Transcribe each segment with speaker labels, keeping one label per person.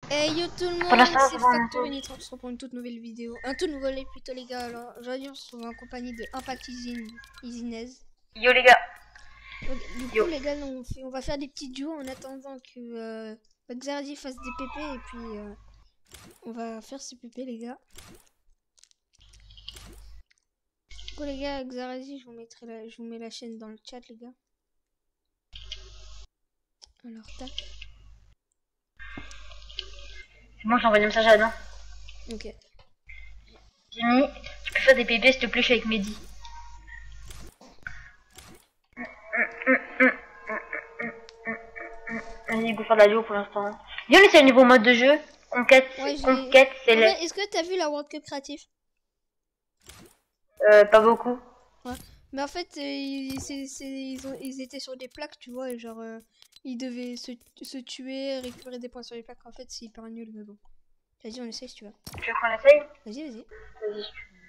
Speaker 1: Hey yo tout le
Speaker 2: Pour l'instant,
Speaker 1: monde,
Speaker 2: je
Speaker 1: c'est
Speaker 2: vois un
Speaker 1: Factory
Speaker 2: info.
Speaker 1: Nitro, on se retrouve pour une toute nouvelle vidéo. Un tout nouveau live plutôt les gars, alors aujourd'hui on se retrouve en compagnie de Impact Izinez.
Speaker 2: Yo les gars.
Speaker 1: Du coup
Speaker 2: Yo.
Speaker 1: les gars, on va faire des petits duos en attendant que Xardi fasse des PP et puis on va faire ces PP les gars. Du coup les gars, Xardi, je vous mets la chaîne dans le chat les gars. Alors tac.
Speaker 2: C'est moi, j'ai envoyé un message à Adam.
Speaker 1: Ok.
Speaker 2: Jimmy, tu peux faire des bébés s'il te plaît, je suis avec Mehdi. Vas-y, go faire de la duo pour l'instant. Viens, on essaie un nouveau mode de jeu. Conquête,
Speaker 1: Ouais,
Speaker 2: conquête, c'est
Speaker 1: en fait, est-ce que t'as vu la World Cup créatif?
Speaker 2: pas beaucoup.
Speaker 1: Ouais. Mais en fait, ils étaient sur des plaques, tu vois, et genre, ils devaient se tuer, récupérer des points sur les plaques. En fait, c'est hyper nul, mais bon. Vas-y, on essaye si tu veux.
Speaker 2: Tu veux qu'on essaye?
Speaker 1: Vas-y, vas-y.
Speaker 2: Vas-y.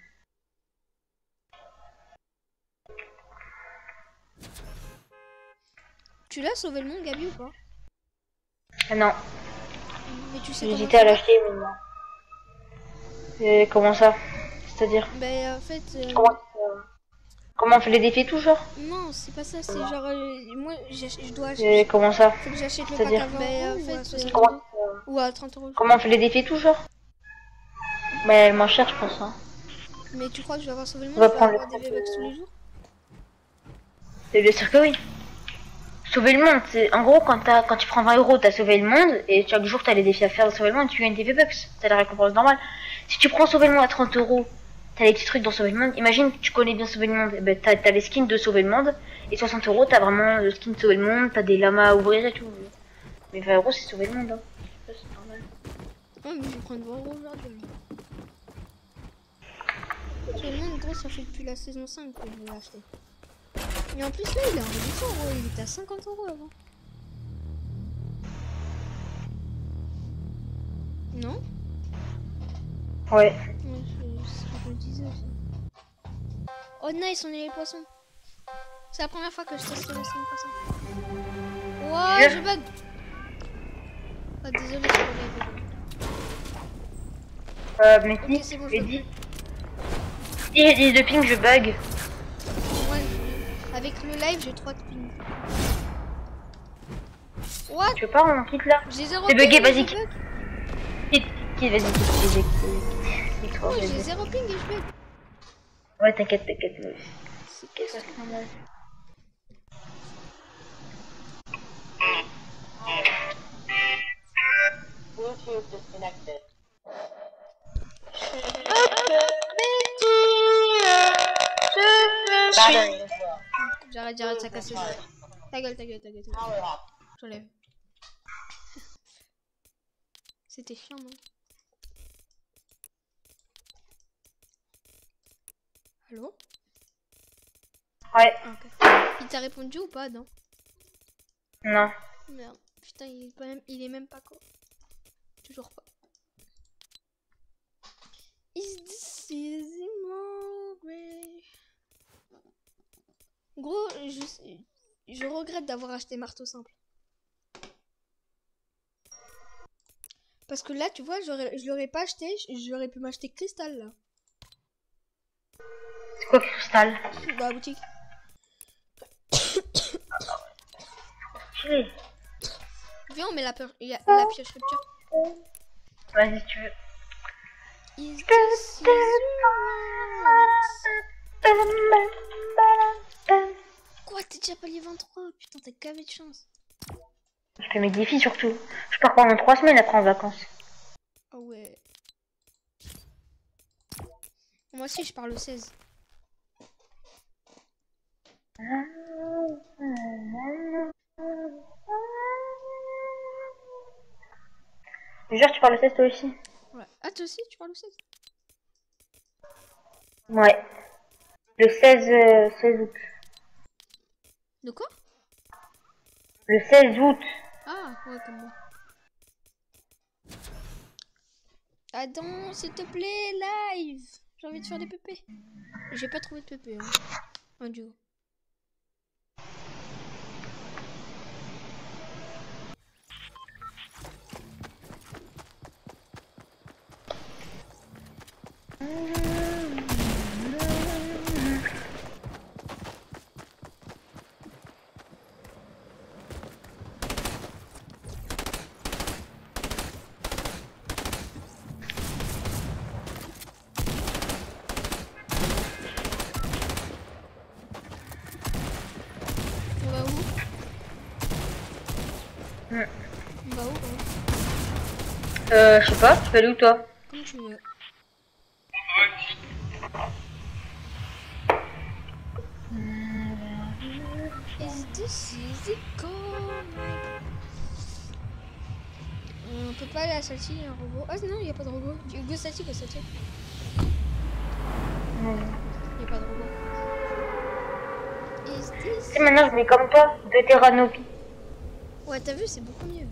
Speaker 1: Tu l'as sauvé le monde, Gabi, ou pas?
Speaker 2: Ah non,
Speaker 1: Mais tu sais
Speaker 2: j'ai
Speaker 1: comment
Speaker 2: hésité à
Speaker 1: faire?
Speaker 2: l'acheter, mais non. Comment ça? C'est-à-dire
Speaker 1: Ben, en fait,
Speaker 2: comment on fait les défis tout genre?
Speaker 1: non, c'est pas ça, c'est genre, moi, je dois
Speaker 2: Comment ça?
Speaker 1: faut que j'achète le pack
Speaker 2: C'est-à-dire
Speaker 1: à 20
Speaker 2: comment,
Speaker 1: euros ou à 60
Speaker 2: comment
Speaker 1: euros. Ou à 30 euros.
Speaker 2: on fait les défis tout genre? Mais moins cher, je pense. Hein.
Speaker 1: Mais tu crois que je vais avoir sauvé le
Speaker 2: On
Speaker 1: monde,
Speaker 2: va
Speaker 1: je vais
Speaker 2: prendre le
Speaker 1: avoir des
Speaker 2: compte.
Speaker 1: V-Bucks tous les jours?
Speaker 2: Et bien sûr que oui. Sauver le monde, c'est en gros quand tu prends 20 euros, t'as sauvé le monde et chaque jour t'as les défis à faire de sauver le monde, tu gagnes des V-Bucks. C'est la récompense normale. Si tu prends sauver le monde à 30 euros, t'as les petits trucs dans sauver le monde. Imagine que tu connais bien sauver le monde, et ben t'as les skins de sauver le monde et 60 euros t'as vraiment le skin de sauver le monde, t'as des lamas à ouvrir et tout. Mais 20 euros c'est sauver le monde. Hein. Ça, c'est normal.
Speaker 1: Ouais, mais je vais prendre 20 euros aujourd'hui. Sauver le monde, gros, ça fait depuis la saison 5 que je l'ai acheté. Et en plus là il est en réduction gros, il était à 50 euros avant. Non?
Speaker 2: Ouais.
Speaker 1: Ouais, c'est ce que je me disais aussi. Oh nice, on est les poissons. C'est la première fois que je teste les poissons. Wow, je bug. Ah désolé,
Speaker 2: Mais
Speaker 1: ok,
Speaker 2: si,
Speaker 1: c'est bon, je
Speaker 2: j'ai
Speaker 1: bug.
Speaker 2: dit. Si j'ai dit de ping, je bug.
Speaker 1: Ouais, avec le live j'ai 3 de ping. What?
Speaker 2: Tu veux pas, on quitte là?
Speaker 1: J'ai 0
Speaker 2: T'es
Speaker 1: ping,
Speaker 2: bugué,
Speaker 1: mais
Speaker 2: vas-y.
Speaker 1: je bug.
Speaker 2: Quitte, vas-y, quitte.
Speaker 1: Ouais, j'ai 0 ping et je bug.
Speaker 2: Ouais, t'inquiète.
Speaker 1: C'est qu'est-ce que...
Speaker 3: Bluetooth disconnected. Battery is low.
Speaker 1: J'arrête, ça casse les oreilles. Ta gueule.
Speaker 3: Power up.
Speaker 1: J'enlève. C'était chiant, non? Allô?
Speaker 2: Ouais.
Speaker 1: Ah, ok. Il t'a répondu ou pas, non?
Speaker 2: Non.
Speaker 1: Merde. Putain, il est même pas quoi. Toujours pas. Is this easy way? Gros, je regrette d'avoir acheté marteau simple. Parce que là, tu vois, je l'aurais pas acheté, j'aurais pu m'acheter cristal là.
Speaker 2: C'est quoi cristal?
Speaker 1: Dans la boutique.
Speaker 2: Chili.
Speaker 1: Viens, on met la pioche rupture.
Speaker 2: Vas-y, si tu veux.
Speaker 1: Is this easy way? Quoi, t'es déjà palier 23? Putain, t'as gavé de chance.
Speaker 2: Je fais mes défis surtout. Je pars pendant 3 semaines après en vacances.
Speaker 1: Ah ouais. Moi aussi, je parle le 16.
Speaker 2: Jure, tu parles le 16 toi aussi?
Speaker 1: Ouais. Ah, toi aussi, tu parles le 16?
Speaker 2: Ouais. Le 16 août.
Speaker 1: De quoi?
Speaker 2: Le 16 août.
Speaker 1: Ah, ouais, comme moi. Adam, s'il te plaît, live. J'ai envie de faire des pépés. J'ai pas trouvé de pépé, hein. Un duo. On va où?
Speaker 2: Hmm.
Speaker 1: On va où?
Speaker 2: Je sais pas, tu peux aller où toi?
Speaker 1: Comme tu veux. Is this easy come? On peut pas aller à Salty, il y a un robot. Ah non, il n'y a pas de robot. Go Salty, go Salty. Il n'y a pas de robot. Is this...
Speaker 2: Tu sais, maintenant je mets comme toi, 2 Terranopie.
Speaker 1: Ouais, t'as vu, c'est beaucoup mieux.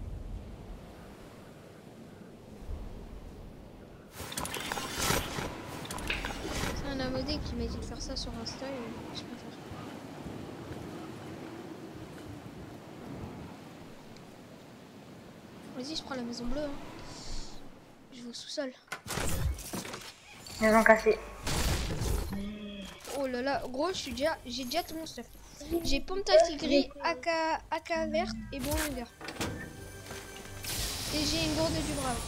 Speaker 1: C'est un amodé qui m'a dit de faire ça sur Insta et je préfère. Vas-y, je prends la maison bleue. Hein. Je vais au sous-sol.
Speaker 2: Maison cassée.
Speaker 1: Oh là là, gros, j'ai déjà tout mon stuff. J'ai pomme tactique gris, AK verte et bon longueur. Et j'ai une gourde du brave.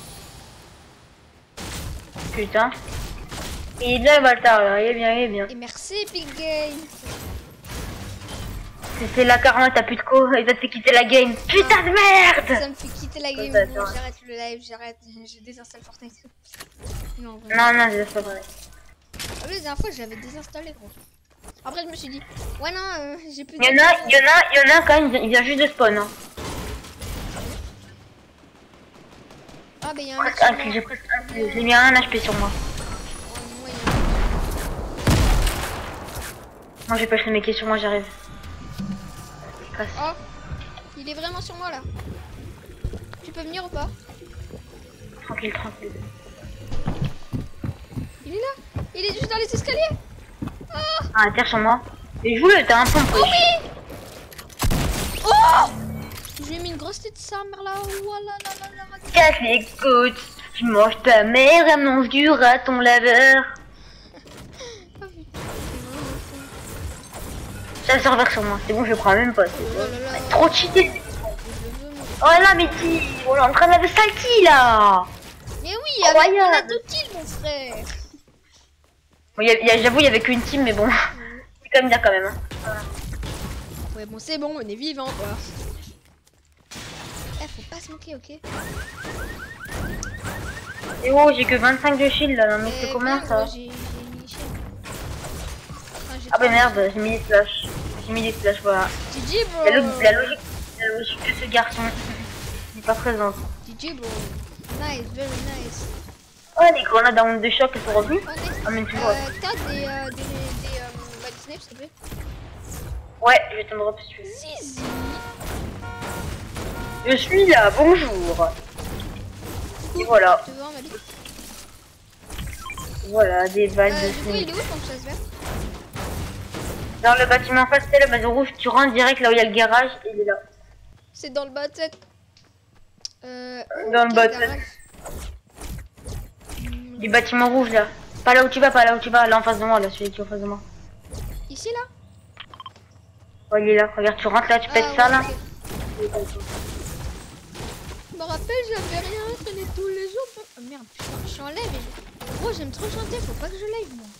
Speaker 2: Putain. Il est bien le bâtard là, il est bien, il est bien.
Speaker 1: Et merci Epic Game.
Speaker 2: C'est la karma, t'as plus de co, il va te fait quitter la game. Putain de merde!
Speaker 1: Ça me fait quitter la game.
Speaker 2: Attends.
Speaker 1: Bon, j'arrête le live, je désinstalle Fortnite. Non, vraiment.
Speaker 2: Non, c'est pas vrai.
Speaker 1: Ah, la dernière fois, je l'avais désinstallé, gros. Après, je me suis dit, ouais, non, j'ai plus de.
Speaker 2: Il y en a quand même, il vient juste de spawn. Hein.
Speaker 1: Ah, bah, il y a un mec
Speaker 2: Presque
Speaker 1: sur
Speaker 2: un
Speaker 1: moi.
Speaker 2: kill, j'ai presque un kill. J'ai mis un HP sur moi.
Speaker 1: Ouais, moi, il y a un mec.
Speaker 2: Moi j'ai pas le mec qui est sur moi, j'arrive.
Speaker 1: Oh, il est vraiment sur moi là. Tu peux venir ou pas?
Speaker 2: Tranquille, tranquille.
Speaker 1: Il est là. Il est juste dans les escaliers.
Speaker 2: Ah, terre sur moi. Et joue-le, t'as un pompe.
Speaker 1: Oh oui. Oh, je lui ai mis une grosse tête de sa mère là. Voilà, là, là, là, là.
Speaker 2: Casse les côtes. Je mange ta mère, elle mange du raton laveur.
Speaker 1: Ah, putain.
Speaker 2: J'ai un serveur sur moi, c'est bon, je le prends même pas.
Speaker 1: Oh là là.
Speaker 2: Trop cheaté.
Speaker 1: Je le veux, moi.
Speaker 2: Oh là, mais qui on est en train de salty là.
Speaker 1: Mais oui, avec on a
Speaker 2: Incroyable.
Speaker 1: 2 kills, mon frère.
Speaker 2: Bon, j'avoue, il y avait qu'une team, mais bon. C'est quand même bien quand même. Hein.
Speaker 1: Ouais, bon, c'est bon, on est vivant quoi. Eh, faut pas se moquer, ok?
Speaker 2: Et oh, j'ai que 25 de shield là, non mais c'est comment
Speaker 1: bien,
Speaker 2: ça?
Speaker 1: gros, j'ai mis Michel. Enfin,
Speaker 2: Ah bah merde, j'ai mis des flashs. J'ai mis des flashs, voilà.
Speaker 1: GG, bro.
Speaker 2: La logique de ce garçon n'est pas présente.
Speaker 1: GG, bro. Nice, very nice.
Speaker 2: Oh, les grenades à onde de choc, elles sont revenues.
Speaker 1: Oh, nice.
Speaker 2: Ah, mais toujours.
Speaker 1: T'as des snipes, s'il te plaît?
Speaker 2: Ouais, je vais t'en drop si tu veux.
Speaker 1: Zizi.
Speaker 2: Je suis là, bonjour. Et voilà,
Speaker 1: Tu veux voir ma bite?
Speaker 2: voilà, des balles de
Speaker 1: Du coup,
Speaker 2: snipe.
Speaker 1: il est où ton chasse verte?
Speaker 2: Dans le bâtiment face, c'est la base rouge, tu rentres direct là où il y a le garage, et il est là.
Speaker 1: C'est dans le bas de tête.
Speaker 2: Dans le
Speaker 1: ok,
Speaker 2: bas de
Speaker 1: garage.
Speaker 2: tête. Du bâtiment rouge là. Pas là où tu vas, pas là où tu vas, là en face de moi, là, celui qui est en face de moi.
Speaker 1: Ici, là?
Speaker 2: Ouais, il est là, regarde, tu rentres là, tu pètes ça là.
Speaker 1: ok. Je me rappelle, j'avais rien, je tenais tous les jours. Oh merde, putain, je suis en live et gros, j'aime trop chanter, faut pas que je live moi.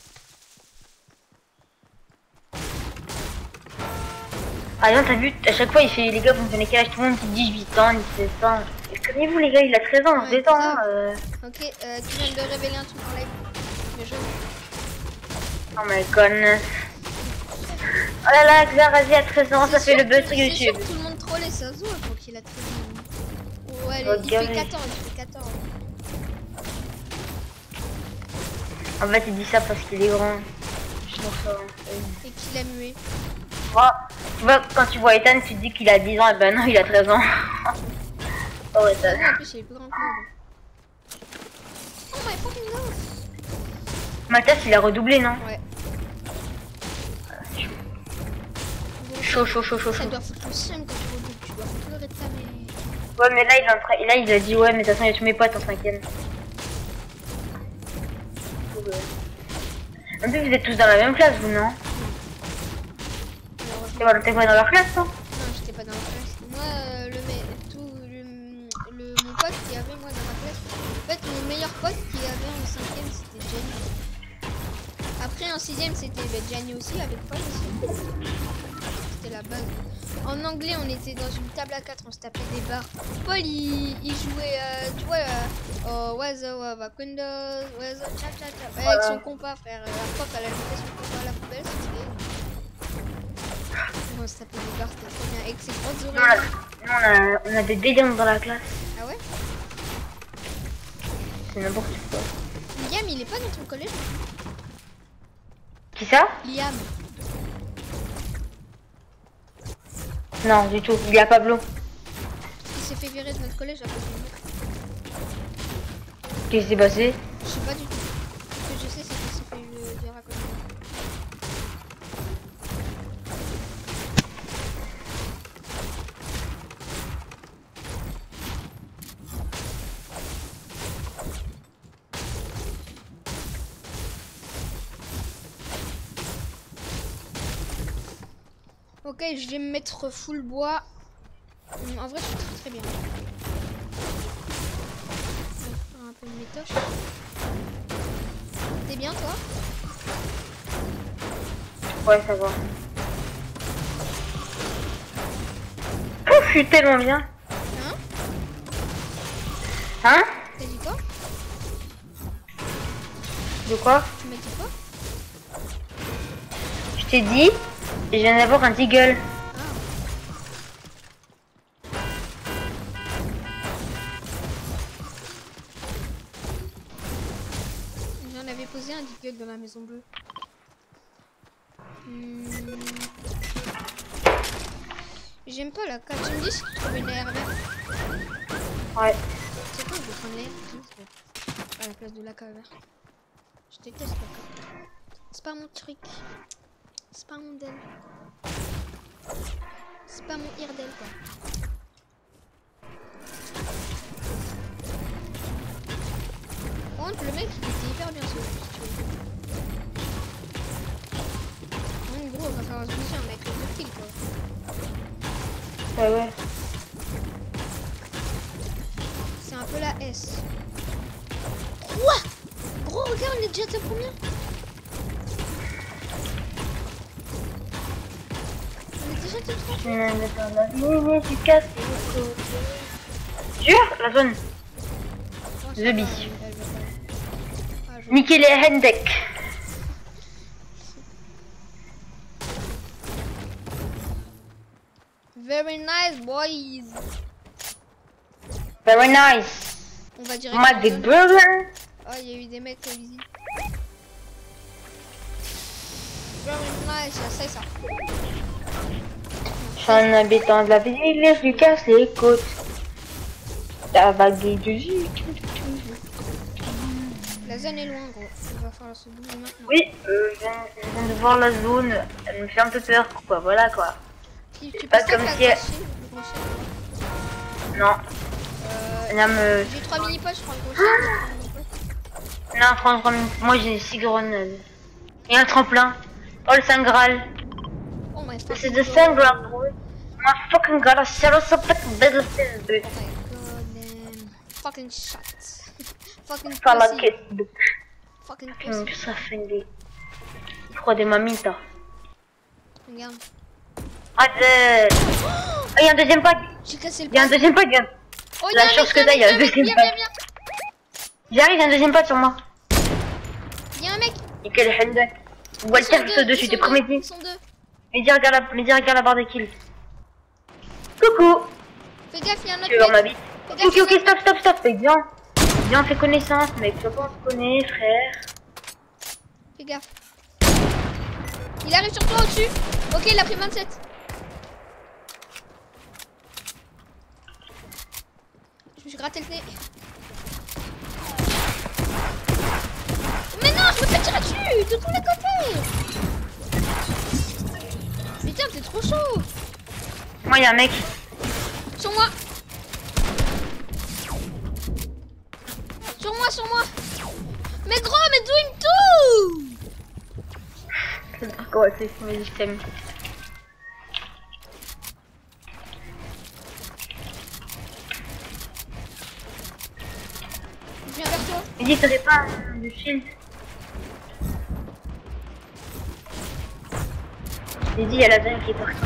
Speaker 2: Ah non, t'as vu, à chaque fois il fait les gars, vous me donnez quel âge, tout le monde dit 18 ans, 17 ans. Calmez-vous les gars, il a 13 ans, on se
Speaker 1: Ouais,
Speaker 2: détend.
Speaker 1: c'est ça.
Speaker 2: Hein,
Speaker 1: Ok, tu viens de révéler un truc en live. Mais je...
Speaker 2: Oh my god. Oh là là, Xar, vas-y, à 13 ans, ça fait le buzz sur
Speaker 1: C'est sûr
Speaker 2: YouTube.
Speaker 1: que tout le monde trollait, ça se voit pour qu'il a 13 ans. Ouais,
Speaker 2: Oh,
Speaker 1: il
Speaker 2: gavé.
Speaker 1: fait 14, il fait 14.
Speaker 2: En fait, il dit ça parce qu'il est grand. Je trouve ça.
Speaker 1: Et qu'il a mué.
Speaker 2: Oh, tu vois, quand tu vois Ethan, tu te dis qu'il a 10 ans, et ben non, il a 13 ans. Oh, Ethan.
Speaker 1: En plus, il est plus grand que moi. Oh my fucking god.
Speaker 2: Mathias, il a redoublé, non?
Speaker 1: Ouais.
Speaker 2: Chaud, chaud, chaud, chaud,
Speaker 1: Ça
Speaker 2: chaud.
Speaker 1: doit foutre le seum quand tu redoubles, tu dois pleurer de ta mère.
Speaker 2: Ouais, mais là, il a dit, ouais, mais de toute façon, il y a tous mes potes en 5ème. En plus, vous êtes tous dans la même classe, vous, non? T'es pas dans leur classe, toi?
Speaker 1: Non, j'étais pas dans la classe. Moi, mon pote qui avait moi dans ma classe. En fait, mon meilleur pote qui avait en 5ème, c'était Jenny. Après, en 6ème, c'était Jenny aussi, avec Paul aussi. C'était la base. En anglais, on était dans une table à 4, on se tapait des barres. Paul, il jouait, tu vois, Wazo, Wakundos, Wazo, Cha Cha Cha. Avec son compas, frère. La prof, elle a jeté son compas à la poubelle, c'était. On se tapait des barres, c'était trop bien. Avec ses grosses oreilles.
Speaker 2: On a des délires dans la classe.
Speaker 1: Ah ouais?
Speaker 2: C'est n'importe quoi.
Speaker 1: Liam, il est pas dans ton collège?
Speaker 2: Qui ça?
Speaker 1: Liam.
Speaker 2: Non, du tout. Il y a Pablo.
Speaker 1: Il s'est fait virer de notre collège à cause de nous.
Speaker 2: Qu'est-ce qui s'est passé?
Speaker 1: Je sais pas du tout. Ce que je sais, c'est qu'il s'est fait virer à cause de nous. Ok, je vais me mettre full bois. En vrai, je suis très bien. Je vais faire un peu de métoche. T'es bien, toi?
Speaker 2: Ouais, ça va. Ouf, je suis tellement bien.
Speaker 1: Hein?
Speaker 2: Hein?
Speaker 1: T'as dit quoi?
Speaker 2: De quoi?
Speaker 1: Tu m'as dit quoi?
Speaker 2: Je t'ai dit, je viens d'avoir un deagle.
Speaker 1: Ah. J'en avais posé un deagle dans la maison bleue. J'aime pas la carte. Tu me dis si tu trouves une AR verte.
Speaker 2: Ouais.
Speaker 1: C'est quoi, je vais prendre l'air à la place de la cave verte. Je déteste la cave. C'est pas mon truc. C'est pas mon del. C'est pas mon irdel quoi. Par contre, le mec il était hyper bien sauvé. En gros, on va falloir se bouger avec le kill quoi.
Speaker 2: Ouais, ouais.
Speaker 1: C'est un peu la S. Quoi? Gros, regarde, on est déjà à ta première. On est déjà à ta première.
Speaker 2: Tu casses. Jure, la zone.
Speaker 1: Oh,
Speaker 2: The Bee.
Speaker 1: elle veut pas. Ah, je-
Speaker 2: Niquer les Hendek.
Speaker 1: Very nice, boys.
Speaker 2: Very nice.
Speaker 1: On va direct.
Speaker 2: Mac des burgers.
Speaker 1: Oh, il y a eu des mecs ici. Very nice, ça et ça.
Speaker 2: Je suis un habitant de la ville, je lui casse les côtes. La vague de jus.
Speaker 1: La zone est loin, gros. Il va falloir se bouger maintenant.
Speaker 2: Oui, je viens de voir la zone. Elle me fait un peu peur, quoi. Voilà, quoi.
Speaker 1: Tu
Speaker 2: c'est
Speaker 1: peux
Speaker 2: pas
Speaker 1: pas
Speaker 2: comme si elle- Non. Là,
Speaker 1: J'ai 3 mini-poches, je prends une grosse.
Speaker 2: Non, franchement, moi j'ai 6 grenades. Et un tremplin. Oh, le Saint Graal.
Speaker 1: Oh my
Speaker 2: C'est
Speaker 1: fucking
Speaker 2: de
Speaker 1: god.
Speaker 2: Saint Graal, bro. My fucking god, I shall also put battlefield.
Speaker 1: Oh my god, damn. Fucking shot. Fucking
Speaker 2: Fala
Speaker 1: pussy.
Speaker 2: que book.
Speaker 1: Fucking
Speaker 2: Hum,
Speaker 1: pussy.
Speaker 2: ça fait des. Hijo de mamita.
Speaker 1: Regarde.
Speaker 2: Ah, il y a un deuxième pack.
Speaker 1: J'ai cassé le
Speaker 2: Il y a un
Speaker 1: pack.
Speaker 2: deuxième pack.
Speaker 1: Oh,
Speaker 2: La chance que t'as, il y a un deuxième
Speaker 1: Viens,
Speaker 2: pack.
Speaker 1: viens, viens.
Speaker 2: J'arrive, il y a un deuxième pack sur moi.
Speaker 1: Il y a un mec.
Speaker 2: Et quel Hendek.
Speaker 1: Ils
Speaker 2: Walter,
Speaker 1: sont
Speaker 2: je
Speaker 1: deux,
Speaker 2: saute dessus,
Speaker 1: ils
Speaker 2: t'es
Speaker 1: sont
Speaker 2: premier
Speaker 1: deux,
Speaker 2: team.
Speaker 1: Ils sont deux.
Speaker 2: Mais regarde la barre des kills. Coucou.
Speaker 1: Fais gaffe, il y a un autre
Speaker 2: Tu veux voir ma
Speaker 1: mec.
Speaker 2: vie?
Speaker 1: Fais gaffe,
Speaker 2: Ok,
Speaker 1: il y a
Speaker 2: ok,
Speaker 1: un autre
Speaker 2: stop. Fais bien. Viens, on fait connaissance, mec. Je sais pas, on se connaît, frère.
Speaker 1: Fais gaffe. Il arrive sur toi au-dessus. Ok, il a pris 27. Je me suis gratté le nez. Mais non, je me fais tirer dessus de tous les côtés. Putain, t'es trop chaud.
Speaker 2: Moi, il y a un mec.
Speaker 1: Sur moi. Sur moi. Mais gros, mais d'où il me tout?
Speaker 2: C'est pas quoi, c'est vas-y, je t'aime.
Speaker 1: Je viens vers toi.
Speaker 2: Mais dis, t'aurais pas de shield? J'ai dit, il y a la dame qui est partie.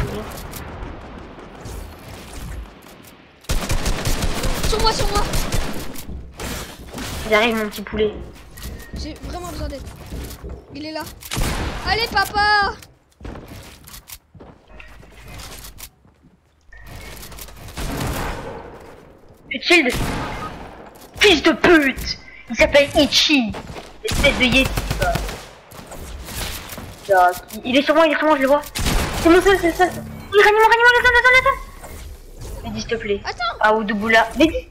Speaker 1: Sur moi.
Speaker 2: J'arrive, mon petit poulet.
Speaker 1: J'ai vraiment besoin d'aide. Il est là. Allez, papa.
Speaker 2: Plus de shield. Fils de pute. Il s'appelle Ichi. Espèce de Yeti. Il est sur moi, je le vois. C'est mon seul, c'est le seul. Ranime, attends. Mais dis, s'il te plaît.
Speaker 1: Attends.
Speaker 2: Ah, ou Douboula. Mais dis.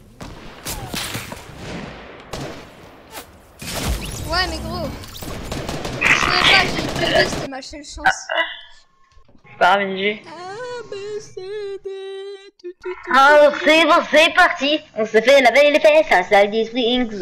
Speaker 1: Ouais, mais gros. Je savais pas, j'ai une playlist, c'était ma seule chance.
Speaker 2: C'est pas grave, NG.
Speaker 1: A, B, C, D, tout.
Speaker 2: Ah, c'est parti. On se fait laver les fesses à salle des swings.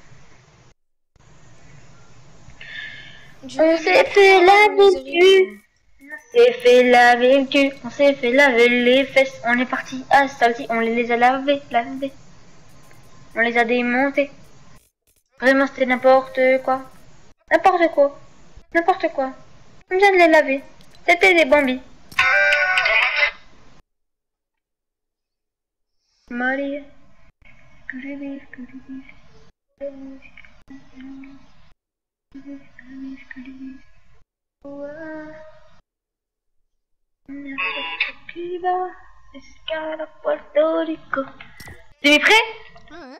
Speaker 2: On s'est fait laver le cul. On s'est fait laver le cul. On s'est fait laver les fesses. On est parti à Salty. On les a lavés. On les a démontés. Vraiment, c'était n'importe quoi. N'importe quoi. On vient de les laver. C'était des bambis. Marie. Tu es prêt?
Speaker 1: Ouais.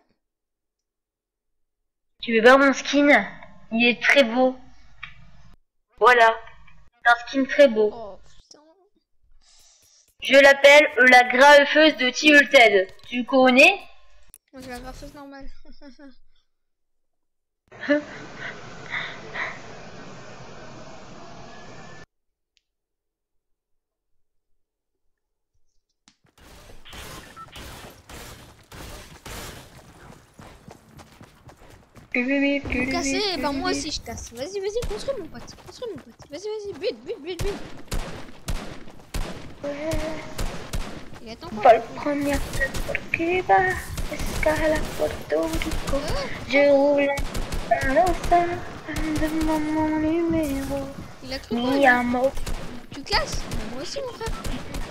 Speaker 2: Tu veux voir mon skin? Il est très beau. Voilà. C'est un skin très beau.
Speaker 1: Oh putain.
Speaker 2: Je l'appelle la graffeuse de Tilted. Tu connais?
Speaker 1: Moi j'ai la graffeuse normale. Vous cassez, et ben moi aussi je casse. Vas-y, construis mon pote. Vas-y, vite. Il est temps quoi?
Speaker 2: Pas le premier pour Cuba, escala Puerto Rico. Je roule un lança, demande mon numéro.
Speaker 1: Il a cru quoi?
Speaker 2: Mi
Speaker 1: lui
Speaker 2: amor.
Speaker 1: Tu casses? Moi aussi mon frère.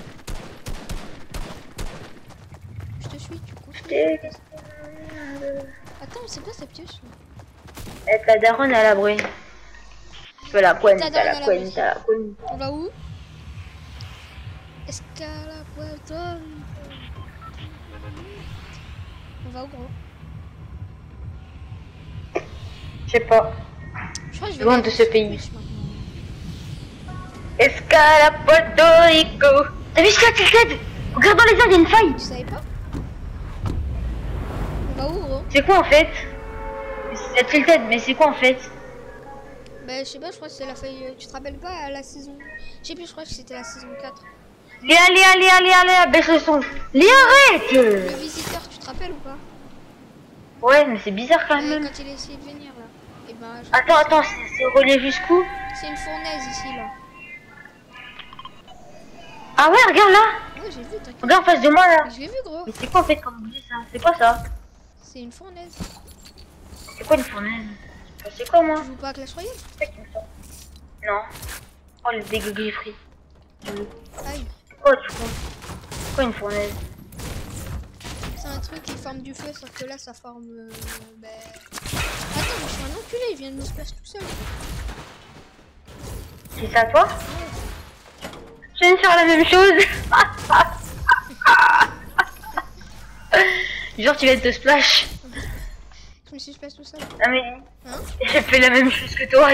Speaker 1: Je te suis, tu construis. Attends, c'est quoi cette pièce là?
Speaker 2: Être la daronne à la bruine. Tu peux la couenne,
Speaker 1: Ta
Speaker 2: t'as la
Speaker 1: daronne à la
Speaker 2: couenne, t'as la couenne.
Speaker 1: On va où? Escala Puerto Rico. On va où gros?
Speaker 2: Je sais pas.
Speaker 1: Je crois que je vais
Speaker 2: Loin
Speaker 1: aller
Speaker 2: de
Speaker 1: sur
Speaker 2: ce pays.
Speaker 1: Twitch maintenant.
Speaker 2: Escala Puerto Rico. T'as vu ce qu'il y a, Tilted? Regarde dans les airs, il y a une faille.
Speaker 1: Tu savais pas? On va où gros?
Speaker 2: C'est quoi en fait? C'est Tilted, mais c'est quoi en fait?
Speaker 1: Bah je sais pas, je crois que c'est la feuille. Tu te rappelles pas à la saison? Je sais plus, je crois que c'était la saison 4.
Speaker 2: Léa, baisse le son. Léa, arrête!
Speaker 1: Le visiteur, tu te rappelles ou pas?
Speaker 2: Ouais, mais c'est bizarre quand même.
Speaker 1: Quand il a essayé de venir là. Et ben,
Speaker 2: Attends, c'est relié jusqu'où?
Speaker 1: c'est une fournaise ici là.
Speaker 2: Ah ouais, regarde là.
Speaker 1: Ouais, j'ai vu, t'inquiète.
Speaker 2: Regarde en face de moi là.
Speaker 1: Mais je l'ai vu gros.
Speaker 2: Mais c'est quoi en fait comme on dit ça? C'est quoi ça?
Speaker 1: C'est une fournaise.
Speaker 2: C'est quoi une fournaise? C'est quoi moi?
Speaker 1: Tu joues pas à Clash Royale?
Speaker 2: Non. Oh les dégueuleries.
Speaker 1: Aïe.
Speaker 2: Oh tu comprends? C'est quoi une fournaise?
Speaker 1: C'est un truc qui forme du feu, sauf que là ça forme. Attends, mais je suis un enculé, il vient de nous splash tout seul.
Speaker 2: C'est ça toi? Je viens de faire la même chose. Genre tu viens de te splash.
Speaker 1: Je me suis splash tout seul.
Speaker 2: Ah mais
Speaker 1: Hein?
Speaker 2: j'ai fait la même chose que toi.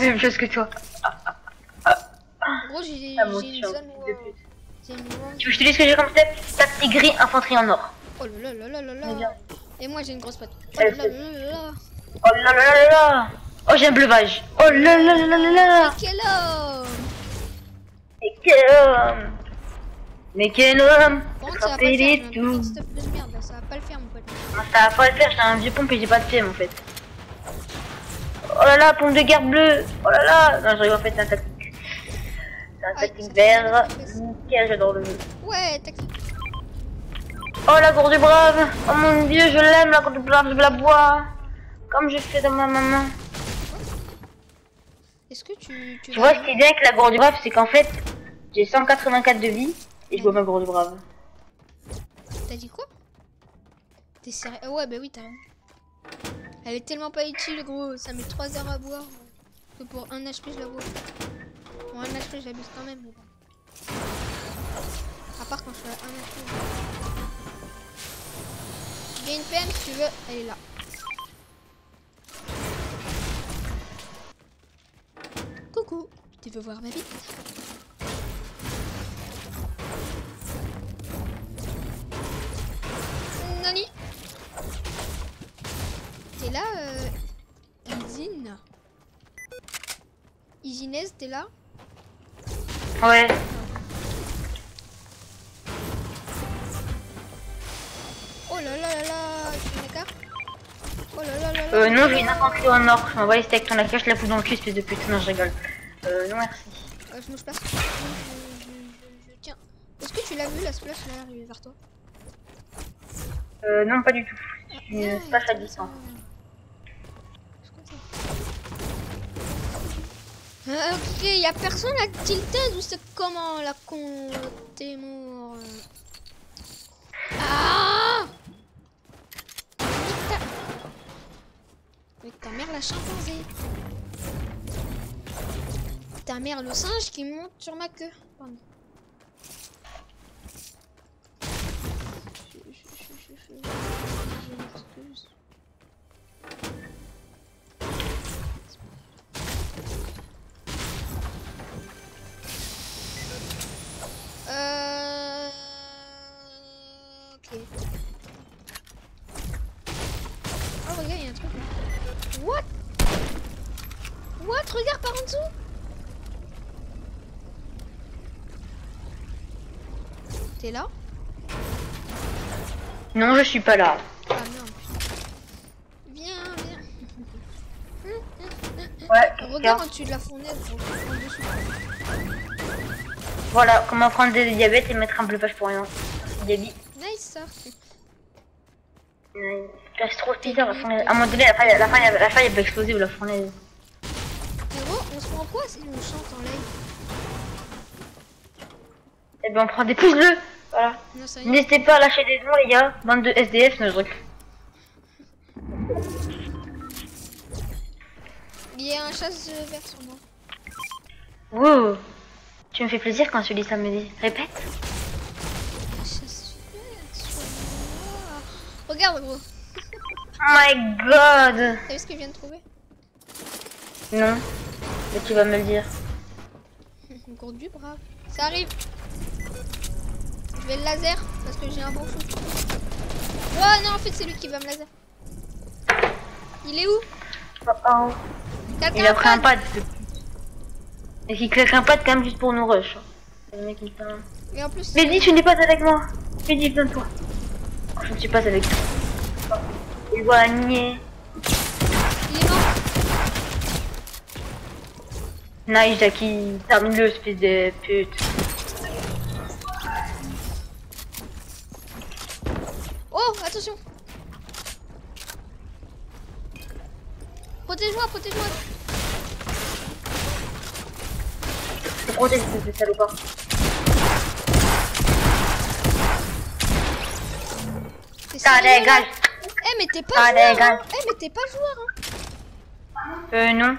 Speaker 1: Gros, j'ai
Speaker 2: Ah, mon
Speaker 1: une
Speaker 2: chien,
Speaker 1: zone où.
Speaker 2: fils de pute.
Speaker 1: J'ai une zone.
Speaker 2: Tu veux que je te dise ce que j'ai comme step? Tactique gris, infanterie en or.
Speaker 1: Oh là là là là là
Speaker 2: Mais bien.
Speaker 1: là. Et moi j'ai une grosse patte. Oh
Speaker 2: Elle
Speaker 1: là là là là.
Speaker 2: Oh là là là là. Oh j'ai un bleuvage. Oh là là là là là.
Speaker 1: Mais quel homme!
Speaker 2: Mais quel homme. Mais quel homme.
Speaker 1: Par contre, ça va pas le faire, j'ai un putain de stuff de merde là, ça va pas le faire mon pote.
Speaker 2: Non, ça va pas le faire, j'ai un vieux pompe et j'ai pas de PM en fait. Oh là là, pompe de guerre bleue. Oh là là. Non, je rigole, en fait, c'est un tactique. C'est un tactique vert. Nickel, j'adore le jeu.
Speaker 1: Ouais, tactique.
Speaker 2: Oh, la gourde du brave. Oh mon dieu, je l'aime, la gourde du brave, je la bois. Comme je fais dans ma maman.
Speaker 1: Est-ce que tu
Speaker 2: Tu vois, ce qui est bien avec la gourde du brave, c'est qu'en fait, j'ai 184 de vie et je bois ma gourde du brave.
Speaker 1: T'as dit quoi? T'es sérieux? Ah ouais, bah oui, t'as raison. Elle est tellement pas utile, gros. Ça met 3 heures à boire. Que pour 1 HP, je la bois. Pour 1 HP, j'abuse quand même. Mais bon. À part quand je suis à 1 HP. Il y a une PM si tu veux. Elle est là. Coucou. Tu veux voir ma bite? Nani? T'es là, Isine? Isinez, t'es là?
Speaker 2: Ouais.
Speaker 1: Oh là là là là, tu fais d'accord? Oh là là là là.
Speaker 2: Non, j'ai une infanterie en or. Je m'envoie les steaks ton laquelle, je la fous dans le cul, espèce de pute. Non, je rigole. Non, merci.
Speaker 1: Je bouge pas. Je tiens. Est-ce que tu l'as vu la splash là arriver vers toi?
Speaker 2: Non, pas du tout. C'est une splash à distance.
Speaker 1: Ok, y'a personne à Tilted ou c'est comment la con t'es mort? Ah! Avec ta mère la chimpanzé. Ta mère le singe qui monte sur ma queue. Pardon. Je m'excuse. Ok. Oh regarde, il y a un truc là. What? What? Regarde par en dessous. T'es là?
Speaker 2: Non, je suis pas là.
Speaker 1: Ah merde. Viens, viens.
Speaker 2: Ouais.
Speaker 1: Regarde en dessus de la fournaise. En dessous.
Speaker 2: Voilà, comment prendre des diabètes et mettre un bluffage pour rien. Débit.
Speaker 1: Nice ça.
Speaker 2: C'est trop bizarre la fournaise. À un moment donné, la faille elle va exploser ou la fournaise.
Speaker 1: Gros, on se prend quoi si on chante en live?
Speaker 2: Eh ben on prend des pouces bleus. Voilà.
Speaker 1: Non, ça y est.
Speaker 2: N'hésitez pas à lâcher des dons les gars. Bande de SDF, non je rigole.
Speaker 1: Il y a un chasse vert sur moi.
Speaker 2: Wow. Tu me fais plaisir quand tu dis ça, me dit. Répète.
Speaker 1: Un chasse vert sur moi. Regarde gros.
Speaker 2: Oh my god.
Speaker 1: T'as vu ce que je viens de trouver?
Speaker 2: Non. Mais tu vas me le dire.
Speaker 1: Une gourde du brave. Ça arrive. Je vais le laser parce que j'ai un bon shoot. Oh non, en fait c'est lui qui va me laser. Il est où?
Speaker 2: Oh oh. Il a pris un pad. Et qu'il claque un pad quand même juste pour nous rush. Le mec il parle.
Speaker 1: Et en plus.
Speaker 2: Mehdi, tu n'es pas avec moi. Mehdi, donne-toi. Oh, je ne suis pas avec toi. Éloigné.
Speaker 1: Il est mort.
Speaker 2: Nice, Jackie. Termine-le, espèce de pute.
Speaker 1: Oh, attention. Protège-moi, protège-moi.
Speaker 2: Je te protège, ce salopard. Ça dégage.
Speaker 1: Eh mais t'es pas
Speaker 2: Ça
Speaker 1: joueur
Speaker 2: dégage.
Speaker 1: hein. Eh mais t'es pas joueur hein.
Speaker 2: Non.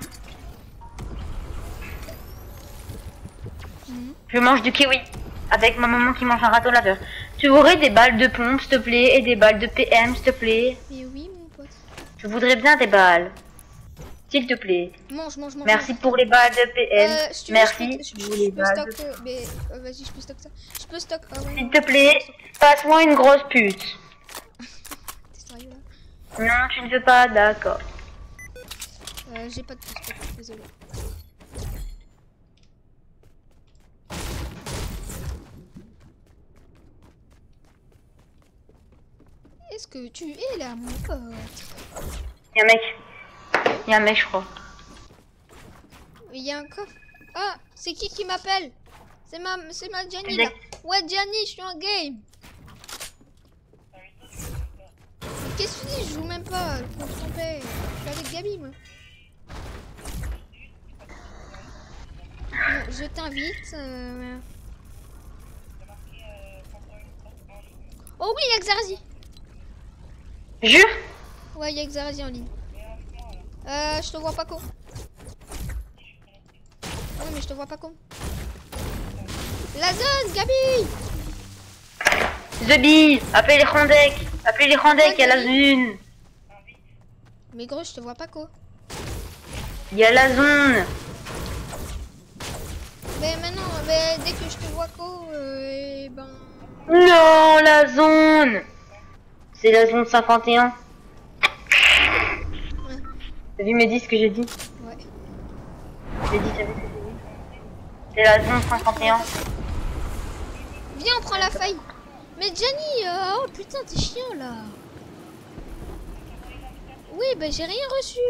Speaker 2: Je mange du kiwi. Avec ma maman qui mange un râteau laveur. Tu aurais des balles de pompe, s'il te plaît, et des balles de PM, s'il te plaît.
Speaker 1: Mais oui mon pote.
Speaker 2: Je voudrais bien des balles. S'il te plaît.
Speaker 1: Mange, mange, mange.
Speaker 2: Merci pour les balles de PM.
Speaker 1: Si tu veux,
Speaker 2: merci.
Speaker 1: je peux stock. Mais vas-y, je peux stock ça. Je peux stock. Ah ouais.
Speaker 2: S'il te plaît, passe-moi une grosse pute.
Speaker 1: T'es sérieux là?
Speaker 2: Non, tu ne veux pas, d'accord.
Speaker 1: J'ai pas de pouce, désolé. Est-ce que tu es là, mon pote?
Speaker 2: Y'a un mec. Y'a un mec, je crois.
Speaker 1: il y a un coffre. Ah, c'est qui m'appelle? C'est ma Gianni là. Ouais, Gianni, je suis en game. Qu'est-ce que tu dis? Je joue même pas. Je me trompais. Je suis avec Gabi, moi. Bon, je t'invite. Oh oui, il y a Xarazi.
Speaker 2: Jure?
Speaker 1: Ouais, il y a Xarazi en ligne. Je te vois pas con. Oui, mais je te vois pas con. La zone, Gabi!
Speaker 2: The Bee! Appelez les Rondek! Appelez les Rondek, il y a la zone!
Speaker 1: Mais gros, je te vois pas quoi.
Speaker 2: Il y a la zone!
Speaker 1: Mais maintenant, dès que je te vois quoi, et ben...
Speaker 2: Non, la zone! C'est la zone 51.
Speaker 1: Ouais.
Speaker 2: T'as vu mes 10 que j'ai dit?
Speaker 1: Ouais.
Speaker 2: J'ai dit, t'as vu ce que j'ai dit? C'est la zone 51.
Speaker 1: Viens, on prend la faille. Mais Gianni, oh putain, t'es chiant là. Oui, bah j'ai rien reçu.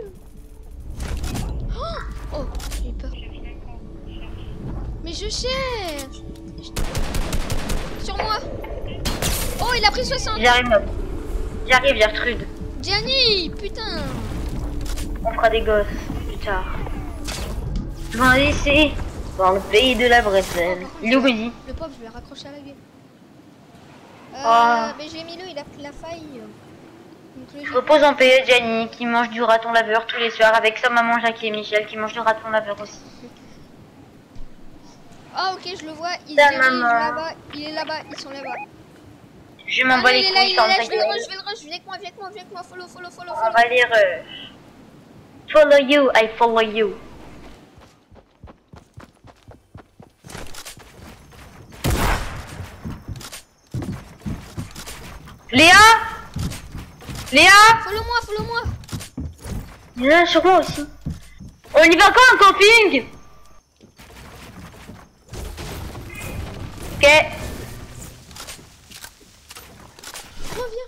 Speaker 1: Oh, j'ai eu peur. Mais je cherche. Sur moi. Oh, il a pris 60.
Speaker 2: J'arrive, Gertrude.
Speaker 1: Gianni, putain.
Speaker 2: On fera des gosses plus tard. Loin d'ici, dans le pays de la bretelle. Il est où, Woody?
Speaker 1: Le pauvre, je vais raccrocher à la gueule.
Speaker 2: Oh.
Speaker 1: Mais j'ai mis il a pris la faille. Donc,
Speaker 2: Je repose en paix, Gianni, qui mange du raton laveur tous les soirs, avec sa maman Jackie et Michel, qui mangent du raton laveur aussi.
Speaker 1: Ah, ok, je le vois. Il
Speaker 2: Ta
Speaker 1: se dirige
Speaker 2: maman.
Speaker 1: là-bas. Il est là-bas. Ils sont là-bas.
Speaker 2: Je m'en bats les
Speaker 1: il est là,
Speaker 2: couilles,
Speaker 1: il est là.
Speaker 2: ferme ta
Speaker 1: Je vais le
Speaker 2: gueule.
Speaker 1: rush, je vais le rush. Viens avec moi. Follow.
Speaker 2: On va les rush. Follow you, I follow you. Léa?
Speaker 1: Follow-moi.
Speaker 2: Il y en a un sur moi aussi. On y va quand, un camping? Ok.
Speaker 1: Reviens.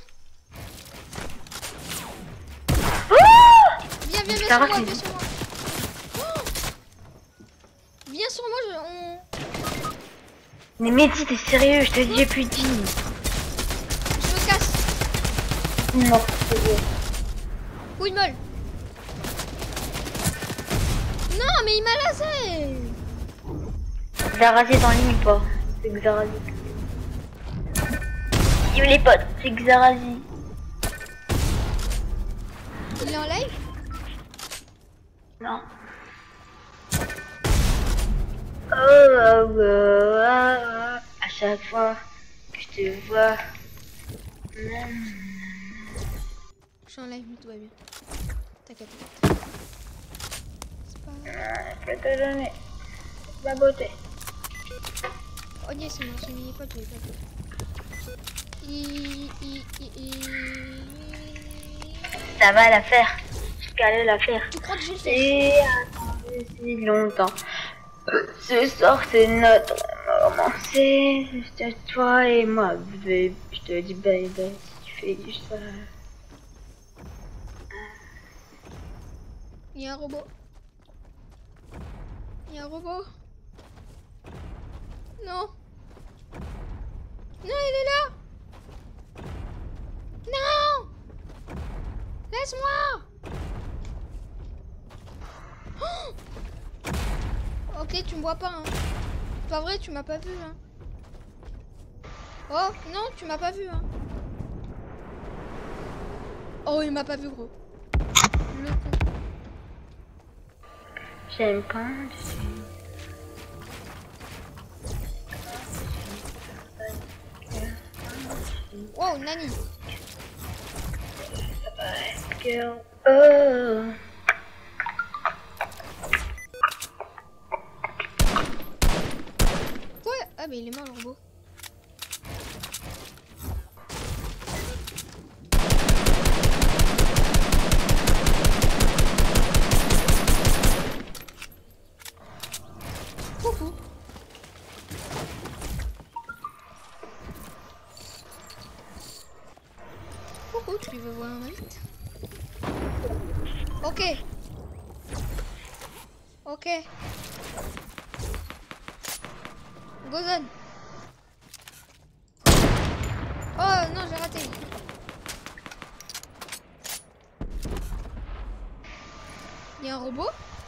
Speaker 2: Oh,
Speaker 1: Viens
Speaker 2: Ça va,
Speaker 1: sur moi,
Speaker 2: c'est-
Speaker 1: viens sur moi. Oh, viens sur moi,
Speaker 2: mais Mehdi, t'es sérieux? Je te dis, j'ai plus de vie.
Speaker 1: je me casse.
Speaker 2: Non, c'est vrai.
Speaker 1: Couille molle. Non, mais il m'a lasé.
Speaker 2: Xarazi est en ligne ou pas? C'est Xarazi. Yo les potes, c'est Xarazi.
Speaker 1: Il est en live?
Speaker 2: Non. Oh, à chaque fois que je te vois.
Speaker 1: Je suis en live, mais tout va bien. T'inquiète. C'est pas...
Speaker 2: Je peux te donner la beauté.
Speaker 1: Oh yes, c'est moi, j'ai mis les potes, j'avais pas vu.
Speaker 2: Ça va la faire. J'allais la faire.
Speaker 1: Tu crois que je vais le faire?
Speaker 2: Et attendu si longtemps. Ce soir c'est notre moment. C'est juste toi et moi, bébé. Je te dis bye bye si tu fais du ça.
Speaker 1: Il y a un robot. Non. Non, il est là. Non. Laisse-moi. Oh. Ok, tu me vois pas. Hein. C'est pas vrai, tu m'as pas vu. Hein. Oh, non, tu m'as pas vu. Hein. Oh, il m'a pas vu, gros. Le con.
Speaker 2: J'aime pas.
Speaker 1: Wow, Nani.
Speaker 2: Girl. Oh.
Speaker 1: Quoi? Ah, mais il est mort, le robot. Coucou. Coucou, tu veux voir un invite? Ok. Ok. Go zone. Oh non, j'ai raté. Il y a un robot?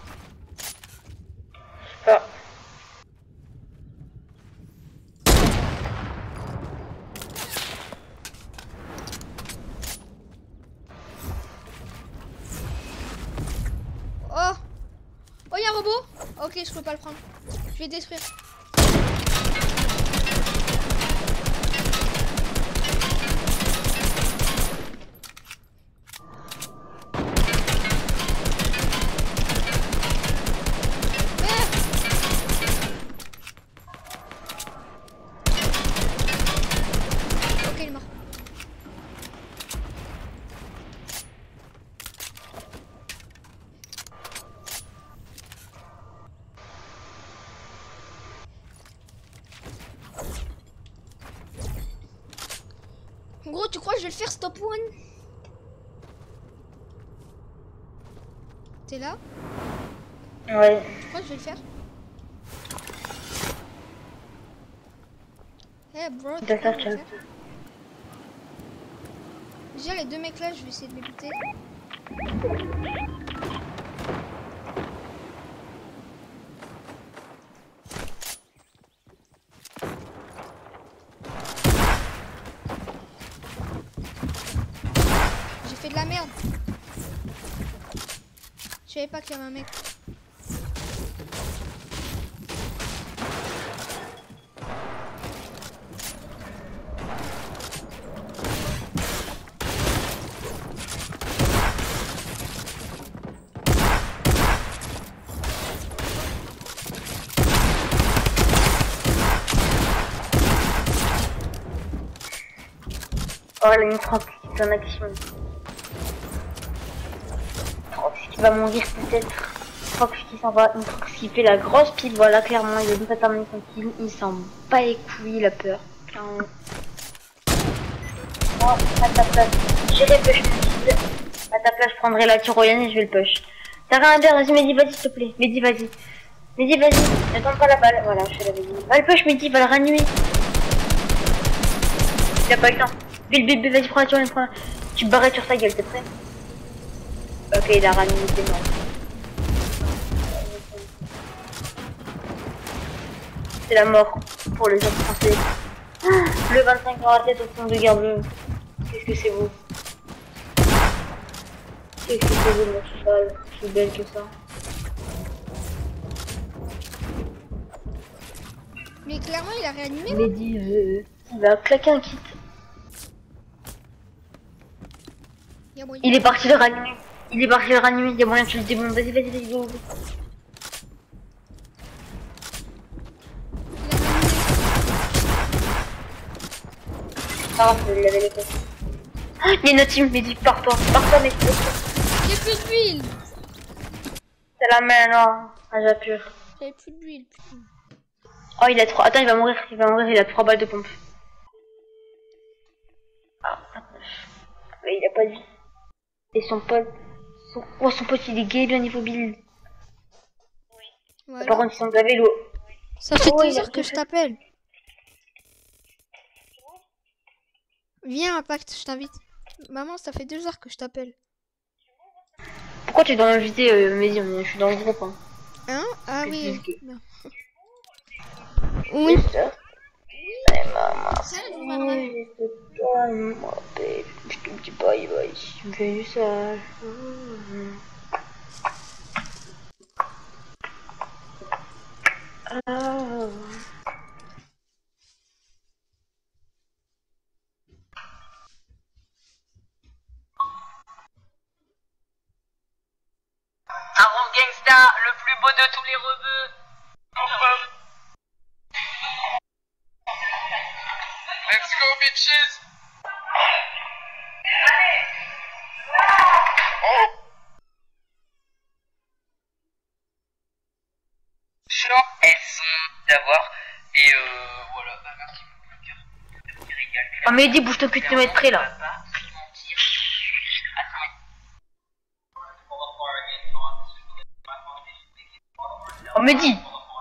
Speaker 2: Ah.
Speaker 1: Oh! Oh, il y a un robot? Ok, je peux pas le prendre. Je vais détruire. Ok, il est mort. En gros, tu crois que je vais le faire stop one? T'es là?
Speaker 2: Ouais.
Speaker 1: Tu crois que je vais le faire? Eh bro, tu crois
Speaker 2: D'accord,
Speaker 1: que je vais le faire? Déjà les deux mecs là, je vais essayer de les buter. J'ai fait de la merde. Je savais pas qu'il y avait un mec.
Speaker 2: Oh, la Nitrox qui est en action. Nitrox qui va mourir peut-être. Nitrox qui s'en va. Nitrox qui fait la grosse pile. Voilà, clairement, il veut pas terminer son kill. Il s'en bat les couilles, il a peur. Clairement. Moi, à ta place, j'irai push mon kill. À ta place, je prendrai la tyrolienne et je vais le push. T'as rien à dire, vas-y, Mehdi, vas-y, s'il te plaît. Mehdi, vas-y. Mehdi, vas-y. Ne tente pas la balle. Voilà, je fais la Mehdi. Va le push, Mehdi, va le ranimer. Il a pas eu le temps. Bill, vas-y, prends la tyrolienne, prends la... Tu barrais sur sa gueule, t'es prêt? Ok, il a ranimé, c'est mort. C'est la mort pour les autres français. Le 25 dans la tête au fond de guerre bleue. Qu'est-ce que c'est beau. Qu'est-ce que c'est beau, mon cheval. Je suis belle que ça.
Speaker 1: Mais clairement, il a réanimé.
Speaker 2: Il m'a dit, il va claquer un kit.
Speaker 1: Il y a moyen.
Speaker 2: Il est parti le ranimer. Il est parti le ranimer. Il y a moyen que tu le démontes. Vas-y, vas-y, go. Ah, je vais laver les côtes. Ah, il y a une autre team, mais dis, pars-toi, mais
Speaker 1: J'ai plus d'huile.
Speaker 2: c'est la main, non. Ah, j'appure.
Speaker 1: J'avais plus d'huile, putain.
Speaker 2: Oh, il a 3. Attends, il va mourir, il a 3 balles de pompe. Ah, mais il a pas de vie. Et son pote. Oh, son pote, il est gay, bien niveau build.
Speaker 1: Voilà.
Speaker 2: Par contre, ils sont gavés, l'eau.
Speaker 1: Ça fait
Speaker 2: Oh,
Speaker 1: 2
Speaker 2: il a
Speaker 1: heures que je t'appelle. Viens, Impact, je t'invite. Maman, ça fait 2 heures que je t'appelle.
Speaker 2: Pourquoi tu dois m'inviter, Mehdi? Je suis dans le groupe, hein.
Speaker 1: Hein? Ah
Speaker 2: Je suis
Speaker 1: oui.
Speaker 2: gay.
Speaker 1: Non. Oui.
Speaker 2: Hey, maman.
Speaker 1: Ça, je vous parlerai.
Speaker 2: Moi, babe. Je te dis bye bye. Tu me fais du sale. Ah.
Speaker 4: Aaron Gangsta, le plus beau de tous les rebeux. Let's go, bitches. Genre, elles sont d'avoir. Et voilà, bah merci beaucoup, cœur.
Speaker 2: Oh, Mehdi, bouge ton cul de te mettre près, là. On me dit.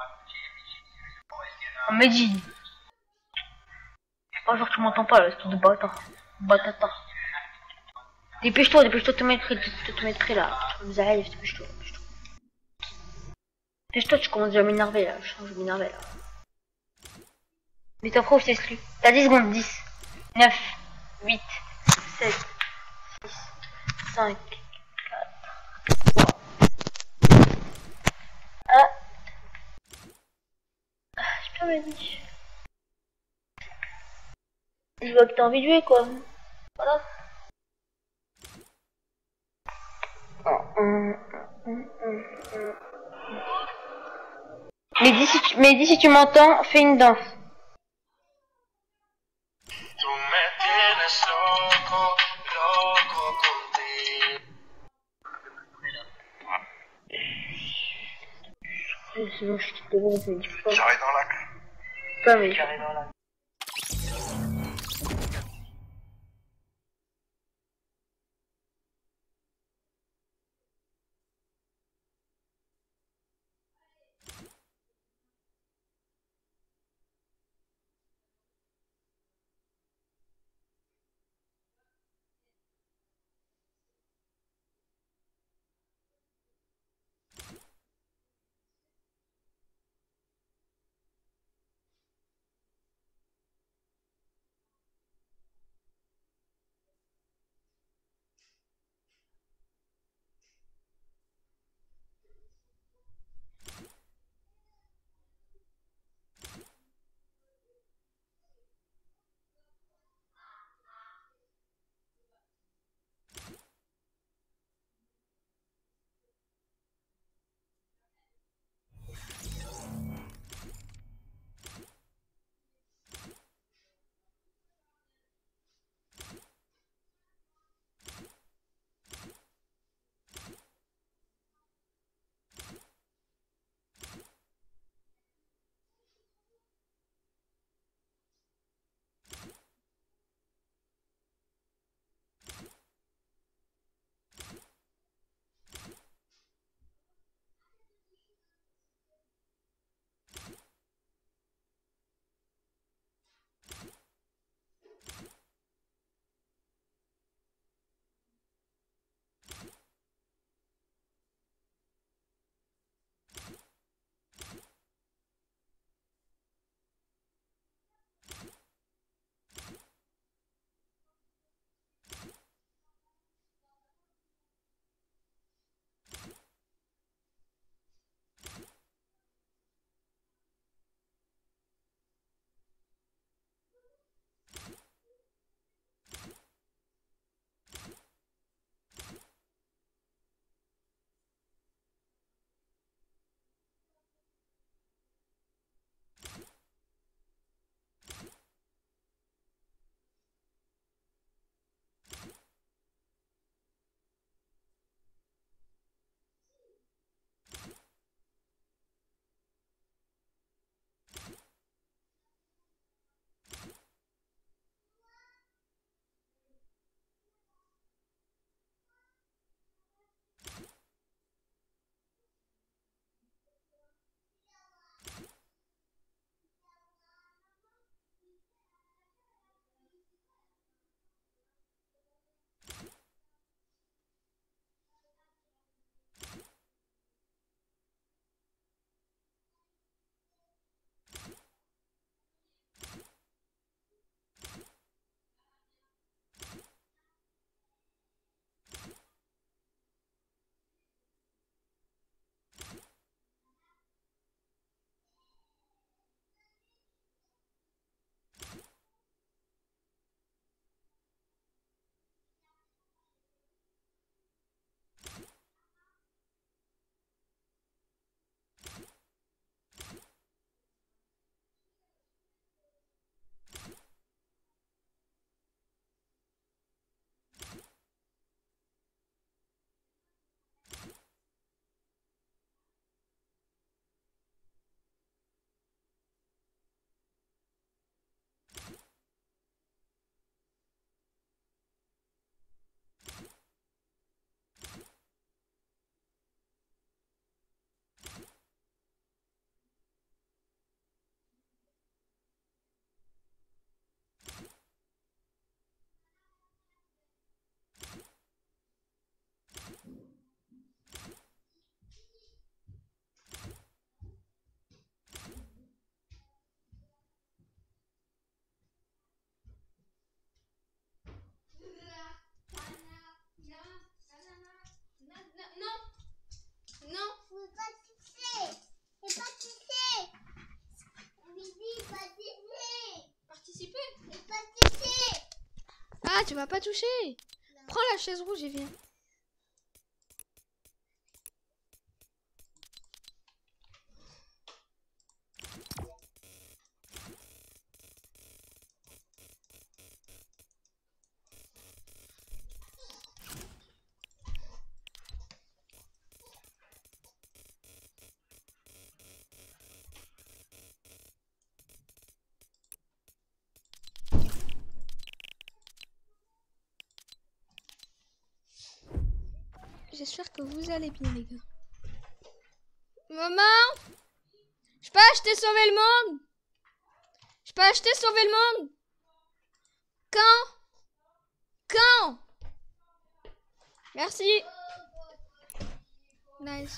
Speaker 2: On me dit. C'est pas genre tu m'entends pas là, c'est de bâtard. Batata. Dépêche-toi, dépêche-toi de te mettre là. Zahif, dépêche-toi, dépêche-toi. Dépêche-toi, tu commences déjà à m'énerver là. Je vais m'énerver là. Mais t'as pro, je t'exclus. T'as 10 secondes, 10, 9, 8, 7, 6, 5, 4, 3, 1. J'ai pas dit. Je vois que t'as envie de jouer quoi. Voilà. Mais dis si tu m'entends, fais une danse.
Speaker 5: Tú me tienes loco, loco contigo.
Speaker 2: Sinon je quitte le groupe, mais dis pas.
Speaker 5: Carré dans l'axe.
Speaker 2: Pas mais.
Speaker 4: Carré dans la...
Speaker 1: tu m'as pas touché. Prends la chaise rouge et viens. J'espère que vous allez bien, les gars. Maman, je peux acheter sauver le monde. Je peux acheter sauver le monde. Quand Merci. Nice.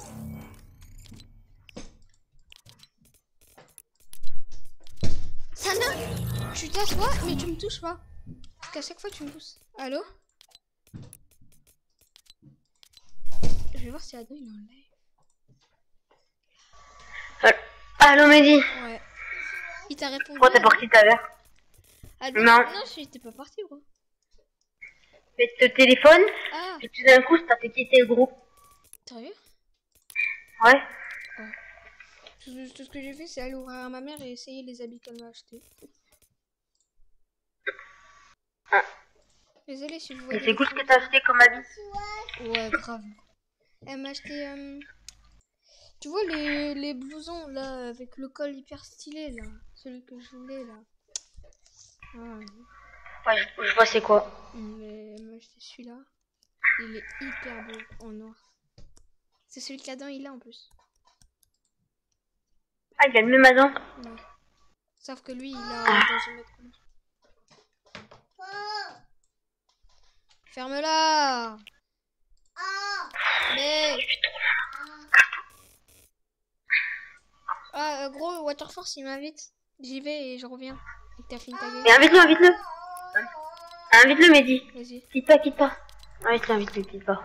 Speaker 1: Sana, tu t'assois, mais tu me touches pas. Parce qu'à chaque fois, tu me pousses. Allô? Je vais voir si Ado il est en live.
Speaker 2: Allô Mehdi.
Speaker 1: Ouais. Il t'a répondu.
Speaker 2: Pourquoi t'es parti tout à l'heure?
Speaker 1: Ado,
Speaker 2: Non.
Speaker 1: non, j'étais pas parti, gros.
Speaker 2: Mais te téléphone,
Speaker 1: Ah,
Speaker 2: et tout d'un coup, ça fait quitter le groupe.
Speaker 1: sérieux?
Speaker 2: Ouais.
Speaker 1: Tout ce que j'ai fait, c'est aller ouvrir à ma mère et essayer les habits qu'elle m'a achetés.
Speaker 2: Ah.
Speaker 1: Désolée si vous
Speaker 2: Et
Speaker 1: voyez.
Speaker 2: c'est cool ce que t'as acheté comme habit.
Speaker 1: Ouais, grave. Elle m'a acheté. Tu vois les blousons là avec le col hyper stylé là, celui que je voulais là. Ah,
Speaker 2: Ouais, je vois c'est quoi.
Speaker 1: mais elle m'a acheté celui-là. Il est hyper beau en noir. C'est celui qu'Adam il a en plus.
Speaker 2: Ah, il a le même Adam.
Speaker 1: Ouais. Sauf que lui il a dans une autre couleur. Ferme-la. Mais. Ah, gros, Waterforce il m'invite. J'y vais et je reviens. Et que t'as fini ta game.
Speaker 2: Mais invite-le. Invite-le, Mehdi.
Speaker 1: Vas-y.
Speaker 2: Quitte pas. Invite-le, quitte pas.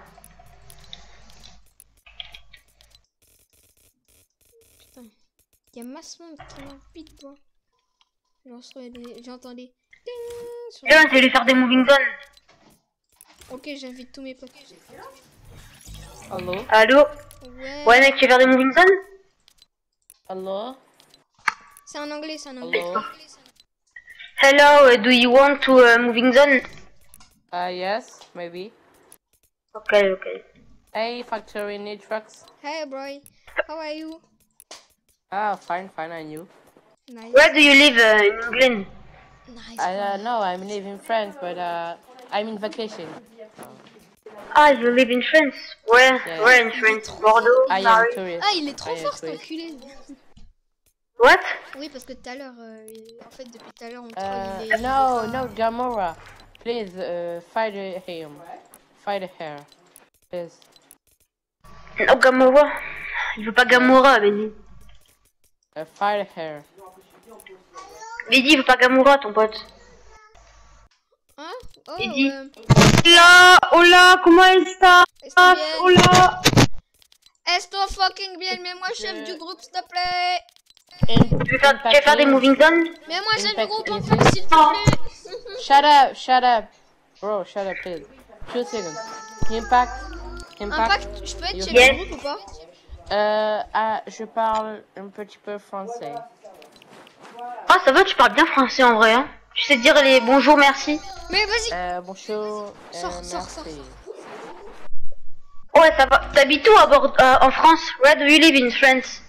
Speaker 1: Putain. Il y a masse monde qui m'invite, toi. J'entends des. Ding sur
Speaker 2: Viens, je vais lui faire des moving zones.
Speaker 1: Ok, j'invite tous mes potes.
Speaker 4: Hello?
Speaker 2: Allô?
Speaker 1: Ouais.
Speaker 2: Ouais, mec, tu veux faire des moving zones?
Speaker 4: Hello?
Speaker 1: C'est en anglais, c'est en anglais.
Speaker 4: Hello?
Speaker 2: Hello, do you want to moving zone?
Speaker 4: Yes, maybe.
Speaker 2: Okay.
Speaker 4: Hey, factory need trucks.
Speaker 1: Hey, bro. How are you?
Speaker 4: Ah, fine, and you?
Speaker 1: Nice.
Speaker 2: Where do you live in England?
Speaker 1: Nice.
Speaker 4: I don't know, I'm living in France, but I'm in vacation.
Speaker 2: Ah, you live in France? Where?
Speaker 4: Yeah.
Speaker 2: Where in France? Bordeaux?
Speaker 4: I am
Speaker 2: Paris?
Speaker 4: tourist.
Speaker 1: Ah, il est trop
Speaker 4: I am
Speaker 1: fort cet
Speaker 4: tourist.
Speaker 1: enculé.
Speaker 2: What?
Speaker 1: Oui, parce que tout à l'heure, en fait, depuis tout à l'heure, on troll, il est.
Speaker 4: No, Gamora. Please, fight him. Fight her. Please.
Speaker 2: Oh, Gamora. Il veut pas Gamora, Mehdi.
Speaker 4: Fight her.
Speaker 2: Mehdi, il veut pas Gamora, ton pote.
Speaker 1: Hein? Oh,
Speaker 2: Mehdi. Hola, comment está?
Speaker 1: Estoy bien.
Speaker 2: Hola.
Speaker 1: Esto fucking bien, mets-moi chef du groupe, s'il te plaît.
Speaker 2: Tu veux faire des moving zones?
Speaker 1: Mets-moi chef du
Speaker 4: Impact
Speaker 1: groupe, en
Speaker 4: easy.
Speaker 1: fait, s'il te plaît.
Speaker 4: Shut up. Bro, shut up, please. 2 seconds. Impact.
Speaker 1: Impact, je peux être chef
Speaker 2: Yes.
Speaker 1: du groupe ou pas?
Speaker 4: Je parle un petit peu français.
Speaker 2: Ah, ça va, tu parles bien français en vrai, hein? Tu sais dire les bonjour, merci?
Speaker 1: Mais vas-y.
Speaker 4: Bonjour.
Speaker 1: Sors.
Speaker 4: Merci.
Speaker 2: Ouais, ça va. T'habites où en France? Where do you live in France?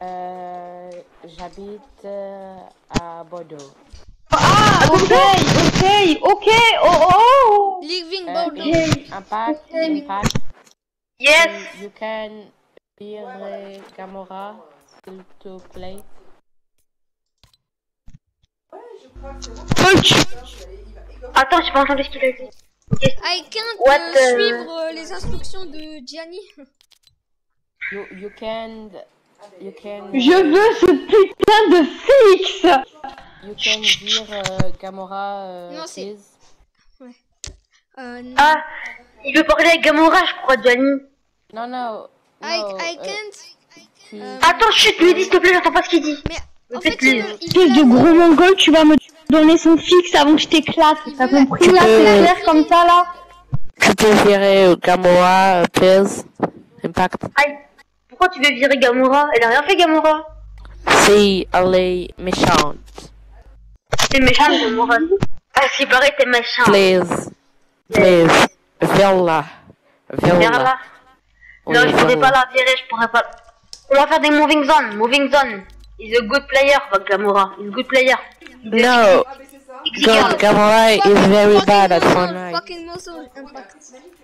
Speaker 4: J'habite à Bordeaux.
Speaker 2: Ah, ok, oh.
Speaker 1: Living Bordeaux.
Speaker 4: Impact.
Speaker 2: Yes.
Speaker 4: You can be Gamora, s'il te plaît.
Speaker 2: Attends, j'ai pas entendu ce qu'il a dit.
Speaker 1: I can't
Speaker 2: What,
Speaker 1: suivre les instructions de Gianni.
Speaker 4: You can.
Speaker 6: Je veux ce putain de fixe.
Speaker 4: You can dire Gamora,
Speaker 1: Non, c'est-
Speaker 4: please.
Speaker 1: Non.
Speaker 2: Ah, il veut parler avec Gamora, je crois, Gianni.
Speaker 4: Non.
Speaker 1: I can't.
Speaker 4: Tu...
Speaker 2: Attends, chut, lui dis s'il te plaît, j'entends pas ce qu'il dit.
Speaker 1: Mais en
Speaker 2: Faites
Speaker 1: fait, il
Speaker 2: les-
Speaker 1: veut- il
Speaker 6: Espèce
Speaker 1: veut
Speaker 6: de
Speaker 1: la-
Speaker 6: gros mongol, tu vas me donner son fixe avant que je t'éclate. T'as compris
Speaker 7: Tu
Speaker 6: là,
Speaker 7: peux-
Speaker 6: c'est clair comme ça là?
Speaker 7: Tu peux virer Gamora, please. Impact.
Speaker 2: Aïe. Pourquoi tu veux virer Gamora? Elle a rien fait, Gamora.
Speaker 7: Si elle est méchante.
Speaker 2: T'es méchant, Gamora. Ah, ce qui paraît, t'es méchant.
Speaker 7: Please. Please. Vire-la.
Speaker 2: Viens
Speaker 7: Vire-la.
Speaker 2: là.
Speaker 7: Oui,
Speaker 2: Non, je pourrais
Speaker 7: vire-la.
Speaker 2: pas la virer, je pourrais pas. On va faire des moving zone. Moving zone. He's a good player, fuck Gamora. He's a good player.
Speaker 7: No. Gamora is very bad at Fortnite.
Speaker 1: Fucking mensonge, Impact.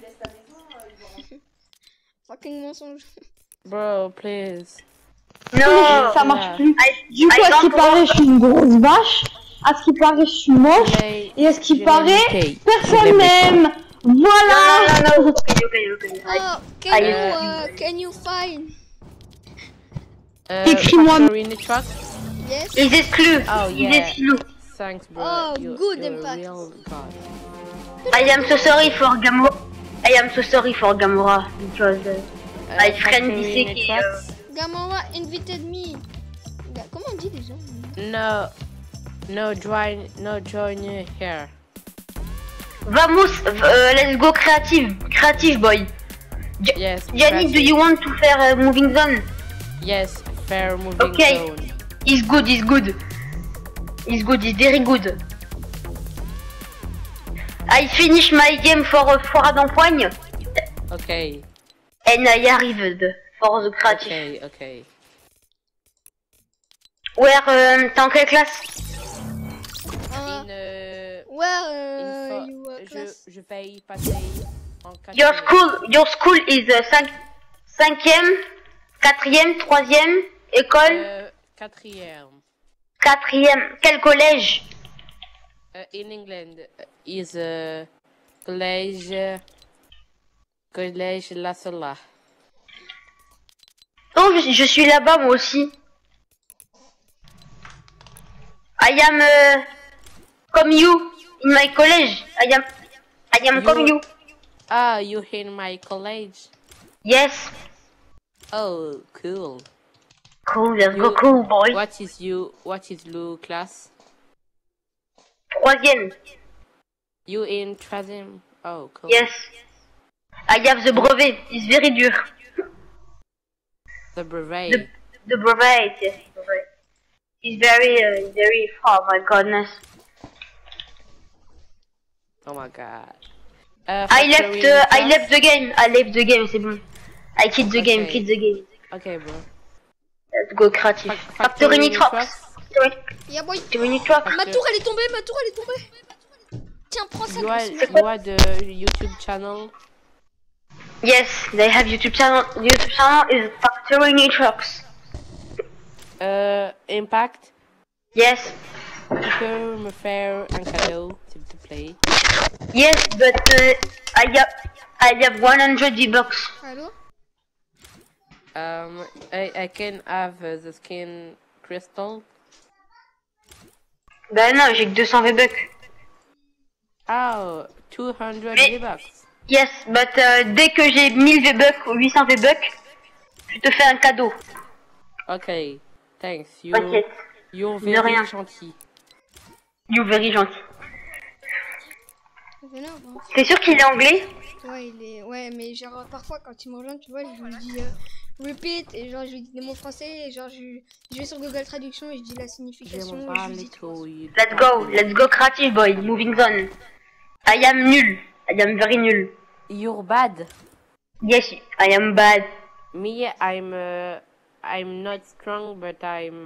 Speaker 1: Fucking mensonge.
Speaker 7: Bro, please.
Speaker 2: Non.
Speaker 6: Ça marche plus.
Speaker 2: I-
Speaker 6: Du coup,
Speaker 2: I
Speaker 6: à ce qui
Speaker 2: don't
Speaker 6: paraît, je suis une grosse vache. À ce qui paraît, je suis moche.
Speaker 7: Mais
Speaker 6: Et à ce qui
Speaker 7: je
Speaker 6: paraît,
Speaker 7: l'aime, Kate.
Speaker 6: personne
Speaker 7: Je l'aime.
Speaker 6: m'aime. Voilà.
Speaker 2: Non. Ok.
Speaker 1: Oh, can you find?
Speaker 6: Écris-moi.
Speaker 7: Factory in the truck?
Speaker 1: Yes.
Speaker 2: Ils excluent.
Speaker 7: Oh,
Speaker 2: Ils
Speaker 7: yeah.
Speaker 2: excluent.
Speaker 7: Thanks, bro.
Speaker 1: Oh, good
Speaker 7: you're a
Speaker 1: impact.
Speaker 7: real god.
Speaker 2: I am so sorry for Gamora. I am so sorry for Gamora because my friend
Speaker 7: Factory
Speaker 2: disait
Speaker 7: in the
Speaker 2: qu'il.
Speaker 7: trucks?
Speaker 1: Gamora invited me. Comment on dit déjà?
Speaker 7: No, join here.
Speaker 2: Vamos, let's go creative boy.
Speaker 7: Yes.
Speaker 2: Yannick, do you want to faire moving zone?
Speaker 7: Yes, fair moving
Speaker 2: Okay.
Speaker 7: zone.
Speaker 2: He's good. He's very good. I finish my game for Foire d'Empoigne
Speaker 7: Okay.
Speaker 2: and I arrived for the creative.
Speaker 7: Okay.
Speaker 2: Where, t'es en quelle classe?
Speaker 1: Where you class?
Speaker 7: Je vais passer en
Speaker 2: Your school is 5e, 4e, 3e, école,
Speaker 7: Quatrième.
Speaker 2: 4e. Quel collège?
Speaker 7: In England is collège La Sola.
Speaker 2: Oh, je suis là-bas moi aussi. I am comme you in my college. I am comme you.
Speaker 7: Ah, you in my college?
Speaker 2: Yes.
Speaker 7: Oh, cool.
Speaker 2: Cool, let's go
Speaker 7: You-
Speaker 2: cool boy.
Speaker 7: What is your class?
Speaker 2: 3e.
Speaker 7: You in troisième? Oh, cool.
Speaker 2: Yes. I have the brevet. It's very dur.
Speaker 7: The brevet.
Speaker 2: The brevet, yes. Brevet. It's very. Oh my goodness.
Speaker 7: Oh my god.
Speaker 2: I left the game. C'est bon. I quit the game.
Speaker 7: Okay, bro.
Speaker 2: Let's go creative. Factory Nitrox.
Speaker 1: Yeah boy.
Speaker 2: Factory Nitrox.
Speaker 1: Ma tour elle est tombée. Tiens, prends ça.
Speaker 7: You are the YouTube channel?
Speaker 2: Yes, they have YouTube channel. YouTube channel is Factory Nitrox.
Speaker 7: Impact?
Speaker 2: Yes.
Speaker 7: Tu peux me faire un cadeau, s'il te plaît?
Speaker 2: Yes, but I have 100 V-Bucks.
Speaker 1: Allô?
Speaker 7: I can have the skin crystal.
Speaker 2: Ben non, j'ai que 200 V-Bucks.
Speaker 7: Oh, 200
Speaker 2: Mais-
Speaker 7: V-Bucks.
Speaker 2: Yes, but dès que j'ai 1000 V-Bucks ou 800 V-Bucks, je te fais un cadeau.
Speaker 7: Okay, thanks.
Speaker 2: T'inquiète.
Speaker 7: You're
Speaker 2: De
Speaker 7: very
Speaker 2: rien.
Speaker 7: gentil.
Speaker 2: You very gentil.
Speaker 1: Ça m'énerve, hein.
Speaker 2: T'es sûr qu'il est anglais?
Speaker 1: Ouais, il est. Ouais, mais genre parfois quand il me rejoint, tu vois, je lui dis repeat et genre je lui dis des mots français et genre je vais sur Google Traduction et je dis la signification.
Speaker 7: J'aime
Speaker 1: Et je
Speaker 7: pas
Speaker 1: lui
Speaker 7: les
Speaker 1: dis
Speaker 7: couilles.
Speaker 2: Let's go creative boy, moving zone. I am nul. I am very nul.
Speaker 7: You're bad.
Speaker 2: Yes, I am bad.
Speaker 7: Me, I'm not strong, but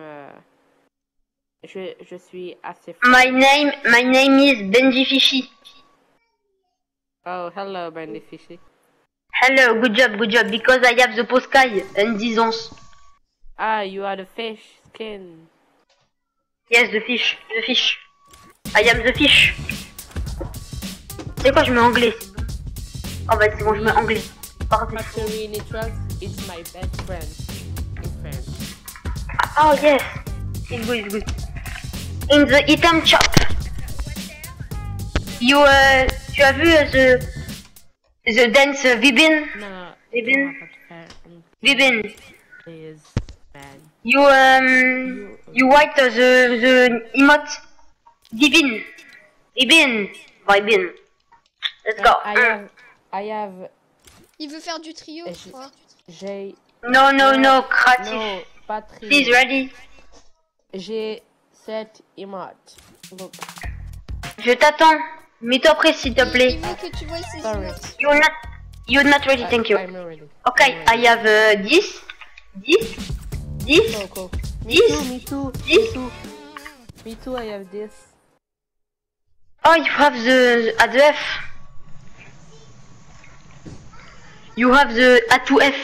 Speaker 7: je suis assez fort.
Speaker 2: My name is Benji Fishy.
Speaker 7: Oh, hello, Bandy Fishy.
Speaker 2: Hello, good job, because I have the poskai and disons.
Speaker 7: Ah, you are the fish skin.
Speaker 2: Yes, the fish. I am the fish. C'est quoi, je mets anglais? Oh bah c'est bon, je mets anglais. Pardon.
Speaker 7: Factory Nitrox is my best friend in France.
Speaker 2: Oh yes, it's good. In the item shop. Tu as vu the dance Vibin?
Speaker 7: No,
Speaker 2: Vibin?
Speaker 7: no,
Speaker 2: Vibin.
Speaker 7: please, man.
Speaker 2: You write the emote? Divin. Ibin. Vibin. Let's go.
Speaker 7: I have.
Speaker 1: Il veut faire du trio,
Speaker 7: Et
Speaker 1: je crois.
Speaker 7: J'ai.
Speaker 2: No, créatif.
Speaker 7: Non, pas trio.
Speaker 2: Please, ready.
Speaker 7: J'ai 7 emotes. Look.
Speaker 2: Je t'attends. Mets-toi prêt, s'il te plaît.
Speaker 1: Il veut que tu vois ses
Speaker 7: Sorry.
Speaker 1: emotes.
Speaker 2: You're not ready, thank you.
Speaker 7: I'm ready.
Speaker 2: Okay, I have 10. 10.
Speaker 7: Go, go. Me
Speaker 2: 10.
Speaker 7: too.
Speaker 2: 10.
Speaker 7: Me too, I have this.
Speaker 2: Oh, you have the A2F. You have the A2F.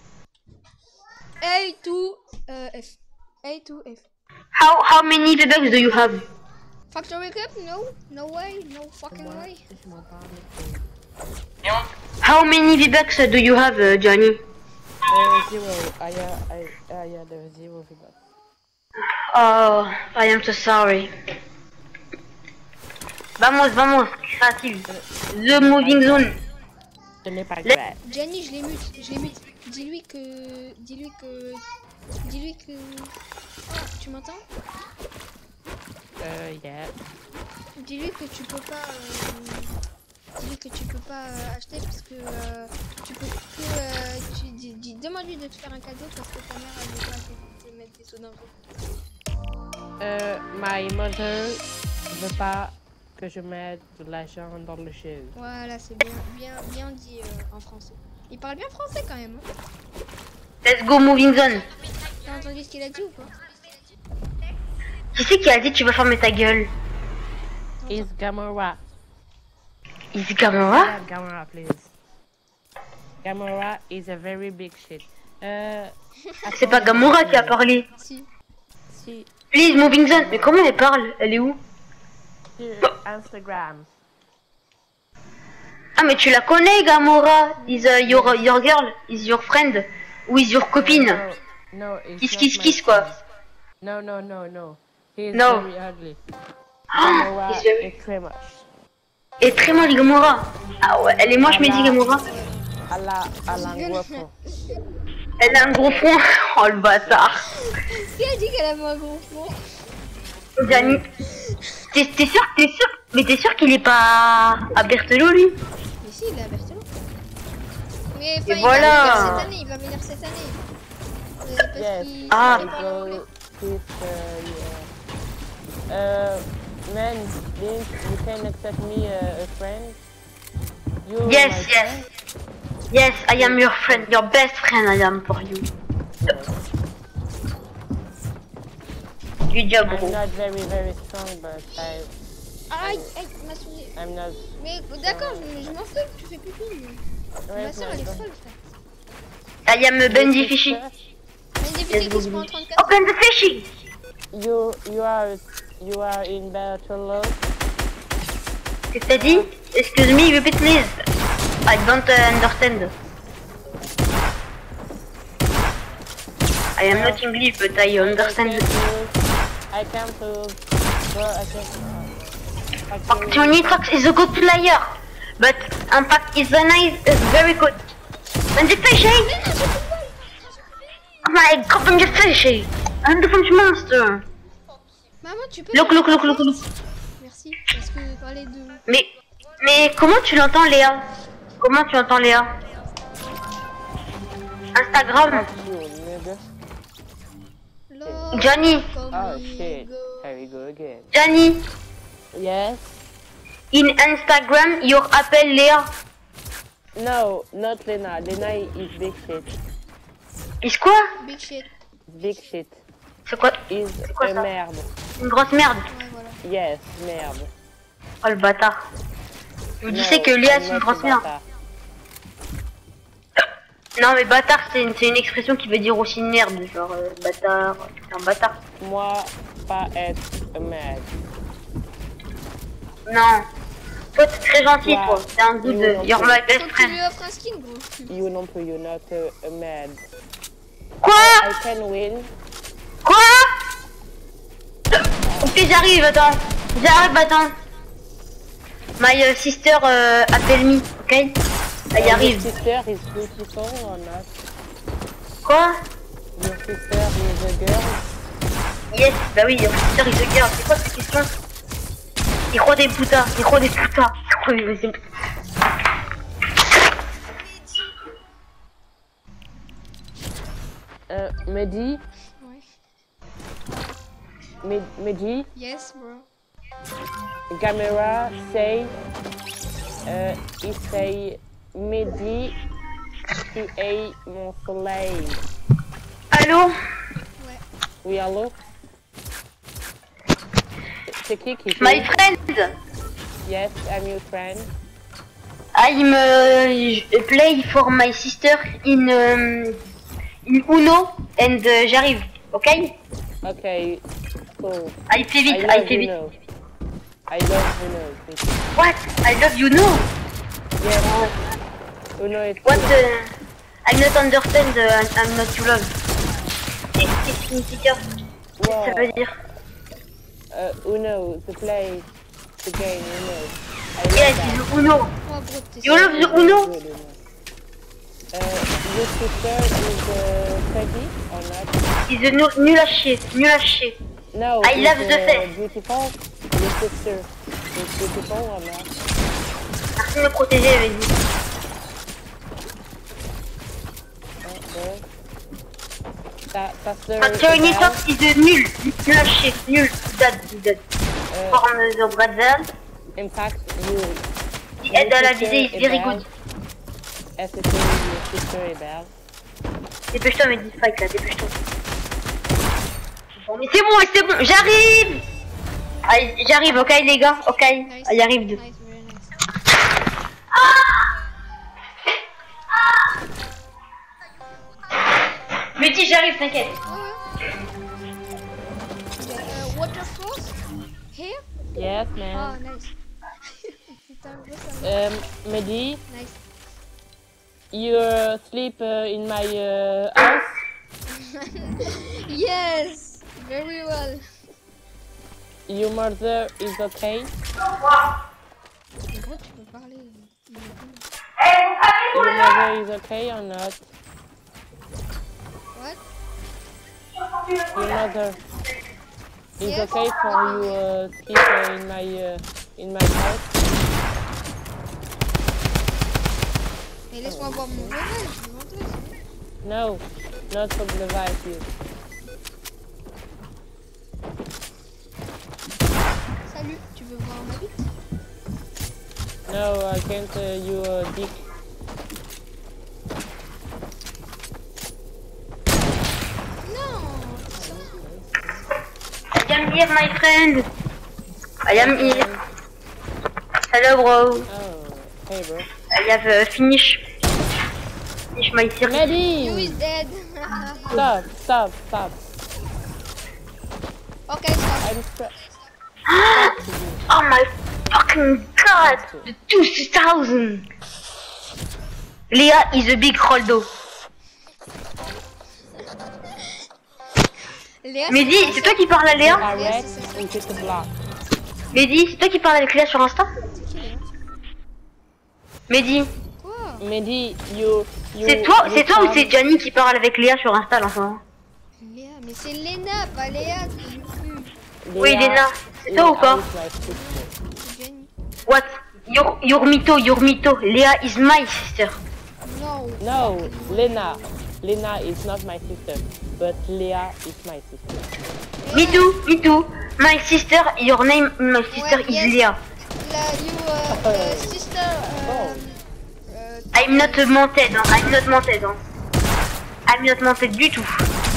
Speaker 1: A to F. A to F.
Speaker 2: How many V-Bucks do you have?
Speaker 1: Factory Cup? No way. No fucking way.
Speaker 7: Je m'en parle.
Speaker 2: How many V-Bucks do you have, Johnny?
Speaker 7: 0. I had 0 V-Bucks.
Speaker 2: Oh, I am so sorry. Vamos, créative. The moving zone.
Speaker 7: Ce n'est pas grave.
Speaker 1: Jenny, je l'ai mute. Dis-lui que... Oh, tu m'entends?
Speaker 7: Yeah.
Speaker 1: Dis-lui que tu peux pas... acheter parce que tu peux que... Demande-lui de te faire un cadeau parce que ta mère elle veut pas te mettre des sous dans le jeu.
Speaker 7: My mother veut pas que je mette de l'argent dans le jeu.
Speaker 1: Voilà, c'est bien dit en français. Il parle bien français quand même. Hein.
Speaker 2: Let's go moving zone.
Speaker 1: T'as entendu ce qu'il a dit ou pas?
Speaker 2: Qui c'est qui a dit tu vas fermer ta gueule?
Speaker 7: Is Gamora.
Speaker 2: Is Gamora?
Speaker 7: Yeah, Gamora, please. Gamora is a very big shit.
Speaker 2: C'est pas Gamora qui a parlé.
Speaker 1: Si.
Speaker 7: Si,
Speaker 2: Please, moving zone. Mais comment elle parle? Elle est où?
Speaker 7: sur Instagram.
Speaker 2: Ah, mais tu la connais, Gamora? Is your girl? Is your friend? Ou is your copine?
Speaker 7: No, it's
Speaker 2: Kiss, quoi.
Speaker 7: No. He's
Speaker 2: No.
Speaker 7: very ugly.
Speaker 2: Ah,
Speaker 7: Gamora
Speaker 2: he's very-
Speaker 7: est très moche.
Speaker 2: Et très moche, Gamora. Ah ouais, elle est moche, mais dis Gamora.
Speaker 7: Elle a un gros front.
Speaker 2: Elle a un gros front. Oh, le bâtard.
Speaker 1: Qui a dit qu'elle avait un gros front?
Speaker 2: Gianni. T'es sûr? Mais t'es sûr qu'il est pas à Berthelot, lui?
Speaker 1: Mais si, il est à Berthelot. Mais enfin, il
Speaker 2: voilà.
Speaker 1: va venir cette année. Parce
Speaker 7: Yes.
Speaker 1: qu'il
Speaker 2: Ah.
Speaker 1: il est pas renouvelé.
Speaker 7: Man, Link, you can accept me a friend? You my
Speaker 2: Yes.
Speaker 7: friend?
Speaker 2: Yes, I am your friend. Your best friend, I am for you. Good job,
Speaker 7: I'm
Speaker 2: bro.
Speaker 7: not very strong, but
Speaker 1: Aïe, ma souris.
Speaker 7: I'm not...
Speaker 1: Mais d'accord, je m'en fous, tu fais pipi. Mais... Ma soeur, elle est folle, frère.
Speaker 2: I am Bendy Fishy.
Speaker 1: Mais d'éviter qu'il se prend en 34.
Speaker 2: Open the fishy.
Speaker 7: You are in Berthelot?
Speaker 2: Qu'est-ce que t'as dit? Excuse me, repeat please. I don't understand. I am not English, but I understand.
Speaker 7: I can't prove.
Speaker 2: Johnny Fox is a good player, but Impact is very good. And the fishy? Oh my god, and the fishy! And the French monster!
Speaker 1: Maman, tu peux...
Speaker 2: Look.
Speaker 1: Merci, parce que parler de...
Speaker 2: Mais comment tu l'entends, Léa? Comment tu entends Léa? Instagram?
Speaker 1: Love,
Speaker 2: Johnny.
Speaker 1: comme
Speaker 7: Oh
Speaker 1: il
Speaker 7: shit.
Speaker 1: go.
Speaker 7: Here we go again.
Speaker 2: Johnny,
Speaker 7: Yes?
Speaker 2: in Instagram, your appelle Léa.
Speaker 7: No, not Lena. Lena is big shit.
Speaker 2: Is quoi?
Speaker 1: Big shit.
Speaker 7: Big shit.
Speaker 2: C'est quoi?
Speaker 7: Is
Speaker 2: quoi
Speaker 7: a
Speaker 2: ça?
Speaker 7: merde.
Speaker 2: Une grosse merde.
Speaker 1: Ouais, voilà.
Speaker 7: Yes, merde.
Speaker 2: Oh le bâtard. Je vous
Speaker 7: No,
Speaker 2: disais que Léa
Speaker 7: I'm
Speaker 2: c'est une
Speaker 7: not
Speaker 2: grosse
Speaker 7: a
Speaker 2: merde.
Speaker 7: bâtard.
Speaker 2: Non mais bâtard c'est une expression qui veut dire aussi merde. Genre bâtard, c'est un bâtard.
Speaker 7: Moi, pas être a merde.
Speaker 2: Non. Toi t'es très gentil
Speaker 7: Ouais.
Speaker 2: toi. T'es un good.
Speaker 7: Non,
Speaker 2: You're
Speaker 7: non,
Speaker 2: my
Speaker 1: Faut
Speaker 2: best
Speaker 1: que tu
Speaker 2: friend.
Speaker 1: lui offres un skin, gros.
Speaker 7: You non plus, you're not a mad.
Speaker 2: Quoi?
Speaker 7: I can win.
Speaker 2: Quoi? Ok j'arrive, attends. My sister appelle me, ok? Elle y
Speaker 7: Your
Speaker 2: arrive.
Speaker 7: sister is beautiful or not?
Speaker 2: Quoi?
Speaker 7: Your sister is a girl?
Speaker 2: Yes, bah oui, your sister is a girl. C'est quoi cette question? Hijo de puta, hijo de puta. Hijo de puta.
Speaker 7: Mehdi,
Speaker 1: Ouais.
Speaker 7: Mehdi,
Speaker 1: Yes, bro.
Speaker 7: camera say, il say Mehdi, tu es mon soleil.
Speaker 2: Allô?
Speaker 1: Ouais.
Speaker 7: Oui, allô? C'est qui
Speaker 2: My friend,
Speaker 7: Yes, I'm your friend.
Speaker 2: I'm play for my sister in Uno and j'arrive, ok?
Speaker 7: Okay, cool.
Speaker 2: I save
Speaker 7: I
Speaker 2: it, I
Speaker 7: love
Speaker 2: save it.
Speaker 7: Uno. I love Uno. Thank you.
Speaker 2: What? I love you, no?
Speaker 7: Yes, Uno is
Speaker 2: What?
Speaker 7: cool.
Speaker 2: I'm not understand, I'm not you love. Qu'est-ce que signifie ça? Qu'est-ce que ça veut dire?
Speaker 7: Uno, to play the game, Uno. I love
Speaker 2: Yes,
Speaker 7: that.
Speaker 2: the Uno.
Speaker 1: Oh, bro, t'es
Speaker 2: You love the Uno?
Speaker 7: Good, Uno. Your sister is pretty or not?
Speaker 2: Is nul à chier, nul à chier.
Speaker 7: No,
Speaker 2: I
Speaker 7: is,
Speaker 2: love the face.
Speaker 7: beautiful. Your sister is beautiful or not?
Speaker 2: Merci de me protéger, vas-y.
Speaker 7: Okay. Pastor
Speaker 2: Terminator is nul, nul à chier, nul, dead. Forme de bretzel.
Speaker 7: Impact, you.
Speaker 2: The head à la visée is very good.
Speaker 7: SSA, your sister est belle.
Speaker 2: Dépêche-toi, mais dis fight là, dépêche-toi. Bon, mais c'est bon, j'arrive! Allez, j'arrive, ok les gars, ok?
Speaker 1: Nice.
Speaker 2: Allez, arrive deux.
Speaker 1: Nice, very nice.
Speaker 2: Mais dis, j'arrive, t'inquiète.
Speaker 1: Waterfalls? Here?
Speaker 7: Yes,
Speaker 1: Oh,
Speaker 7: man.
Speaker 1: nice. Putain, gros, ça me-
Speaker 7: Mehdi,
Speaker 1: Nice.
Speaker 7: you sleep in my house?
Speaker 1: Yes! Very well.
Speaker 7: Your mother is okay?
Speaker 1: Gros, tu peux parler.
Speaker 7: Your mother is okay or not?
Speaker 1: What?
Speaker 7: Your mother is
Speaker 1: Yes.
Speaker 7: okay for you sleep in my house?
Speaker 1: Mais laisse-moi boire mon verre, je vais rentrer.
Speaker 7: No, not from the vibe you.
Speaker 1: Salut, tu veux voir ma bite?
Speaker 7: No, I can't you dick.
Speaker 1: Non!
Speaker 2: I am here, my friend. I am here. Hello, bro.
Speaker 7: Oh, hey bro.
Speaker 2: I have finish my series.
Speaker 1: You
Speaker 7: Mehdi!
Speaker 1: is dead.
Speaker 7: Stop.
Speaker 1: Okay, stop.
Speaker 7: I'm
Speaker 2: Oh my fucking god! The 2000! Léa is a big Roldo.
Speaker 1: Léa,
Speaker 2: Mehdi, c'est toi qui parles à Léa?
Speaker 7: direct and hit the block.
Speaker 2: Mehdi, c'est toi qui parles avec Léa sur Insta? Mehdi,
Speaker 1: Quoi?
Speaker 7: Mehdi, you
Speaker 2: c'est toi ou
Speaker 7: come-
Speaker 2: c'est Gianni qui parle avec Léa sur Insta là en ce moment?
Speaker 1: Léa, mais c'est Léna, pas Léa.
Speaker 2: Oui, Léna, c'est toi ou pas?
Speaker 7: is my sister.
Speaker 1: C'est Jenny.
Speaker 2: What? You're mito. Léa is my sister.
Speaker 1: No.
Speaker 7: No, Lena. Lena is not my sister, but Leah is my sister.
Speaker 2: Me too. My sister, your name, my sister
Speaker 1: Ouais,
Speaker 2: is
Speaker 1: yes.
Speaker 2: Léa.
Speaker 1: Sister.
Speaker 2: I'm not monted, hein. I'm not monted du tout.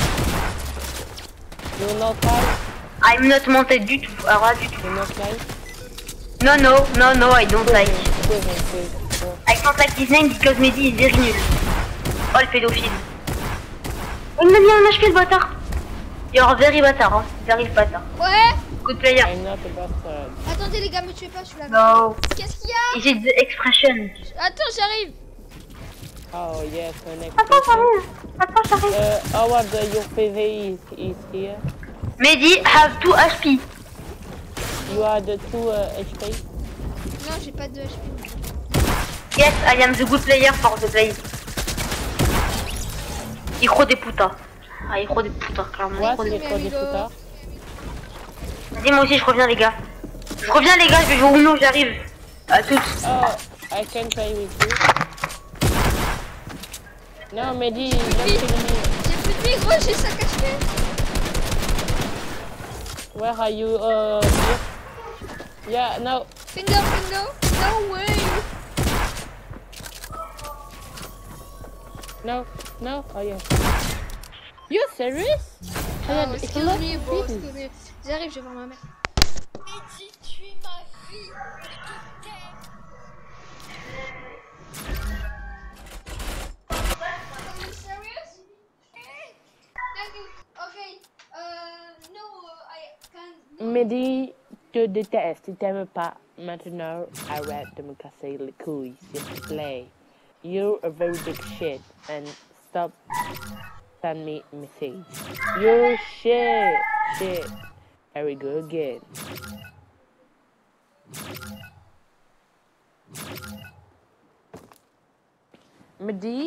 Speaker 7: You not like?
Speaker 2: I'm not monted du tout. Alors là, du tout.
Speaker 7: You not like?
Speaker 2: No, I don't like.
Speaker 7: Please.
Speaker 2: I don't like his name because Mehdi is very nul. Oh, le pédophile. Il m'a mis un HP, le bâtard. You're very bâtard, hein. Very bâtard.
Speaker 1: Ouais.
Speaker 2: Good player.
Speaker 7: I'm not a bastard.
Speaker 1: Attendez les gars, me tuez pas, je suis là.
Speaker 2: No.
Speaker 1: Qu'est-ce qu'il y a?
Speaker 2: Is it the expression?
Speaker 1: Attends, j'arrive.
Speaker 7: Oh yes, the next
Speaker 2: Attends,
Speaker 7: question.
Speaker 2: j'arrive.
Speaker 7: Howard, your PV is here.
Speaker 2: Mehdi have 2 HP.
Speaker 7: You had 2 HP.
Speaker 1: Non, j'ai pas de HP.
Speaker 2: Yes, I am the good player for the play. Hijo de puta. Ah, hijo de puta, clairement.
Speaker 7: What?
Speaker 2: Hijo de-
Speaker 7: Hijo de puta?
Speaker 2: Vas-y, moi aussi, je reviens, les gars. Je reviens les gars, je vais jouer au Uno, j'arrive. À toutes.
Speaker 7: Oh, I can play with you. No, Mehdi, don't kill me.
Speaker 1: J'ai plus de vie, gros, j'ai 5 HP.
Speaker 7: Where are you? Yeah, no.
Speaker 1: Finger, no way.
Speaker 7: No. Oh yeah. You serious?
Speaker 1: Oh, excuse me, bro, excuse me. J'arrive, je vais voir ma mère.
Speaker 8: Mehdi, tu es ma vie.
Speaker 1: Are you serious? Thank you. Okay. No, I can't.
Speaker 7: Mehdi, te déteste, il t'aime pas. Maintenant, arrête de me casser les couilles, s'il te plaît. You're a very big shit, and stop send me message. You're shit. Here we go again. Mehdi?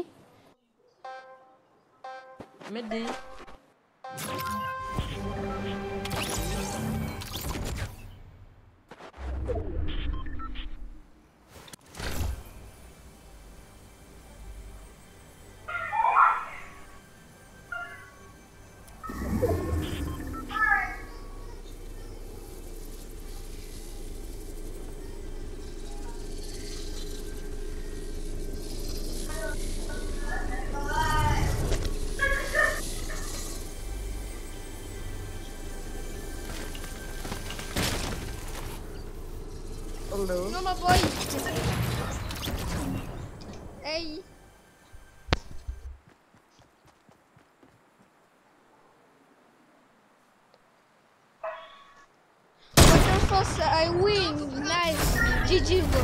Speaker 7: Hello?
Speaker 1: No, my boy. Hey. First, I win. Nice. GG, bro.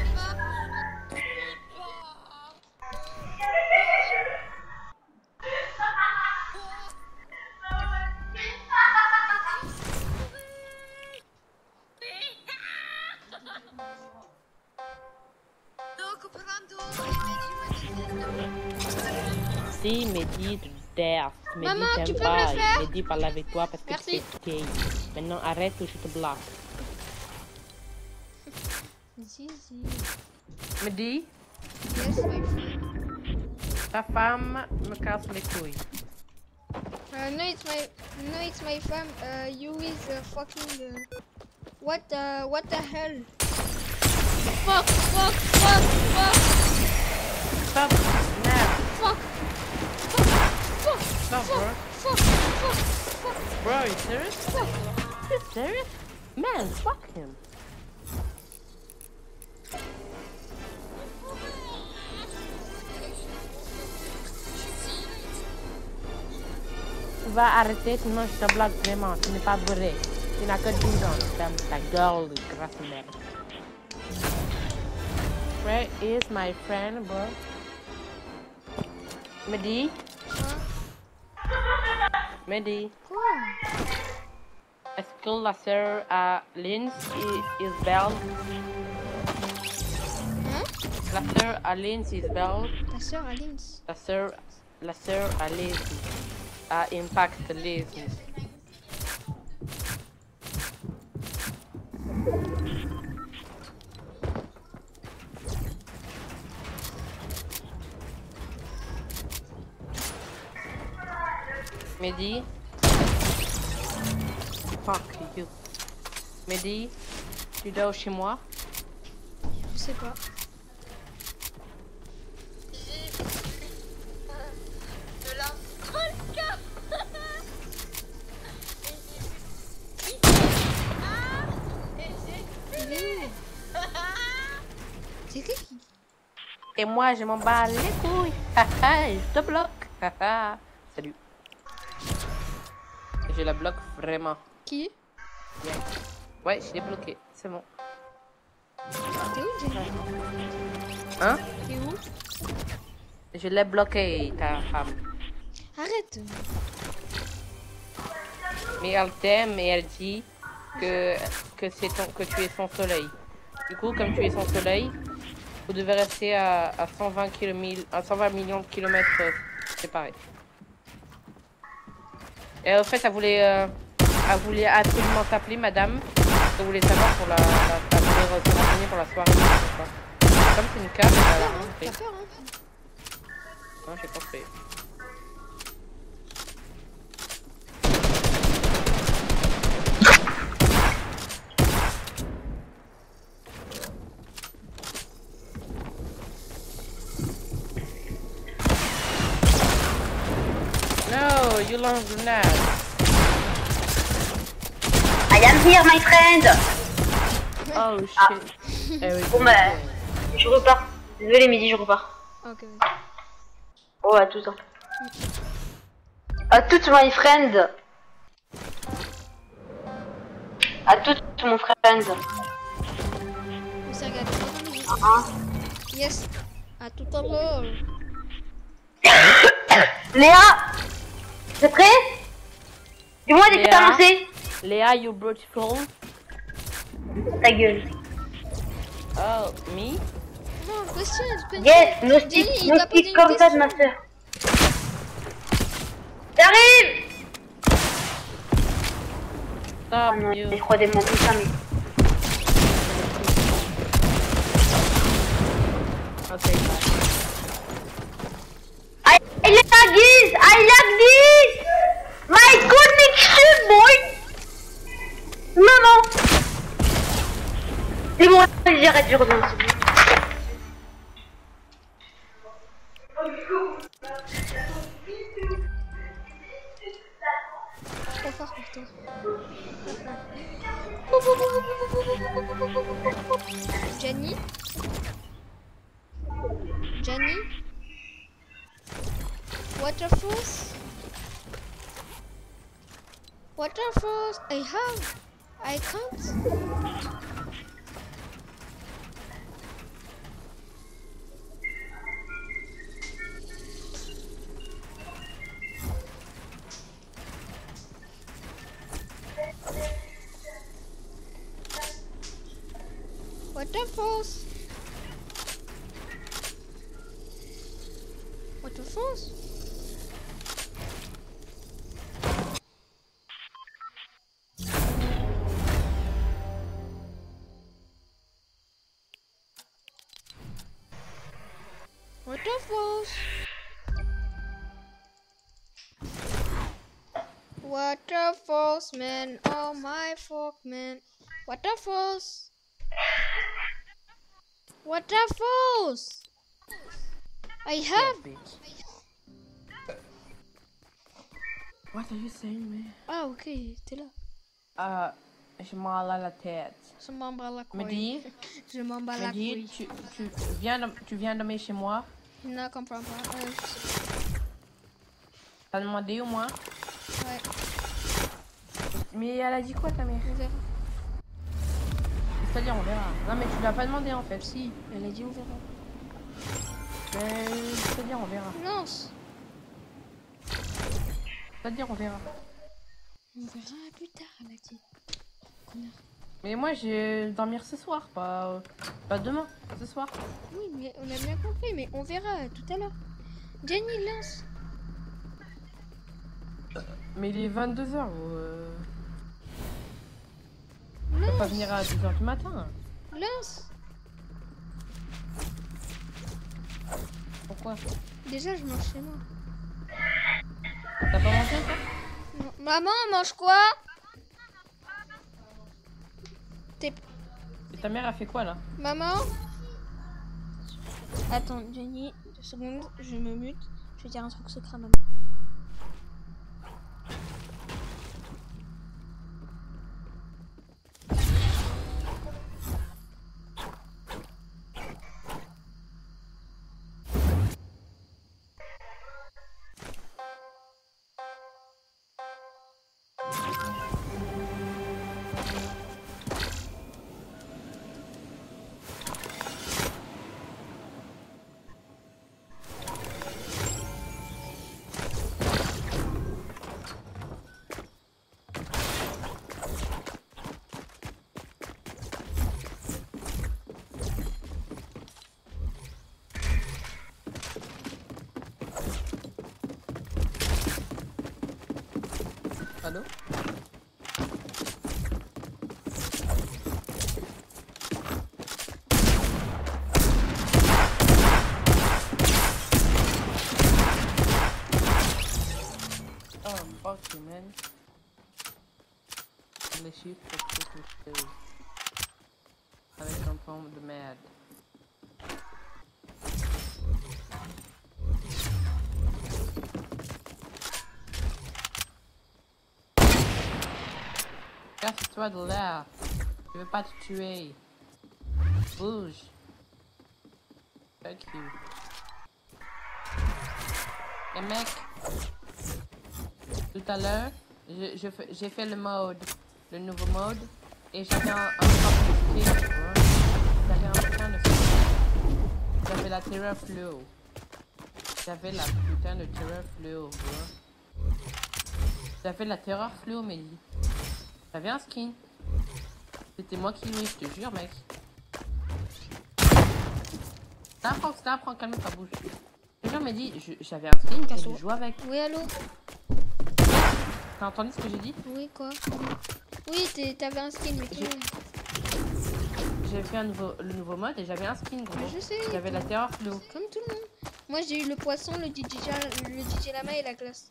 Speaker 7: Si Mehdi te déteste, Mehdi
Speaker 1: Maman, tu
Speaker 7: t'aime
Speaker 1: peux
Speaker 7: pas,
Speaker 1: me le faire?
Speaker 7: Mehdi parle avec toi parce que
Speaker 1: Merci.
Speaker 7: tu es gay. Maintenant arrête ou je te bloque.
Speaker 1: Zizi.
Speaker 7: Mehdi,
Speaker 1: Yes, my friend.
Speaker 7: ta femme me casse les couilles.
Speaker 1: No, it's my fam. You is fucking. What the hell? Fuck.
Speaker 7: Stop now.
Speaker 1: Fuck.
Speaker 7: Stop, bro.
Speaker 1: Fuck.
Speaker 7: Bro, you serious?
Speaker 1: Fuck.
Speaker 7: You serious? Man, fuck him. Va arrêter, sinon je te bloque vraiment. Tu n'es pas vrai. Tu n'as que 10 ans. Tu fermes ta gueule, grasse merde. Where is my friend, bro? Mehdi? Mehdi?
Speaker 1: Quoi?
Speaker 7: Est-ce que la sœur à Linz is belle?
Speaker 1: Hein?
Speaker 7: La sœur à Linz is belle?
Speaker 1: Ta soeur Aline.
Speaker 7: La sœur à Linz à Impact Linz. Mehdi? Fuck you. Mehdi? Tu dors chez moi?
Speaker 1: Je sais pas.
Speaker 8: De la Volca.
Speaker 1: C'est qui?
Speaker 7: Et moi, je m'en bats les couilles. Je te bloque. Salut. Je la bloque vraiment.
Speaker 1: Qui?
Speaker 7: Yeah. Ouais, je l'ai bloqué. C'est bon.
Speaker 1: T'es où, Jenny?
Speaker 7: Hein?
Speaker 1: T'es où?
Speaker 7: Je l'ai bloqué, ta femme.
Speaker 1: Arrête.
Speaker 7: Mais elle t'aime et elle dit que tu es son soleil. Du coup, comme tu es son soleil, vous devez rester à 120 millions de kilomètres séparés. Et en fait, elle voulait absolument t'appeler, madame, que vous voulez savoir pour la se renseigner pour la soirée. Comme c'est une carte, elle a rien fait.
Speaker 1: T'as peur, hein?
Speaker 7: Non, j'ai compris. No, you lance grenade.
Speaker 2: I am here, my friend.
Speaker 7: Oh
Speaker 2: Ah.
Speaker 7: shit. Eh oui.
Speaker 2: Bon bah, je repars. Désolé, Midi, je repars.
Speaker 1: Ok, vas-y.
Speaker 2: Oh, à tout ça. À toutes, my friend. À toutes, mon friend.
Speaker 1: On s'est regardé. Yes. À tout à l'heure.
Speaker 2: Léa, t'es prêt? Dis-moi dès que
Speaker 7: Léa.
Speaker 2: t'as lancé.
Speaker 7: Léa, you beautiful.
Speaker 2: Ta gueule.
Speaker 7: Oh, me?
Speaker 1: Non, question,
Speaker 2: Yes, no
Speaker 1: Jenny,
Speaker 2: stick,
Speaker 1: il
Speaker 2: no
Speaker 1: t'a posé
Speaker 2: stick
Speaker 1: une
Speaker 2: comme ça de
Speaker 1: question.
Speaker 2: ma soeur. J'arrive. Ah
Speaker 7: Stop
Speaker 2: non,
Speaker 7: you.
Speaker 2: je crois des mots tout ça, mais...
Speaker 7: Okay, bye.
Speaker 2: I like this! I like this! My connection, boy! Maman! C'est bon, j'arrête, je reviens. c'est bon.
Speaker 1: Trop fort pour toi. Jenny? Jenny? Waterfalls? Waterfalls? I have. I can't. Waterfalls? Waterfalls? Waterfalls? Waterfalls, man. Oh my fuck, man. Waterfalls? Waterfalls? I have.
Speaker 7: What are you saying, man?
Speaker 1: Ah, ok, t'es là.
Speaker 7: Je m'en à la tête.
Speaker 1: Je m'en bats la couille.
Speaker 7: Me dis,
Speaker 1: Je m'en bats la
Speaker 7: me dis,
Speaker 1: couille.
Speaker 7: tu viens de chez moi.
Speaker 1: Non, comprends pas. Je sais
Speaker 7: T'as demandé au moins.
Speaker 1: pas. Ouais,
Speaker 7: Mais elle a dit quoi ta mère?
Speaker 1: on verra.
Speaker 7: C'est-à-dire on verra. Non mais tu l'as pas demandé en fait.
Speaker 1: Si, elle a dit on verra.
Speaker 7: Mais c'est-à-dire on verra.
Speaker 1: Non,
Speaker 7: C'est-à-dire on verra.
Speaker 1: on verra plus tard, elle a dit. Connard.
Speaker 7: Mais moi je vais dormir ce soir, pas demain, ce soir.
Speaker 1: Oui, mais on a bien compris, mais on verra tout à l'heure. Jenny, lance.
Speaker 7: Mais il est 22h. Tu vas pas venir à 10h du matin.
Speaker 1: Lance.
Speaker 7: Pourquoi?
Speaker 1: Déjà, je mange chez moi.
Speaker 7: T'as pas mangé ça?
Speaker 1: Non. Maman, on mange quoi? T'es...
Speaker 7: Et ta mère a fait quoi là?
Speaker 1: Maman? Attends, Jenny, 2 secondes, je me mute. Je vais dire un truc secret à maman.
Speaker 7: Allô? fuck you, man. Les chiffres pour que tu avec un pomme de merde. Casse-toi de là. Je veux pas te tuer. Bouge. Fuck you. Et mec, tout à l'heure, j'ai fait le nouveau mode, et j'avais un skin, j'avais un putain de skin. J'avais la terreur fluo. J'avais la putain de terreur fluo, J'avais la terreur fluo, Mélie. J'avais un skin. C'était moi qui l'ai, je te jure, mec. T'apprends, calme ta bouche. Je te jure, Mélie, j'avais un skin et je jouais avec.
Speaker 1: Oui, allô?
Speaker 7: T'as entendu ce que j'ai dit?
Speaker 1: Oui, quoi? Oui, t'avais un skin, mais
Speaker 7: j'ai fait le nouveau mode et j'avais un skin, gros.
Speaker 1: Je sais.
Speaker 7: J'avais la terreur fluo.
Speaker 1: Comme tout le monde. Moi, j'ai eu le poisson, le DJ Lama et la glace.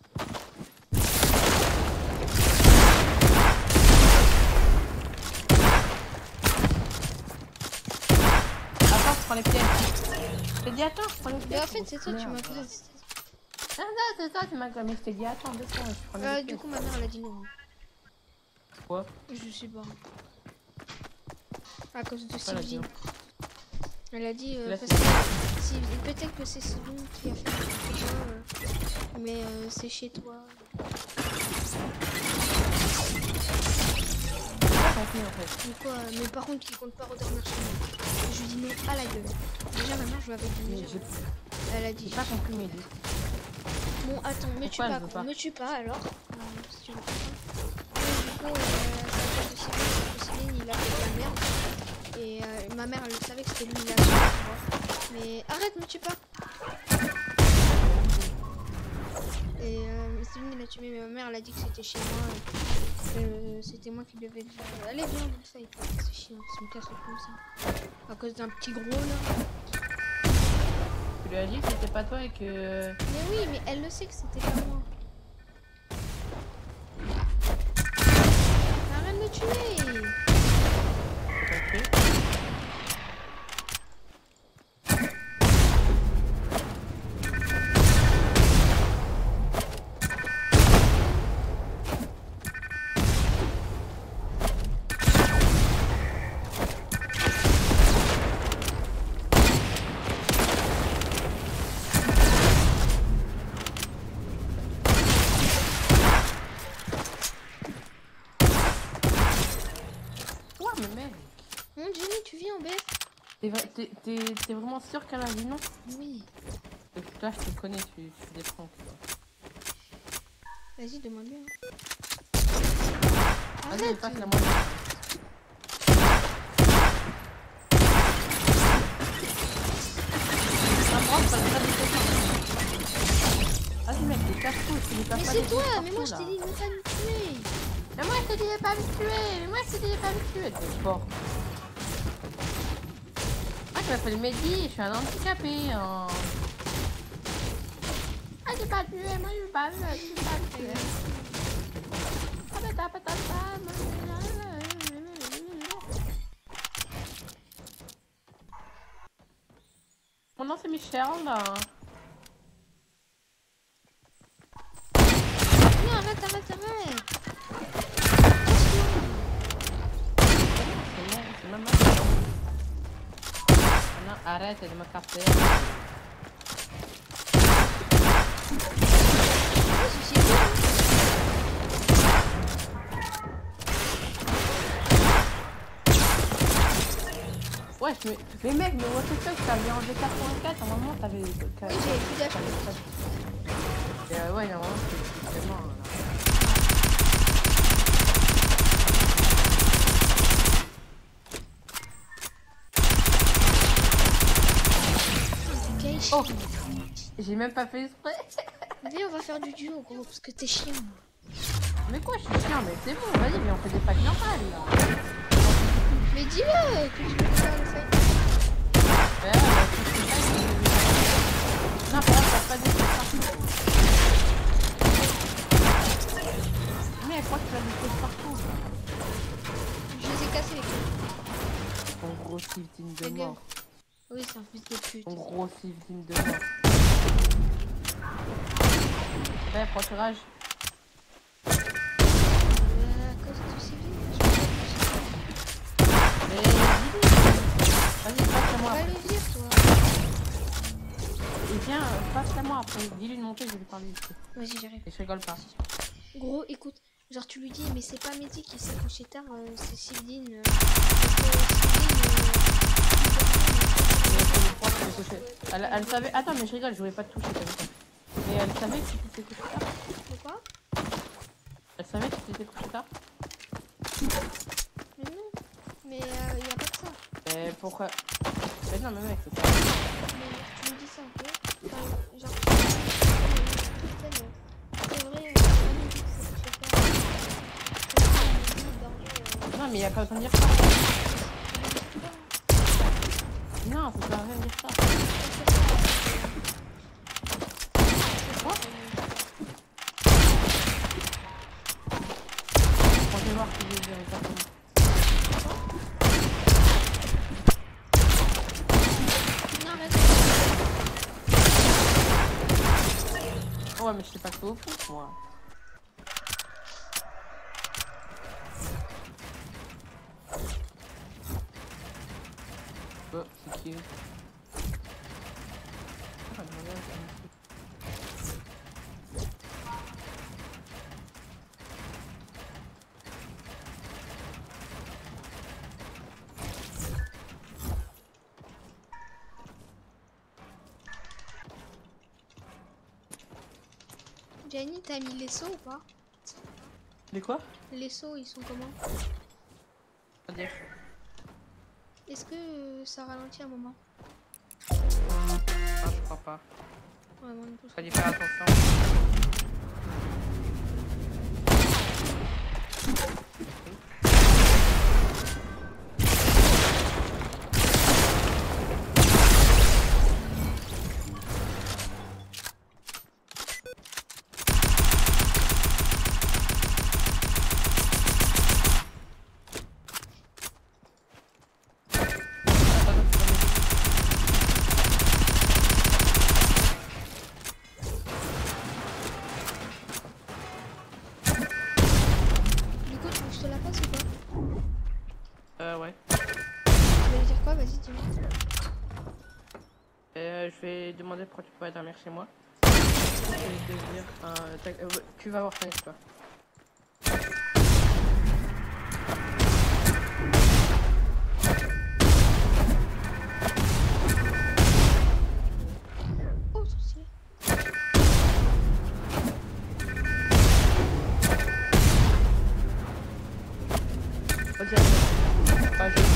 Speaker 7: Attends, je prends les pièges. Je t'ai dit attends, je prends les pièges.
Speaker 1: Mais en fait, c'est toi, tu m'as pris.
Speaker 7: Non, c'est toi, tu m'as mais je t'ai dit attends, 2 secondes, je prends les pièges.
Speaker 1: Du coup, ma mère, elle a dit non.
Speaker 7: Quoi?
Speaker 1: Je sais pas. À cause de Sylvie. Elle a dit parce que peut-être que c'est Sylvie qui a fait le truc, mais c'est chez toi. Mais quoi? Mais par contre, il compte pas redormir chez moi. Je lui dis non à la gueule. Déjà ma mère, je lui avais dit. Elle a dit.
Speaker 7: J'ai pas compris mes deux.
Speaker 1: Bon, attends, me tue pas. Me tue pas alors. Si tu veux pas. Du coup, ça de Céline, il a fait de la merde. Et ma mère, elle savait que c'était lui la merde, tu vois. Mais arrête, me tue pas. Et Céline, il a tué, mais ma mère, elle a dit que c'était chez moi. C'était moi qui devais le faire. Allez, viens, vite fait. C'est chiant, ça me casse le cou, ça. À cause d'un petit gros, là.
Speaker 7: Tu lui as dit que c'était pas toi et que...
Speaker 1: Mais oui, mais elle le sait que c'était pas moi. Arrête de me tuer. Mon Jenny, tu vis en BF?
Speaker 7: T'es vraiment sûr qu'elle a dit non?
Speaker 1: Oui.
Speaker 7: Là, je te connais, tu défends.
Speaker 1: Vas-y, demande-lui.
Speaker 7: Vas-y, passe la moitié. Vas-y mec, t'es casse-couille, tu n'es pas.
Speaker 1: Mais c'est toi, mais moi je t'ai dit de ne pas me tuer.
Speaker 7: Mais moi je t'ai dit de pas me tuer, mais moi je t'ai dit de pas me tuer, t'es fort. Moi je m'appelle Mehdi, je suis un handicapé. Ah j'ai pas tué, moi je pas tué. Mon nom c'est Michel là.
Speaker 1: Non, arrête.
Speaker 7: C'est maman. Non, arrête de me casser. Ouais, mais mec, mais what the fuck, t'avais enlevé 84, normalement t'avais...
Speaker 1: Oui, j'avais plus d'âge.
Speaker 7: Ouais, normalement c'est vraiment...
Speaker 1: Oh,
Speaker 7: j'ai même pas fait exprès.
Speaker 1: Viens, on va faire du duo, gros, parce que t'es chiant.
Speaker 7: Mais quoi, je suis chiant, mais c'est bon, vas-y, viens, on fait des packs normales, là.
Speaker 1: Mais dis-le que tu veux faire le fait.
Speaker 7: Non, par contre, pas de Steve digne de
Speaker 1: Ta gueule.
Speaker 7: mort.
Speaker 1: Oui, c'est un fils de pute.
Speaker 7: Un gros Steve digne de mort. Ouais, prends ce rage.
Speaker 1: À cause du civil, je peux
Speaker 7: Mais vas-y, passe-la-moi
Speaker 1: pas
Speaker 7: après.
Speaker 1: le dire, toi.
Speaker 7: Et viens, passe-la-moi après. Dis-lui de monter, je vais lui parler ici.
Speaker 1: Vas-y, j'arrive.
Speaker 7: Et je rigole pas.
Speaker 1: Gros, écoute, genre tu lui dis, mais c'est pas Mehdi qui s'est couché tard, c'est Sylvine.
Speaker 7: Elle savait. Attends, mais je rigole, je voulais pas te toucher, t'as vu ça. Mais elle savait que tu t'étais couché tard.
Speaker 1: Pourquoi?
Speaker 7: Elle savait que tu t'étais couché tard.
Speaker 1: Mais non, mais y a pas que ça.
Speaker 7: Et pourquoi? Mais non, mais mec, c'est ça.
Speaker 1: Mais tu me dis ça, ok? Enfin, genre, c'est vrai, Mehdi qui s'est couché tard.
Speaker 7: Non, mais il y a pas besoin de dire ça. Non, ça sert à rien de dire ça. Quoi? On va voir ce que je veux dire exactement.
Speaker 1: Non, arrête.
Speaker 7: Ouais, mais je sais pas ce au foot, moi. Oh, c'est qui? Ah,
Speaker 1: Jenny, t'as mis les sauts ou pas?
Speaker 7: les quoi?
Speaker 1: Les sauts, ils sont comment?
Speaker 7: C'est-à-dire?
Speaker 1: Est-ce que ça ralentit un moment?
Speaker 7: Ah, je crois pas.
Speaker 1: Ouais, moi non plus.
Speaker 7: Fallait faire attention.
Speaker 1: Du coup, tu veux que je te la passe ou pas?
Speaker 7: Ouais.
Speaker 1: Tu veux lui dire quoi? Vas-y, dis-moi.
Speaker 7: Je vais demander pourquoi tu peux pas dormir chez moi. Je vais te dire, tu vas voir ton histoire.
Speaker 1: Oh, c'est stylé.
Speaker 7: Ok. Pas juste.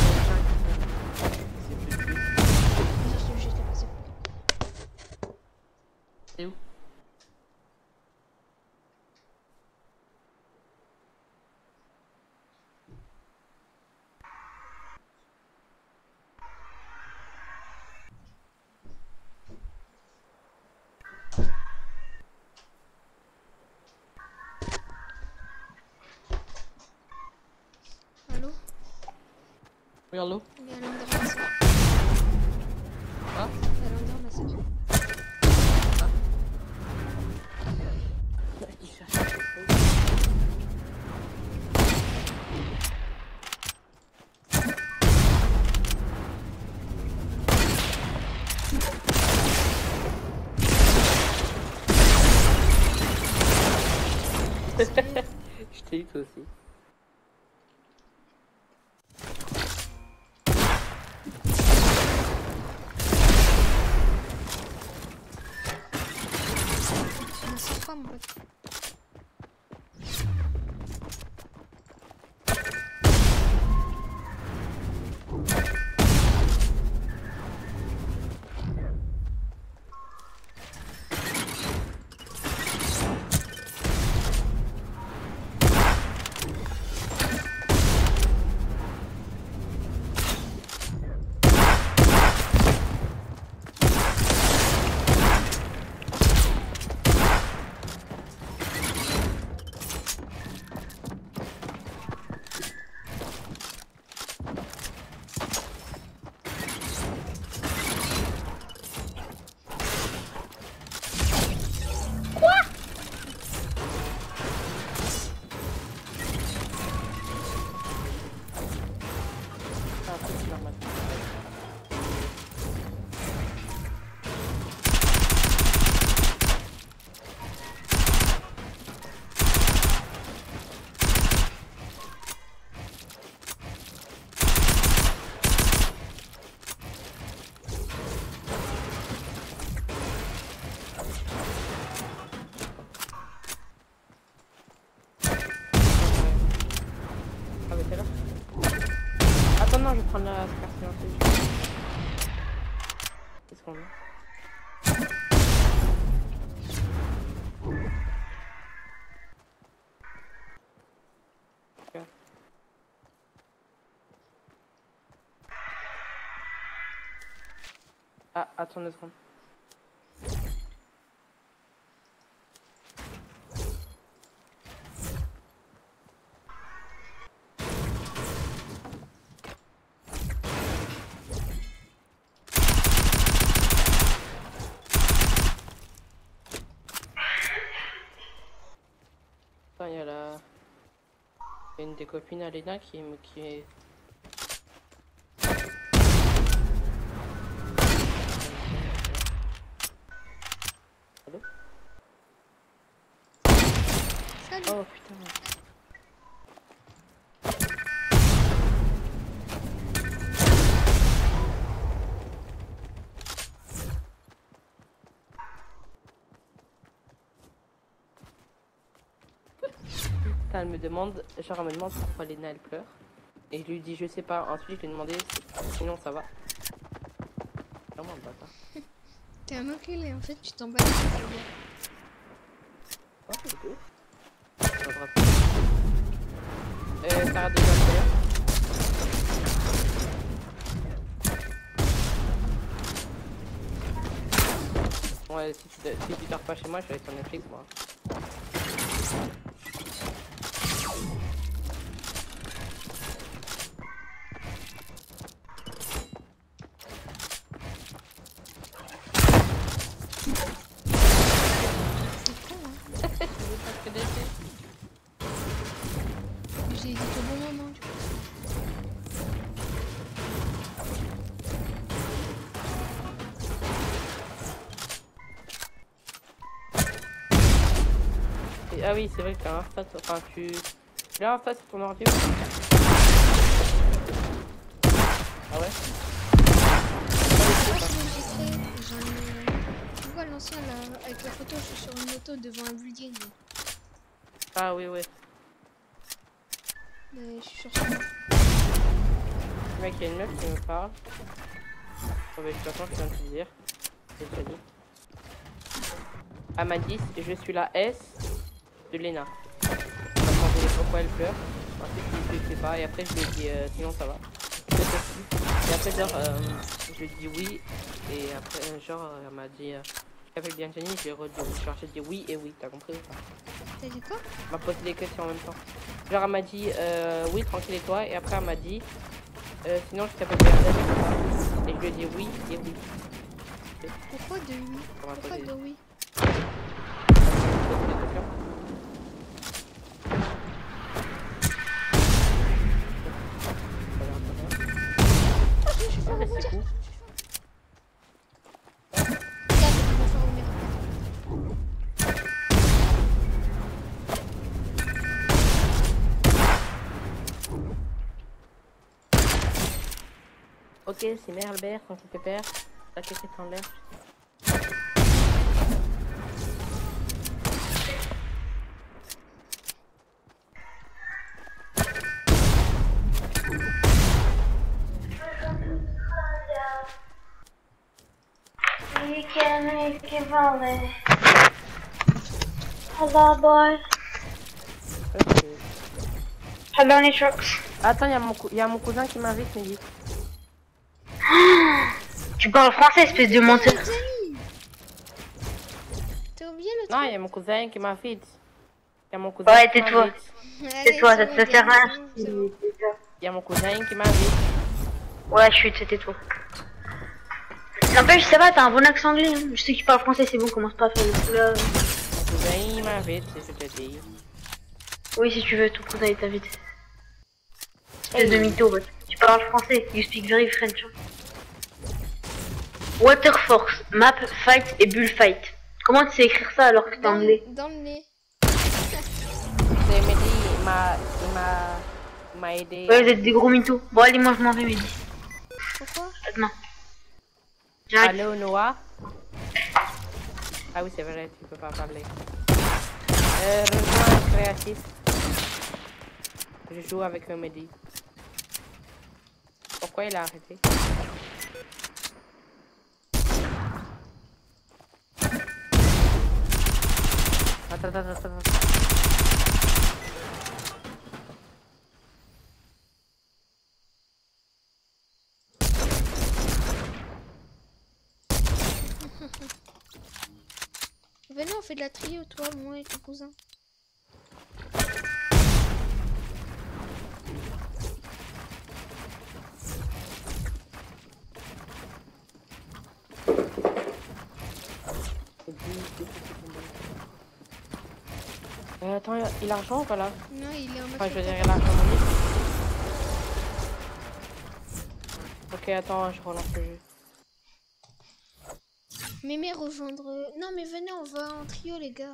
Speaker 1: Vas-y, je te la passe.
Speaker 7: C'est où?
Speaker 1: Allô?
Speaker 7: Oui, allô?
Speaker 1: Mais elle endort ma soeur.
Speaker 7: Ah?
Speaker 1: Elle endort ma soeur.
Speaker 7: Je t'ai eu toi aussi.
Speaker 1: Tu m'en sors pas, mon pote.
Speaker 7: prendre la carte d'identité. Qu'est-ce qu'on a? Ah, attends 2 secondes. Il y a une des copines Alena qui est... Allô?
Speaker 1: Salut.
Speaker 7: Oh putain. Elle me demande, genre elle me demande pourquoi Lena elle pleure. Et je lui dis je sais pas, ensuite je lui ai demandé sinon ça va. Vraiment un bâtard.
Speaker 1: T'es un enculé, en fait, tu t'en bats les couilles.
Speaker 7: Oh, c'est cool. T'arrêtes de faire. Ouais, si tu dors pas chez moi, je vais aller sur Netflix moi.
Speaker 1: J'ai dit au bon moment, du coup.
Speaker 7: Ah oui, c'est vrai que t'as un Insta, enfin tu l'as Insta sur ton ordi. Ah ouais?
Speaker 1: Moi, c'est j'ai créé. J'en ai. Tu vois l'ancien là, avec la photo, je suis sur une moto devant un building.
Speaker 7: Ah oui, ouais.
Speaker 1: Mais je suis sur ça.
Speaker 7: Mec, il y a une meuf qui me parle. Bon, bah, de toute façon, je viens de te dire. C'est déjà dit. Elle m'a dit, je suis la S de Lena. Elle m'a demandé pourquoi elle pleure. Ensuite, je lui sais pas. Et après, je lui ai dit, sinon ça va. Et après, genre, je lui ai dit oui. Et après, genre, elle m'a dit, je t'appelle bien Jenny. J'ai dit oui et oui. T'as compris ou pas?
Speaker 1: T'as dit quoi?
Speaker 7: Elle m'a posé des questions en même temps. Genre, elle m'a dit, oui, tranquille et toi. Et après, elle m'a dit, sinon, je t'appelle bien Jenny. Et je lui ai dit oui et oui.
Speaker 1: Pourquoi de oui? Pourquoi de oui?
Speaker 7: C'est cool. Ok, c'est mère Albert, quand tu pépère, la tête est en l'air.
Speaker 2: We can make it volley. Hello, boy.
Speaker 7: Ok.
Speaker 2: Hello, Nitrox.
Speaker 7: Attends, y a mon cousin qui m'invite, mais dit.
Speaker 2: Tu parles français, espèce de menteur.
Speaker 1: T'as oublié le
Speaker 7: Non,
Speaker 1: truc?
Speaker 7: y a mon cousin qui m'invite. Y a mon cousin
Speaker 2: Ouais,
Speaker 7: qui
Speaker 2: tais-toi.
Speaker 7: m'invite.
Speaker 2: Tais-toi, ça te sert à rien.
Speaker 1: C'est bon.
Speaker 7: Y a mon cousin qui m'invite.
Speaker 2: Ouais, chut, c'était toi. N'empêche, ça va, t'as un bon accent anglais. Hein. Je sais qu'il parle français, c'est bon, commence pas à faire le coup là.
Speaker 7: Mon cousin il m'invite, c'est ce que je te dis.
Speaker 2: Oui, si tu veux, ton cousin il t'invite. Espèce de mytho, ouais. Tu parles français, you speak very French. Hein. Water Force, Map, Fight et Bullfight. Comment tu sais écrire ça alors que t'es anglais?
Speaker 1: Dans le nez.
Speaker 7: C'est Mehdi, il m'a aidé.
Speaker 2: Ouais, vous êtes des gros mythos. Bon, allez, moi je m'en vais, Mehdi.
Speaker 1: Pourquoi?
Speaker 2: À demain. J'arrête.
Speaker 7: Allô Noah. Ah oui, c'est vrai, tu peux pas parler. Rejoins créatif. Je joue avec Mehdi. Pourquoi? Pourquoi il a arrêté? Attends.
Speaker 1: Venez, on fait de la trio, toi, moi et ton cousin.
Speaker 7: Attends, il a l'argent ou pas là?
Speaker 1: Non, il est en mode.
Speaker 7: Enfin, je veux dire, il a l'argent en ligne. Ok, attends, je relance le jeu.
Speaker 1: Mais rejoindre. Non, mais venez, on va en trio, les gars.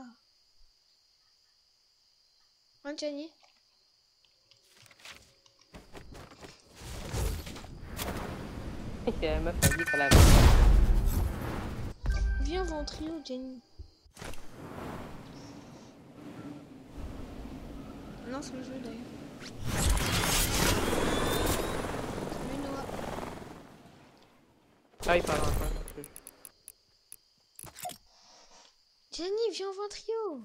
Speaker 1: Hein, Gianni?
Speaker 7: La meuf a dit qu'elle avait.
Speaker 1: Viens, on va en trio, Gianni. Lance le jeu d'ailleurs. Salut Noah.
Speaker 7: Ah, il parle un peu.
Speaker 1: Gianni, viens, on va en trio.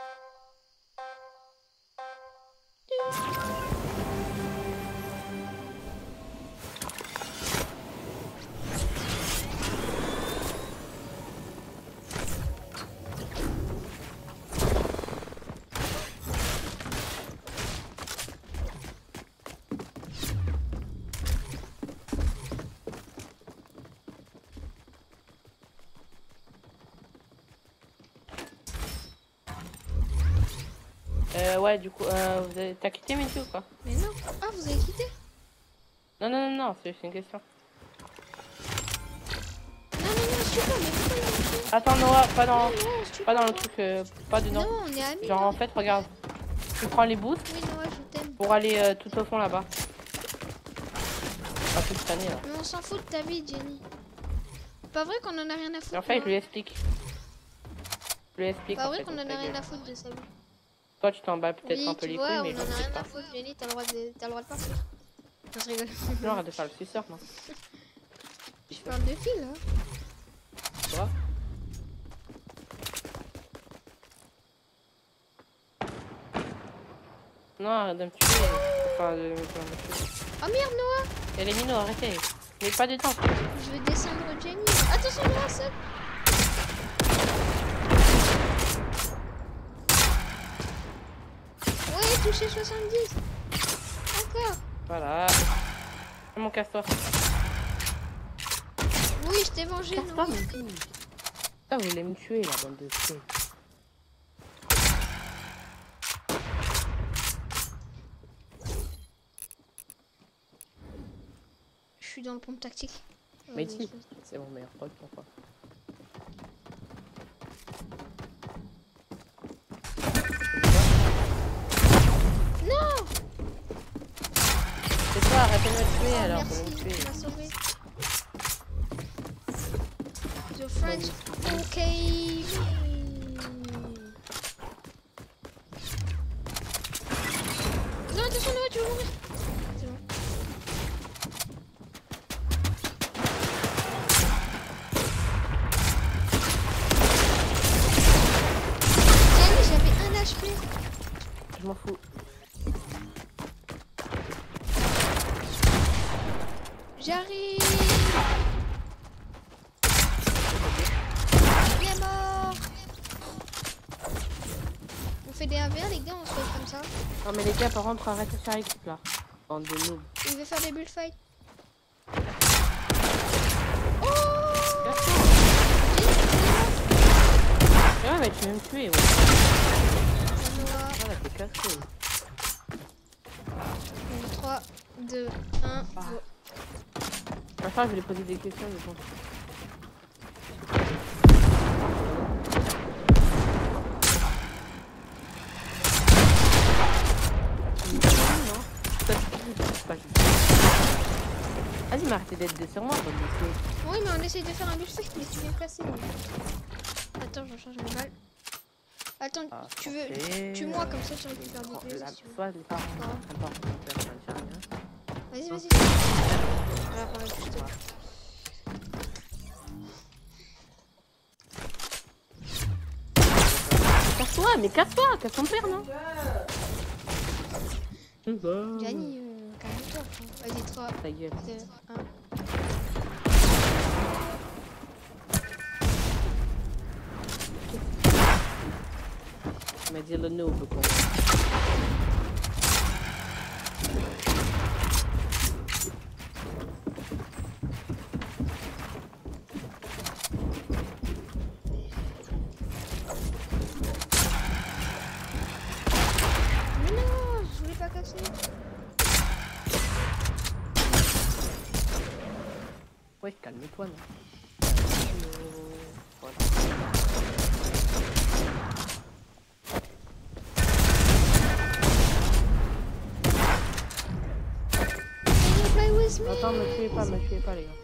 Speaker 7: Ouais, du coup, t'as quitté Mehdi ou quoi?
Speaker 1: Mais non. Ah, vous avez quitté?
Speaker 7: Non, c'est juste une question.
Speaker 1: Non, je suis pas, mais pourquoi il m'a tué?
Speaker 7: Attends, Noah, pas dans le
Speaker 1: truc.
Speaker 7: truc, pas dedans.
Speaker 1: Non, on est amis.
Speaker 7: Genre, en fait, regarde. Tu prends les boosts
Speaker 1: Oui, Noah, je t'aime.
Speaker 7: pour aller tout au fond là-bas. Pas toute cette année là.
Speaker 1: Mais on s'en fout de ta vie, Jenny. Pas vrai qu'on en a rien à foutre.
Speaker 7: Et en fait, je
Speaker 1: moi.
Speaker 7: lui explique.
Speaker 1: Pas
Speaker 7: en
Speaker 1: vrai
Speaker 7: fait,
Speaker 1: qu'on en
Speaker 7: donc,
Speaker 1: a rien
Speaker 7: gueule.
Speaker 1: à foutre de sa vie.
Speaker 7: Toi, tu t'en bats peut-être
Speaker 1: Oui,
Speaker 7: un peu
Speaker 1: tu
Speaker 7: les
Speaker 1: vois,
Speaker 7: couilles,
Speaker 1: on
Speaker 7: mais
Speaker 1: en
Speaker 7: je
Speaker 1: a
Speaker 7: sais
Speaker 1: rien
Speaker 7: pas.
Speaker 1: à foutre, Jenny, t'as le droit de partir. Non, je rigole.
Speaker 7: Non, arrête de faire le suceur, moi.
Speaker 1: Je parle de filles, là.
Speaker 7: Toi? Non, arrête de me tuer. Enfin, de me tuer.
Speaker 1: Oh merde, Noah.
Speaker 7: Et les minots, arrêtez. Mais pas de temps.
Speaker 1: Je vais descendre Jenny. Attention, Noah, ça. Ouais, touché 70. Encore.
Speaker 7: Voilà. Mon casse-toi.
Speaker 1: Oui, je t'ai vengé,
Speaker 7: Casse-toi,
Speaker 1: Noah.
Speaker 7: mon cul. Putain, vous voulez me tuer, la bande de chiens.
Speaker 1: Je suis dans le pompe tactique.
Speaker 7: Mais si, c'est mon meilleur pote, pourquoi?
Speaker 1: Non.
Speaker 7: C'est toi, arrêtez de me tuer
Speaker 1: Oh,
Speaker 7: alors,
Speaker 1: merci,
Speaker 7: vous me
Speaker 1: tu
Speaker 7: tuer.
Speaker 1: m'as sauvé. The French, ok. Non, attention, Noah, tu vas mourir. C'est bon. Jenny, j'avais 1 HP.
Speaker 7: Je m'en fous.
Speaker 1: J'arrive. Il est mort. On fait des 1v1 les gars, on se fait comme ça.
Speaker 7: Non mais les gars, par contre, arrêtez de faire équipe là. Bande de noobs.
Speaker 1: Il veut faire des bullfights.
Speaker 7: Ouais, mais tu veux me tuer, ouais.
Speaker 1: Noah.
Speaker 7: Voilà, t'es cassé.
Speaker 1: 3, 2, 1, go.
Speaker 7: Enfin, je vais lui poser des questions, mais bon. Vas-y, mais arrêtez d'être sur moi, bande de chiens.
Speaker 1: Oui, mais on essaye de faire un bullfight, mais tu viens casser. Attends, je change mes balles. Attends,
Speaker 7: Ah,
Speaker 1: tu veux.
Speaker 7: parfait.
Speaker 1: Tue-moi comme ça, tu récupères des pièces.
Speaker 7: La
Speaker 1: si tu veux.
Speaker 7: soit les parents. Attends,
Speaker 1: Vas-y,
Speaker 7: Hein.
Speaker 1: vas-y. Alors, putain.
Speaker 7: Casse-toi, mais casse-toi, casse ton père, non?
Speaker 1: Gianni, calme-toi. Vas-y, 3,
Speaker 7: Ta gueule.
Speaker 1: 2, 1.
Speaker 7: Tu m'as dit le noob, quoi.
Speaker 1: Mais non, je voulais pas casser.
Speaker 7: Ouais, calme-toi, non? Voilà.
Speaker 1: Can you play with me?
Speaker 7: Attends, me tuez pas, les gars.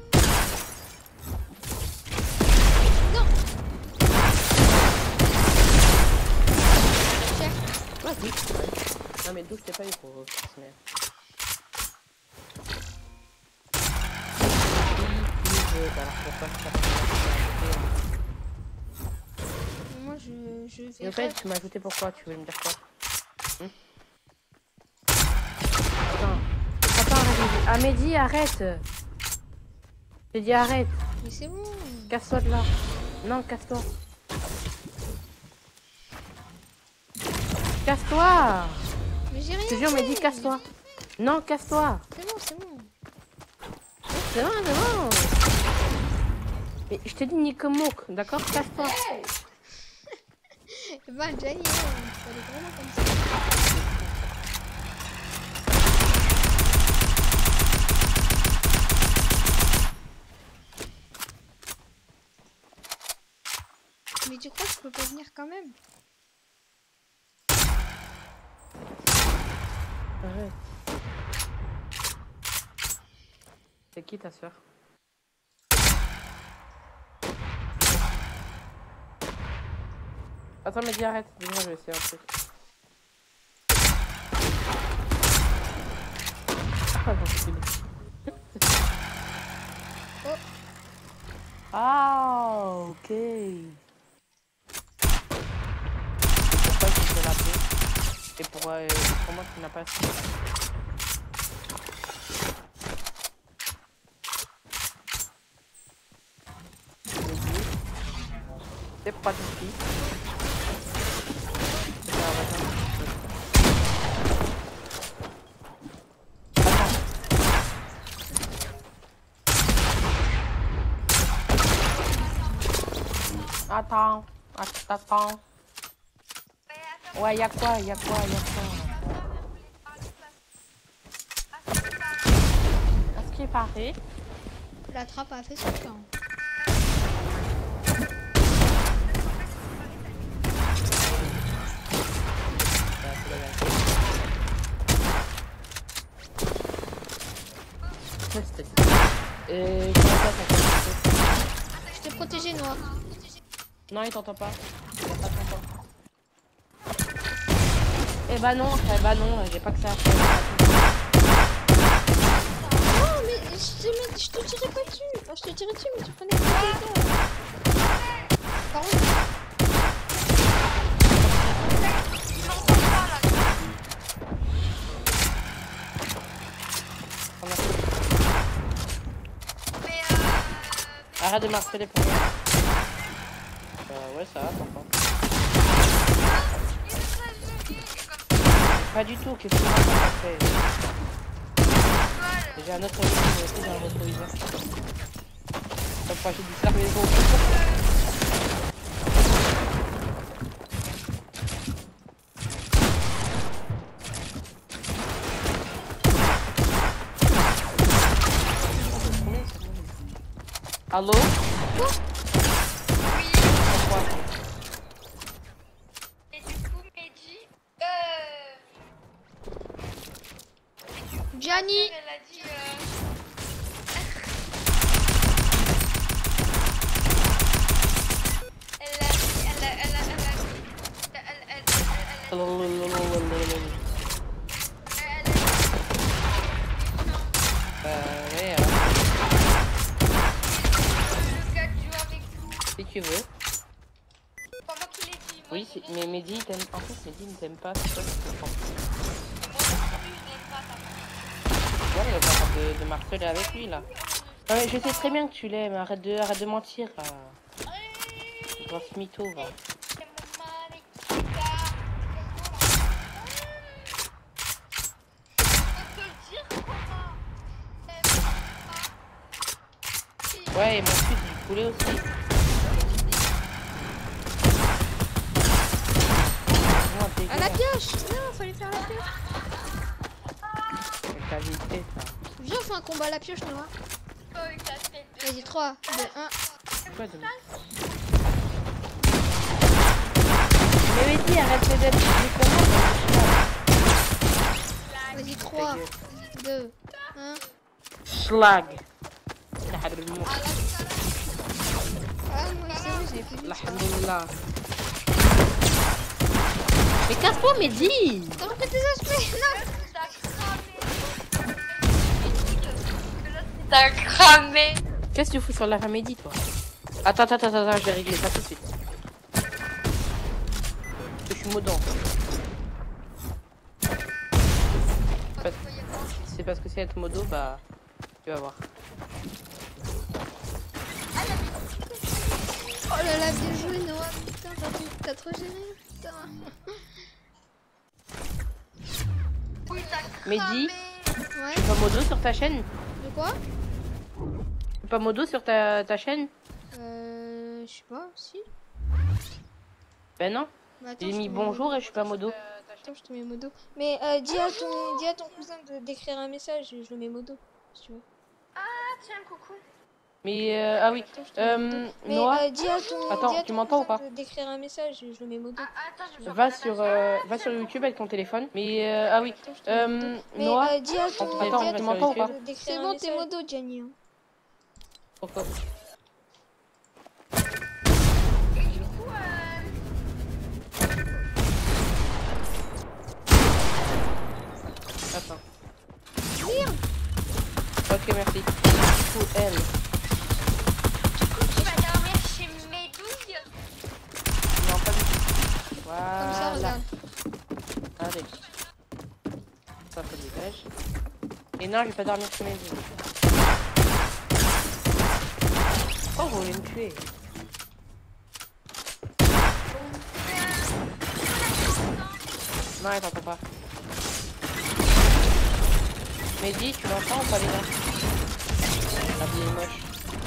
Speaker 1: Non. Tiens.
Speaker 7: Vas-y. Ouais. Non, mais d'où je t'ai pas eu pour se mettre. Alors pourquoi tu t'as pas
Speaker 1: Moi, je vais.
Speaker 7: Et en fait, tu m'as ajouté pourquoi? Tu veux me dire quoi? Attends, arrête. Ah, Mehdi, arrête. J'ai dit arrête.
Speaker 1: Mais c'est bon.
Speaker 7: Casse-toi de là. Non, casse-toi. Casse-toi.
Speaker 1: Mais j'ai rien.
Speaker 7: Je te jure, Mehdi, casse-toi. Non, casse-toi.
Speaker 1: C'est bon, c'est bon.
Speaker 7: C'est bon, c'est bon. Mais je te dis Nick-Mouk, d'accord? Casse-toi.
Speaker 1: Bah, Gianni, tu vas vraiment comme ça. Mais tu crois que je peux pas venir quand même?
Speaker 7: Arrête. C'est qui ta soeur? Attends, mais dis arrête. Dis-moi, je vais essayer un truc. Ah, non, c'est bon.
Speaker 1: Oh.
Speaker 7: Ah, ok. Pourquoi tu fais la paix? Et pour moi, tu n'as pas ça. C'est pas du tout. Attends. Ouais, y'a quoi? À ce qui paraît.
Speaker 1: La trappe a fait son temps. Je t'ai protégé, Noir.
Speaker 7: Non, il t'entend pas. Il a pas t'entend. Eh bah non, j'ai pas que ça à faire.
Speaker 1: Non, mais je te tirais pas dessus. Enfin, je te tirais dessus, mais tu prenais pas les dégâts. Par contre,
Speaker 7: Arrête de marteler pour moi. Ouais, ça va, pourquoi? Pas du tout, qu'est-ce que tu fait? J'ai un autre viseur aussi, j'ai un autre viseur. Chaque fois j'ai dit ça, mais bon. Allô? Pourquoi?
Speaker 8: Et du coup, Mehdi,
Speaker 1: Gianni.
Speaker 8: elle a dit
Speaker 7: Ouais, Si tu veux.
Speaker 8: C'est pas moi qui l'ai dit. Moi,
Speaker 7: Oui,
Speaker 8: j'ai dit.
Speaker 7: mais Mehdi, il t'aime. En fait, Mehdi ne t'aime pas. C'est toi qui comprends.
Speaker 8: Moi non plus, je n'aime pas ta
Speaker 7: Ouais, il va pas de marteler avec lui là. Non, mais je sais très bien que tu l'aimes. Arrête de mentir. Grosse mytho, va.
Speaker 8: C'est mon mari qui garde. On peut le dire comment.
Speaker 7: Ouais, et mon fils du poulet aussi. Non,
Speaker 1: Ah, la pioche! Non, fallait faire la pioche.
Speaker 7: C'est ta vitesse, ça.
Speaker 1: Viens, on fait un combat à la pioche, Noah. Vas-y, 3, 2, 1.
Speaker 7: Quoi de... Mais Mehdi, arrête d'être
Speaker 1: Vas-y, 3, 2, 1.
Speaker 7: Schlag.
Speaker 1: Ah, moi, c'est vrai, j'avais plus vite.
Speaker 7: Alhamdulillah. Mais casse-toi, Mehdi!
Speaker 1: T'as repris tes aspects? Non!
Speaker 8: T'as cramé.
Speaker 7: Qu'est-ce que tu fous sur la femme Mehdi, toi? Attends, je vais régler ça tout de suite. Je suis modant. C'est parce que c'est être modo, bah... Tu vas voir.
Speaker 1: Oh là là, bien joué, Noah. Putain, t'as trop géré, putain.
Speaker 7: Mehdi,
Speaker 1: Ouais,
Speaker 7: tu es pas modo sur ta chaîne?
Speaker 1: de quoi?
Speaker 7: Tu es pas modo sur ta chaîne?
Speaker 1: Je sais pas, si.
Speaker 7: Ben non.
Speaker 1: Bah, attends,
Speaker 7: J'ai
Speaker 1: je
Speaker 7: mis
Speaker 1: te mets
Speaker 7: bonjour
Speaker 1: modo.
Speaker 7: et je suis pas modo.
Speaker 1: Attends, je te mets modo. Mais dis à ton cousin d'écrire un message, je le mets modo, si tu veux.
Speaker 8: Tiens, coucou.
Speaker 7: Mais ah oui.
Speaker 1: Attends, je te mets modo. Mais
Speaker 7: Noah,
Speaker 1: dis à ton
Speaker 7: attends, tu m'entends ou pas?
Speaker 1: d'écrire un message, je le mets modo.
Speaker 8: Attends, je
Speaker 7: va sur YouTube avec ton téléphone. Mais ah oui.
Speaker 1: Attends, je te mets modo. Mais
Speaker 7: Noah,
Speaker 1: dis à ton
Speaker 7: attends, tu m'entends ou pas?
Speaker 1: C'est bon, t'es modo, Gianni. Hein.
Speaker 7: Pourquoi? Attends. Ok, merci. Du coup, elle.
Speaker 8: Tu vas dormir chez mes douilles.
Speaker 7: Non, pas du tout.
Speaker 1: Comme ça,
Speaker 7: Voilà.
Speaker 1: regarde.
Speaker 7: Allez. Ça fait dégage. Et non, je vais pas dormir chez mes douilles. Oh, vous voulez me tuer. Non, elle t'entend pas. Mehdi, tu m'entends ou pas les gars? La vie est moche.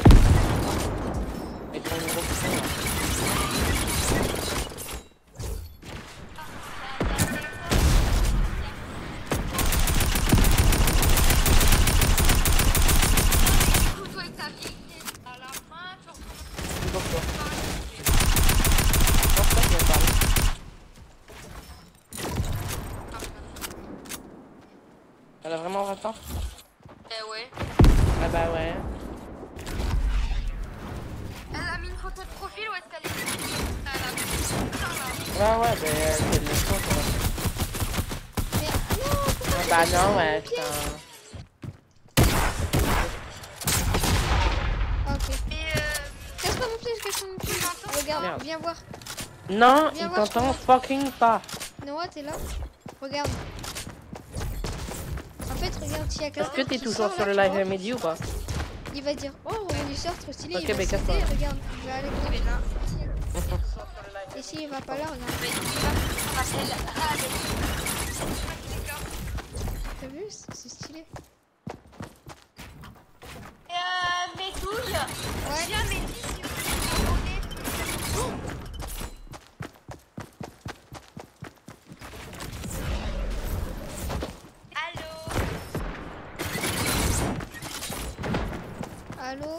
Speaker 7: Et ton gros putain là.
Speaker 8: Couteau avec ta vieille tête à la main, tu
Speaker 7: C'est pourquoi? Non, c'est pas qui vient de parler. Elle a vraiment 20 ans?
Speaker 8: ouais.
Speaker 7: Ah bah ouais.
Speaker 8: Elle a mis une photo de profil ou est-ce qu'elle est... Elle a mis ça là.
Speaker 7: Ouais, c'est de l'espoir quoi.
Speaker 1: Mais non, pourquoi
Speaker 7: Ah bah non, ouais, putain.
Speaker 1: Ah, ok.
Speaker 8: Et
Speaker 1: Casse pas mon piège, casse pas mon piège. Regarde,
Speaker 7: Merde.
Speaker 1: viens voir.
Speaker 7: Non,
Speaker 1: Viens
Speaker 7: il
Speaker 1: voir,
Speaker 7: t'entend
Speaker 1: je
Speaker 7: fucking pas.
Speaker 1: Noah, t'es là? Regarde. En fait, regarde, s'il y a quelqu'un
Speaker 7: Est-ce que t'es
Speaker 1: qui
Speaker 7: toujours
Speaker 1: sort,
Speaker 7: sur
Speaker 1: là,
Speaker 7: le
Speaker 1: tu
Speaker 7: live
Speaker 1: vois,
Speaker 7: Mehdi ou pas?
Speaker 1: il va dire, oh, on sort trop stylé.
Speaker 7: Ok,
Speaker 1: il va
Speaker 7: bah, casse-toi.
Speaker 1: sauter, regarde. Il va aller voir. Et s'il va pas là, regarde. T'as vu? C'est stylé.
Speaker 8: mes douilles.
Speaker 1: Ouais.
Speaker 8: Viens, mes douilles. Allô.
Speaker 1: Allô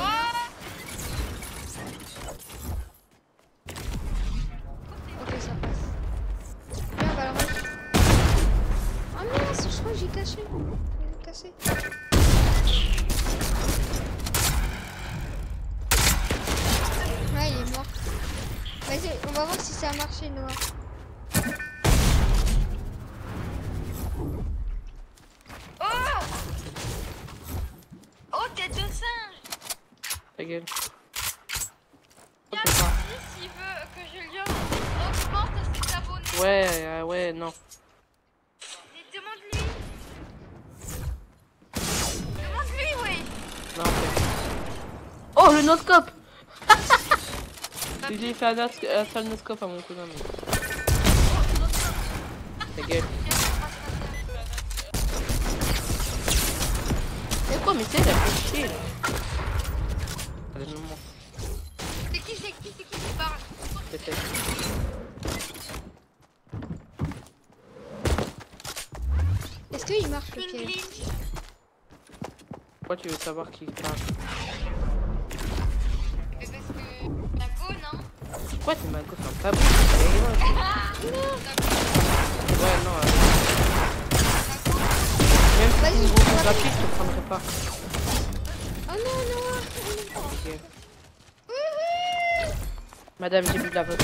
Speaker 1: Ok, ça passe. Viens, on va le rush. Oh mince, je crois que j'ai caché. J'ai cassé. Ouais, il est mort. Vas-y, on va voir si ça a marché, Noah.
Speaker 8: Oh. Oh, tête de singe.
Speaker 7: Ta gueule. Ouais, non.
Speaker 8: Mais demande-lui. Demande-lui, ouais.
Speaker 7: Non, en fait. Oh, le noscope. J'ai fait un seul noscope à mon cousin. Mais... Ta gueule. Mais quoi, mais c'est la fait chier là.
Speaker 8: C'est qui parle?
Speaker 7: Peut-être.
Speaker 1: Est-ce qu'il marche le piège?
Speaker 7: Pourquoi tu veux savoir qui parle?
Speaker 8: Mais parce que la go, non?
Speaker 7: Pourquoi tu m'as goffé un tabou? Ouais, non. Même si c'est une grosse graphique, je te prendrai pas.
Speaker 1: Oh non, non.
Speaker 7: Ok. Madame, j'ai bu de la vodka.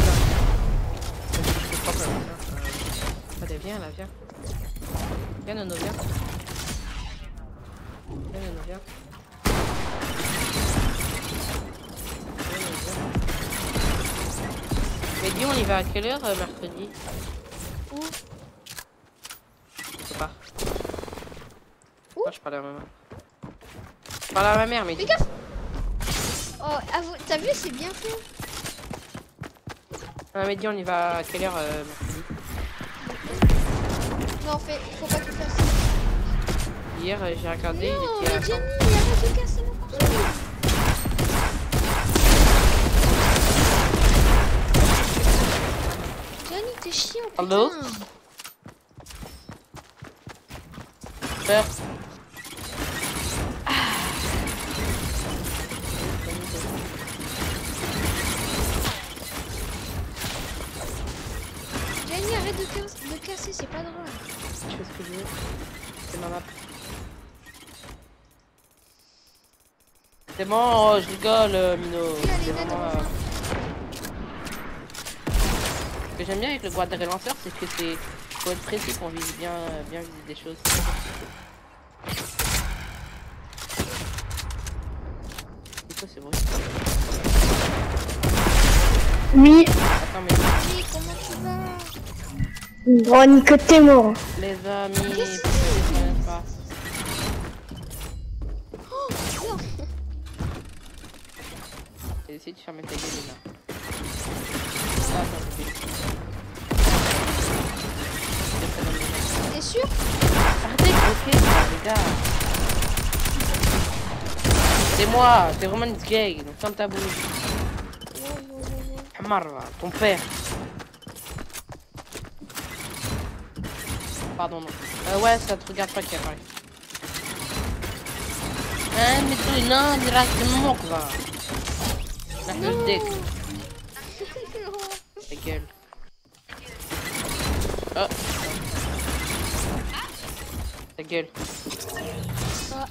Speaker 7: Allez, viens là, viens. Viens, Nono, viens. Viens, Nono, viens. Mais dis, on y va à quelle heure mercredi?
Speaker 1: Où?
Speaker 7: Je sais pas. Moi, je parlais à ma mère. Je parlais à ma mère, mais
Speaker 1: Fais gaffe! Oh, t'as vu, c'est bien fait.
Speaker 7: Ah, mais dis, on y va à quelle heure mercredi?
Speaker 1: Non, faut pas que tu fasses ça.
Speaker 7: Hier, j'ai regardé,
Speaker 1: Non,
Speaker 7: il était à
Speaker 1: mais Jenny, arrête de casser mon console. Jenny, t'es chiant, putain.
Speaker 7: Allô? Peur.
Speaker 1: Jenny, arrête de casser, c'est pas drôle.
Speaker 7: Je fais ce que je veux. C'est ma map. C'est bon, oh, je rigole, Mino.
Speaker 1: Oui, allez,
Speaker 7: C'est
Speaker 1: Ned,
Speaker 7: vraiment,
Speaker 1: enfin.
Speaker 7: Ce que j'aime bien avec le Guadre lanceur, c'est que c'est faut être précis pour viser bien viser des choses. C'est quoi, c'est vrai?
Speaker 6: Oui,
Speaker 7: Attends, mais
Speaker 1: Oui, comment tu vas?
Speaker 6: oh Nico, t'es mort.
Speaker 7: les amis,
Speaker 1: Qu'est-ce que
Speaker 7: pourquoi ils se connaissent pas?
Speaker 1: Oh, non.
Speaker 7: Essaye de fermer ta gueule là. Ah, attends,
Speaker 1: T'es sûr?
Speaker 7: arrêtez de bloquer ça, les gars. C'est moi, c'est Roman Gay, donc ferme ta bouche. Hamar, ton père. Pardon, non. Ouais, ça te regarde pas qui apparaît. Hein, mais toi, non, directement, quoi. La gueule deck. Ta gueule. Oh. Ta gueule.
Speaker 1: Ah,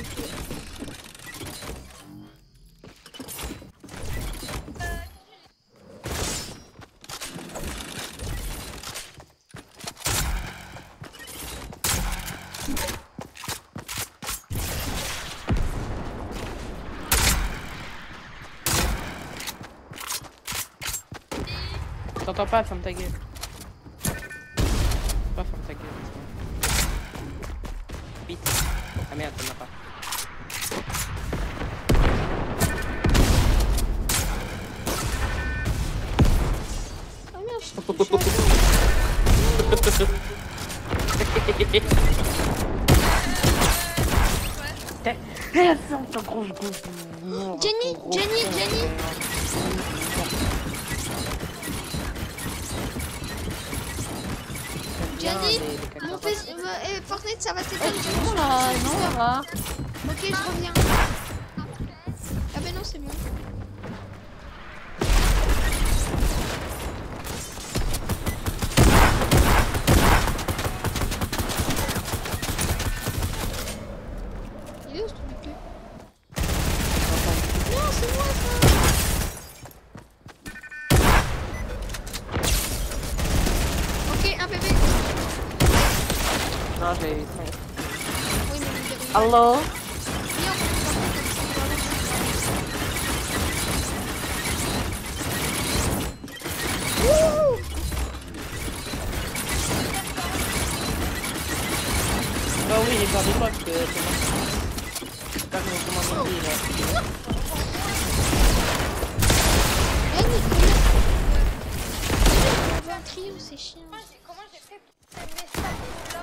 Speaker 7: T'entends pas, ferme ta gueule. Pas ferme ta gueule. Vite. Ah merde, t'en as pas.
Speaker 1: oh merde, je suis Jenny, Jenny, Jenny. Jenny, mon PC, Fortnite, ça va s'éteindre.
Speaker 7: Oh là, non, ça va.
Speaker 1: Ok, je reviens. Ah ben non, c'est bon. Il est où ce truc de cul? Non, c'est moi ça. Ok, un bébé.
Speaker 7: Non, j'ai 5.
Speaker 1: Oui, mais il est
Speaker 7: Allô?
Speaker 1: Viens, on peut faire ça.
Speaker 7: bah oui, j'ai peur de toi parce que c'est moi. C'est pas comment on dit là.
Speaker 1: On va un trio, c'est chiant.
Speaker 8: Comment j'ai fait pour aimer ça là?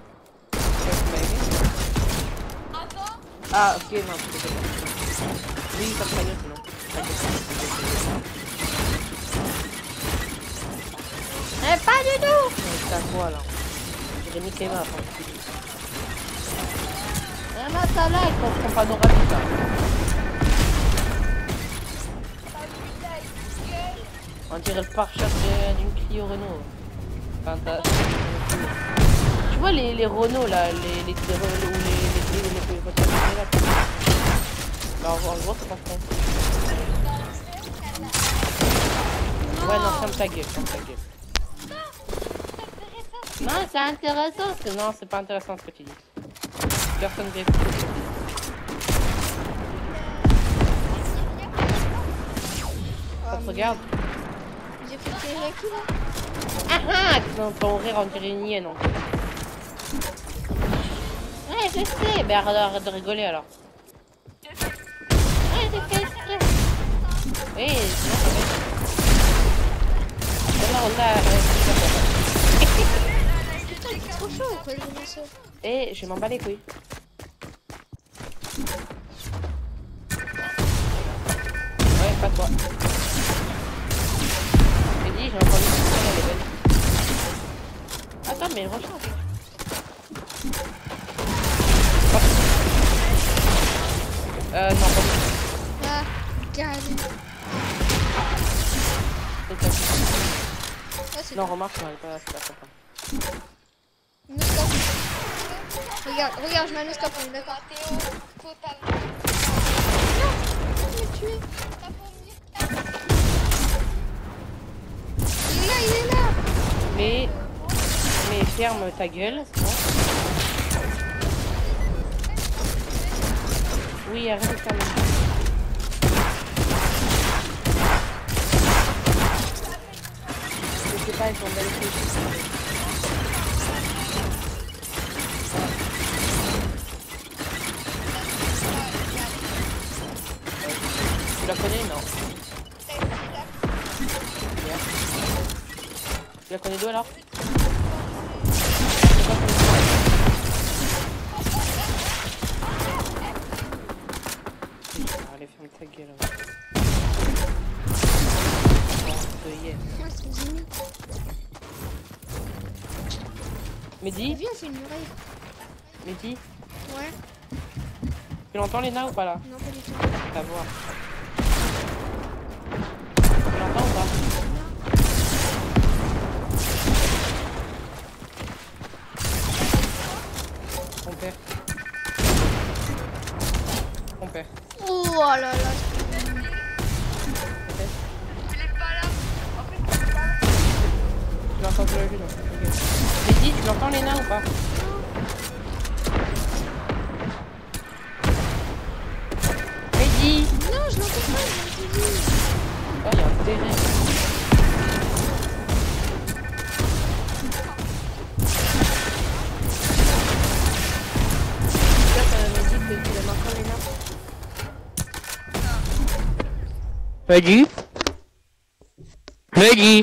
Speaker 8: Attends.
Speaker 7: Ah ok, non, c'est pas. Oui, pas de cagnotte, non. Pas du tout. C'est à quoi là? J'ai mis Kéma avant. Ah mais ça là, il comprend pas nos rapides là. On dirait le pare-choc d'une Clio Renault. Enfin, tu vois les Renault là, les Renault ou les voitures là. Bah, en gros, c'est pas con. Ouais, non, ferme ta gueule, ferme ta gueule. Non, c'est intéressant. Non, c'est pas intéressant ce que tu dis. Personne ne écouter. Ça te regarde.
Speaker 1: J'ai fait tirer la qui là?
Speaker 7: Ah ah, ton rire on dirait une hyène. Ouais, je sais. Ben arrête de rigoler alors. Ouais, j'ai fait exprès. Oui, sinon ça va être...
Speaker 1: Putain, t'es trop chaud quoi, le ça.
Speaker 7: Eh, je m'en bats les couilles. Ouais, pas toi. J'ai dit, j'ai entendu que elle est belle. Attends, mais recharge. Non, pas du
Speaker 1: Ah, carrément.
Speaker 7: tout.
Speaker 1: Ah, c'est
Speaker 7: Non, remarque, non, elle est pas là, c'est pas sympa.
Speaker 1: Noscope. Regarde, je mets un noscope, on est d'accord.
Speaker 8: Théo, totalement.
Speaker 1: Il m'a tué. Il est là.
Speaker 7: Mais ferme ta gueule, c'est bon. Oui, arrête de fermer. Je sais pas, ils sont belles filles. Tu la connais? Non. Bien. Tu la connais d'où alors? Allez, ferme ta gueule.
Speaker 1: Ah, c'est Jimmy.
Speaker 7: Mehdi?
Speaker 1: Viens, on fait une muraille.
Speaker 7: Mehdi?
Speaker 1: Ouais.
Speaker 7: Tu l'entends Léna ou pas là?
Speaker 1: Non, pas du tout.
Speaker 7: Ta voix. Tu l'entends ou pas? Ton père. Ton père.
Speaker 1: Oh là là.
Speaker 8: Il est pas là. En fait, il est pas là.
Speaker 7: Tu l'entends sur la vue donc. Ok. Mehdi, tu l'entends Léna ou pas? Mehdi!
Speaker 1: Non, je l'entends pas, je l'ai dit.
Speaker 7: Oh, il y a un terrain. Mehdi? Mehdi?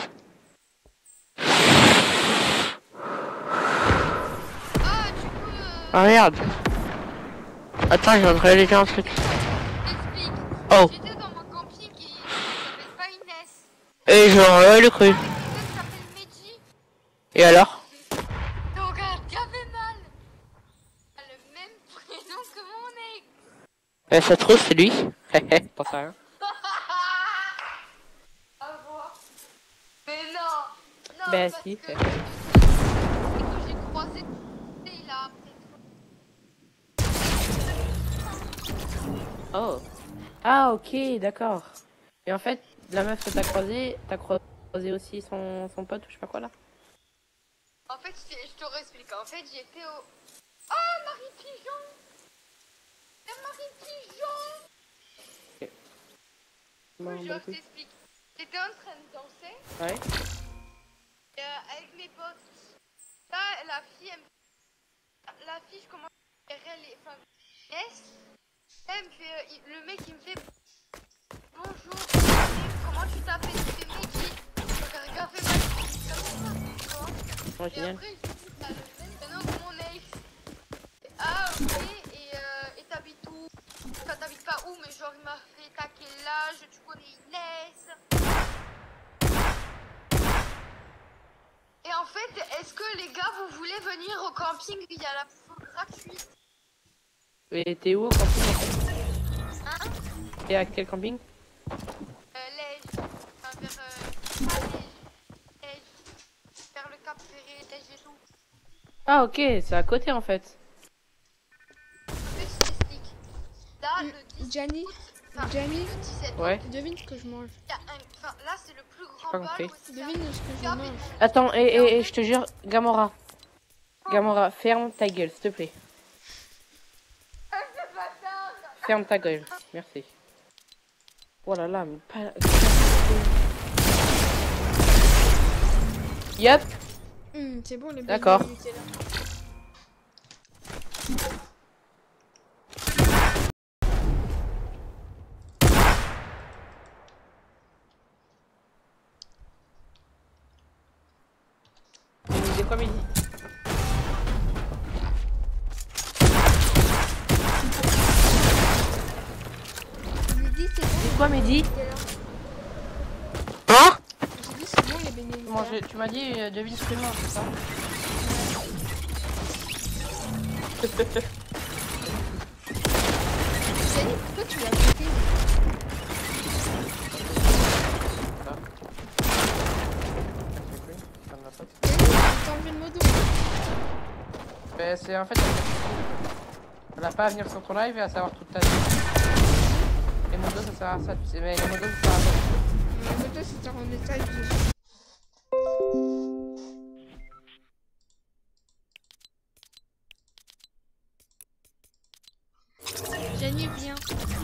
Speaker 8: Ah, du coup,
Speaker 7: Ah merde! Attends, je vais réaliser un truc.
Speaker 8: t'explique.
Speaker 7: Oh!
Speaker 8: J'étais dans mon camping qui s'appelle pas Inès.
Speaker 7: Et j'aurais le cru.
Speaker 8: Une personne qui s'appelle Meiji.
Speaker 7: Et alors?
Speaker 8: Donc, qui avait mal. Elle a le même prénom que mon ex.
Speaker 7: Eh, ça se trouve, c'est lui. Hé pas ça rien.
Speaker 8: À voir. Mais non. Non,
Speaker 7: Ben
Speaker 8: parce
Speaker 7: si.
Speaker 8: que quand j'ai croisé, il a appris.
Speaker 7: Oh. Ah ok, d'accord. Et en fait, la meuf que t'as croisé aussi son pote ou je sais pas quoi là.
Speaker 8: En fait, je te réexplique. En fait, j'étais au... Oh, Marie Pigeon. C'est Marie Pigeon.
Speaker 7: Bon,
Speaker 8: Je
Speaker 7: bah, écoute.
Speaker 8: t'explique. J'étais en train de danser
Speaker 7: Ouais.
Speaker 8: avec mes potes. Là, la fille, elle me la fiche, comment les. Enfin, yes. Elle me fait. Le mec il me fait. Bonjour, comment tu t'appelles? Il fait Mehdi. Donc, un gars fait mal. Tu vois?
Speaker 7: Ouais,
Speaker 8: Et
Speaker 7: génial.
Speaker 8: après, je dis, t'as le prénom de mon ex. Ah, ok. Et t'habites où? Enfin, t'habites pas où, mais genre, il m'a fait t'as quel âge? Tu connais Inès? Et en fait, est-ce que les gars, vous voulez venir au camping? Il y a la bouffe gratuite.
Speaker 7: Et t'es où au camping en fait?
Speaker 8: Hein?
Speaker 7: Et à quel camping?
Speaker 8: Lège. Enfin, vers. Pas Lège. Vers le Cap Ferré, Lège et tout.
Speaker 7: Ah ok, c'est à côté en fait.
Speaker 8: En fait, je t'explique. Là, le 10
Speaker 1: Gianni,
Speaker 8: enfin,
Speaker 1: Gianni,
Speaker 8: le 17
Speaker 7: Ouais.
Speaker 8: août,
Speaker 1: devine ce que je mange.
Speaker 8: il y a enfin, là, c'est le plus grand
Speaker 7: pas
Speaker 8: bal
Speaker 7: compris.
Speaker 8: aussi.
Speaker 1: Devine ce que je mange.
Speaker 7: Attends, et je te jure, Gamora. Gamora, ferme ta gueule, s'il te plaît. Ferme ta gueule, merci. Oh là là, mais pas... Yup.
Speaker 1: C'est bon, les
Speaker 7: D'accord.
Speaker 1: beignets au Nutella.
Speaker 7: C'est quoi midi?
Speaker 1: Midi, c'est bon.
Speaker 7: C'est quoi midi?
Speaker 1: Hein? J'ai dit c'est bon les beignets Nutella.
Speaker 7: Manger, tu m'as dit devine ce que je mange, c'est ça?
Speaker 1: Gianni, pourquoi tu l'as bloqué? Gianni, t'as enlevé le modo.
Speaker 7: Ben, c'est en fait... Elle a pas à venir sur ton live et à savoir toute ta vie. Et mon dos ça sert à ça, tu sais, mais les modos ça sert à ça.
Speaker 1: Le modo, c'est en message. Gianni, viens.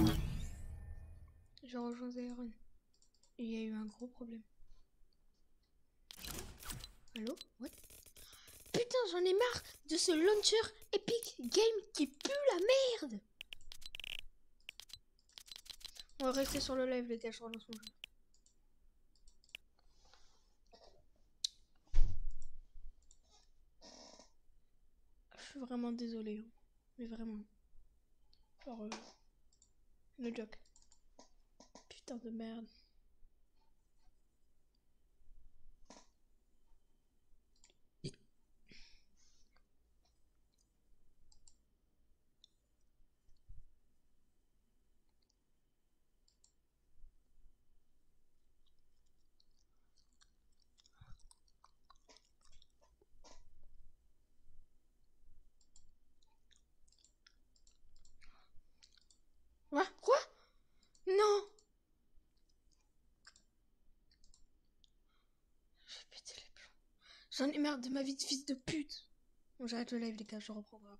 Speaker 1: Je rejoins Zairon. Il y a eu un gros problème. Allô? What? Putain, j'en ai marre de ce launcher Epic Game qui pue la merde! On va rester sur le live, les gars, je relance mon jeu. Je suis vraiment désolé, hein. Mais vraiment. Genre, le joke. Putain de merde. Quoi? Non! Je vais péter les plombs. J'en ai marre de ma vie de fils de pute. Bon, j'arrête le live, les gars, je reprendrai.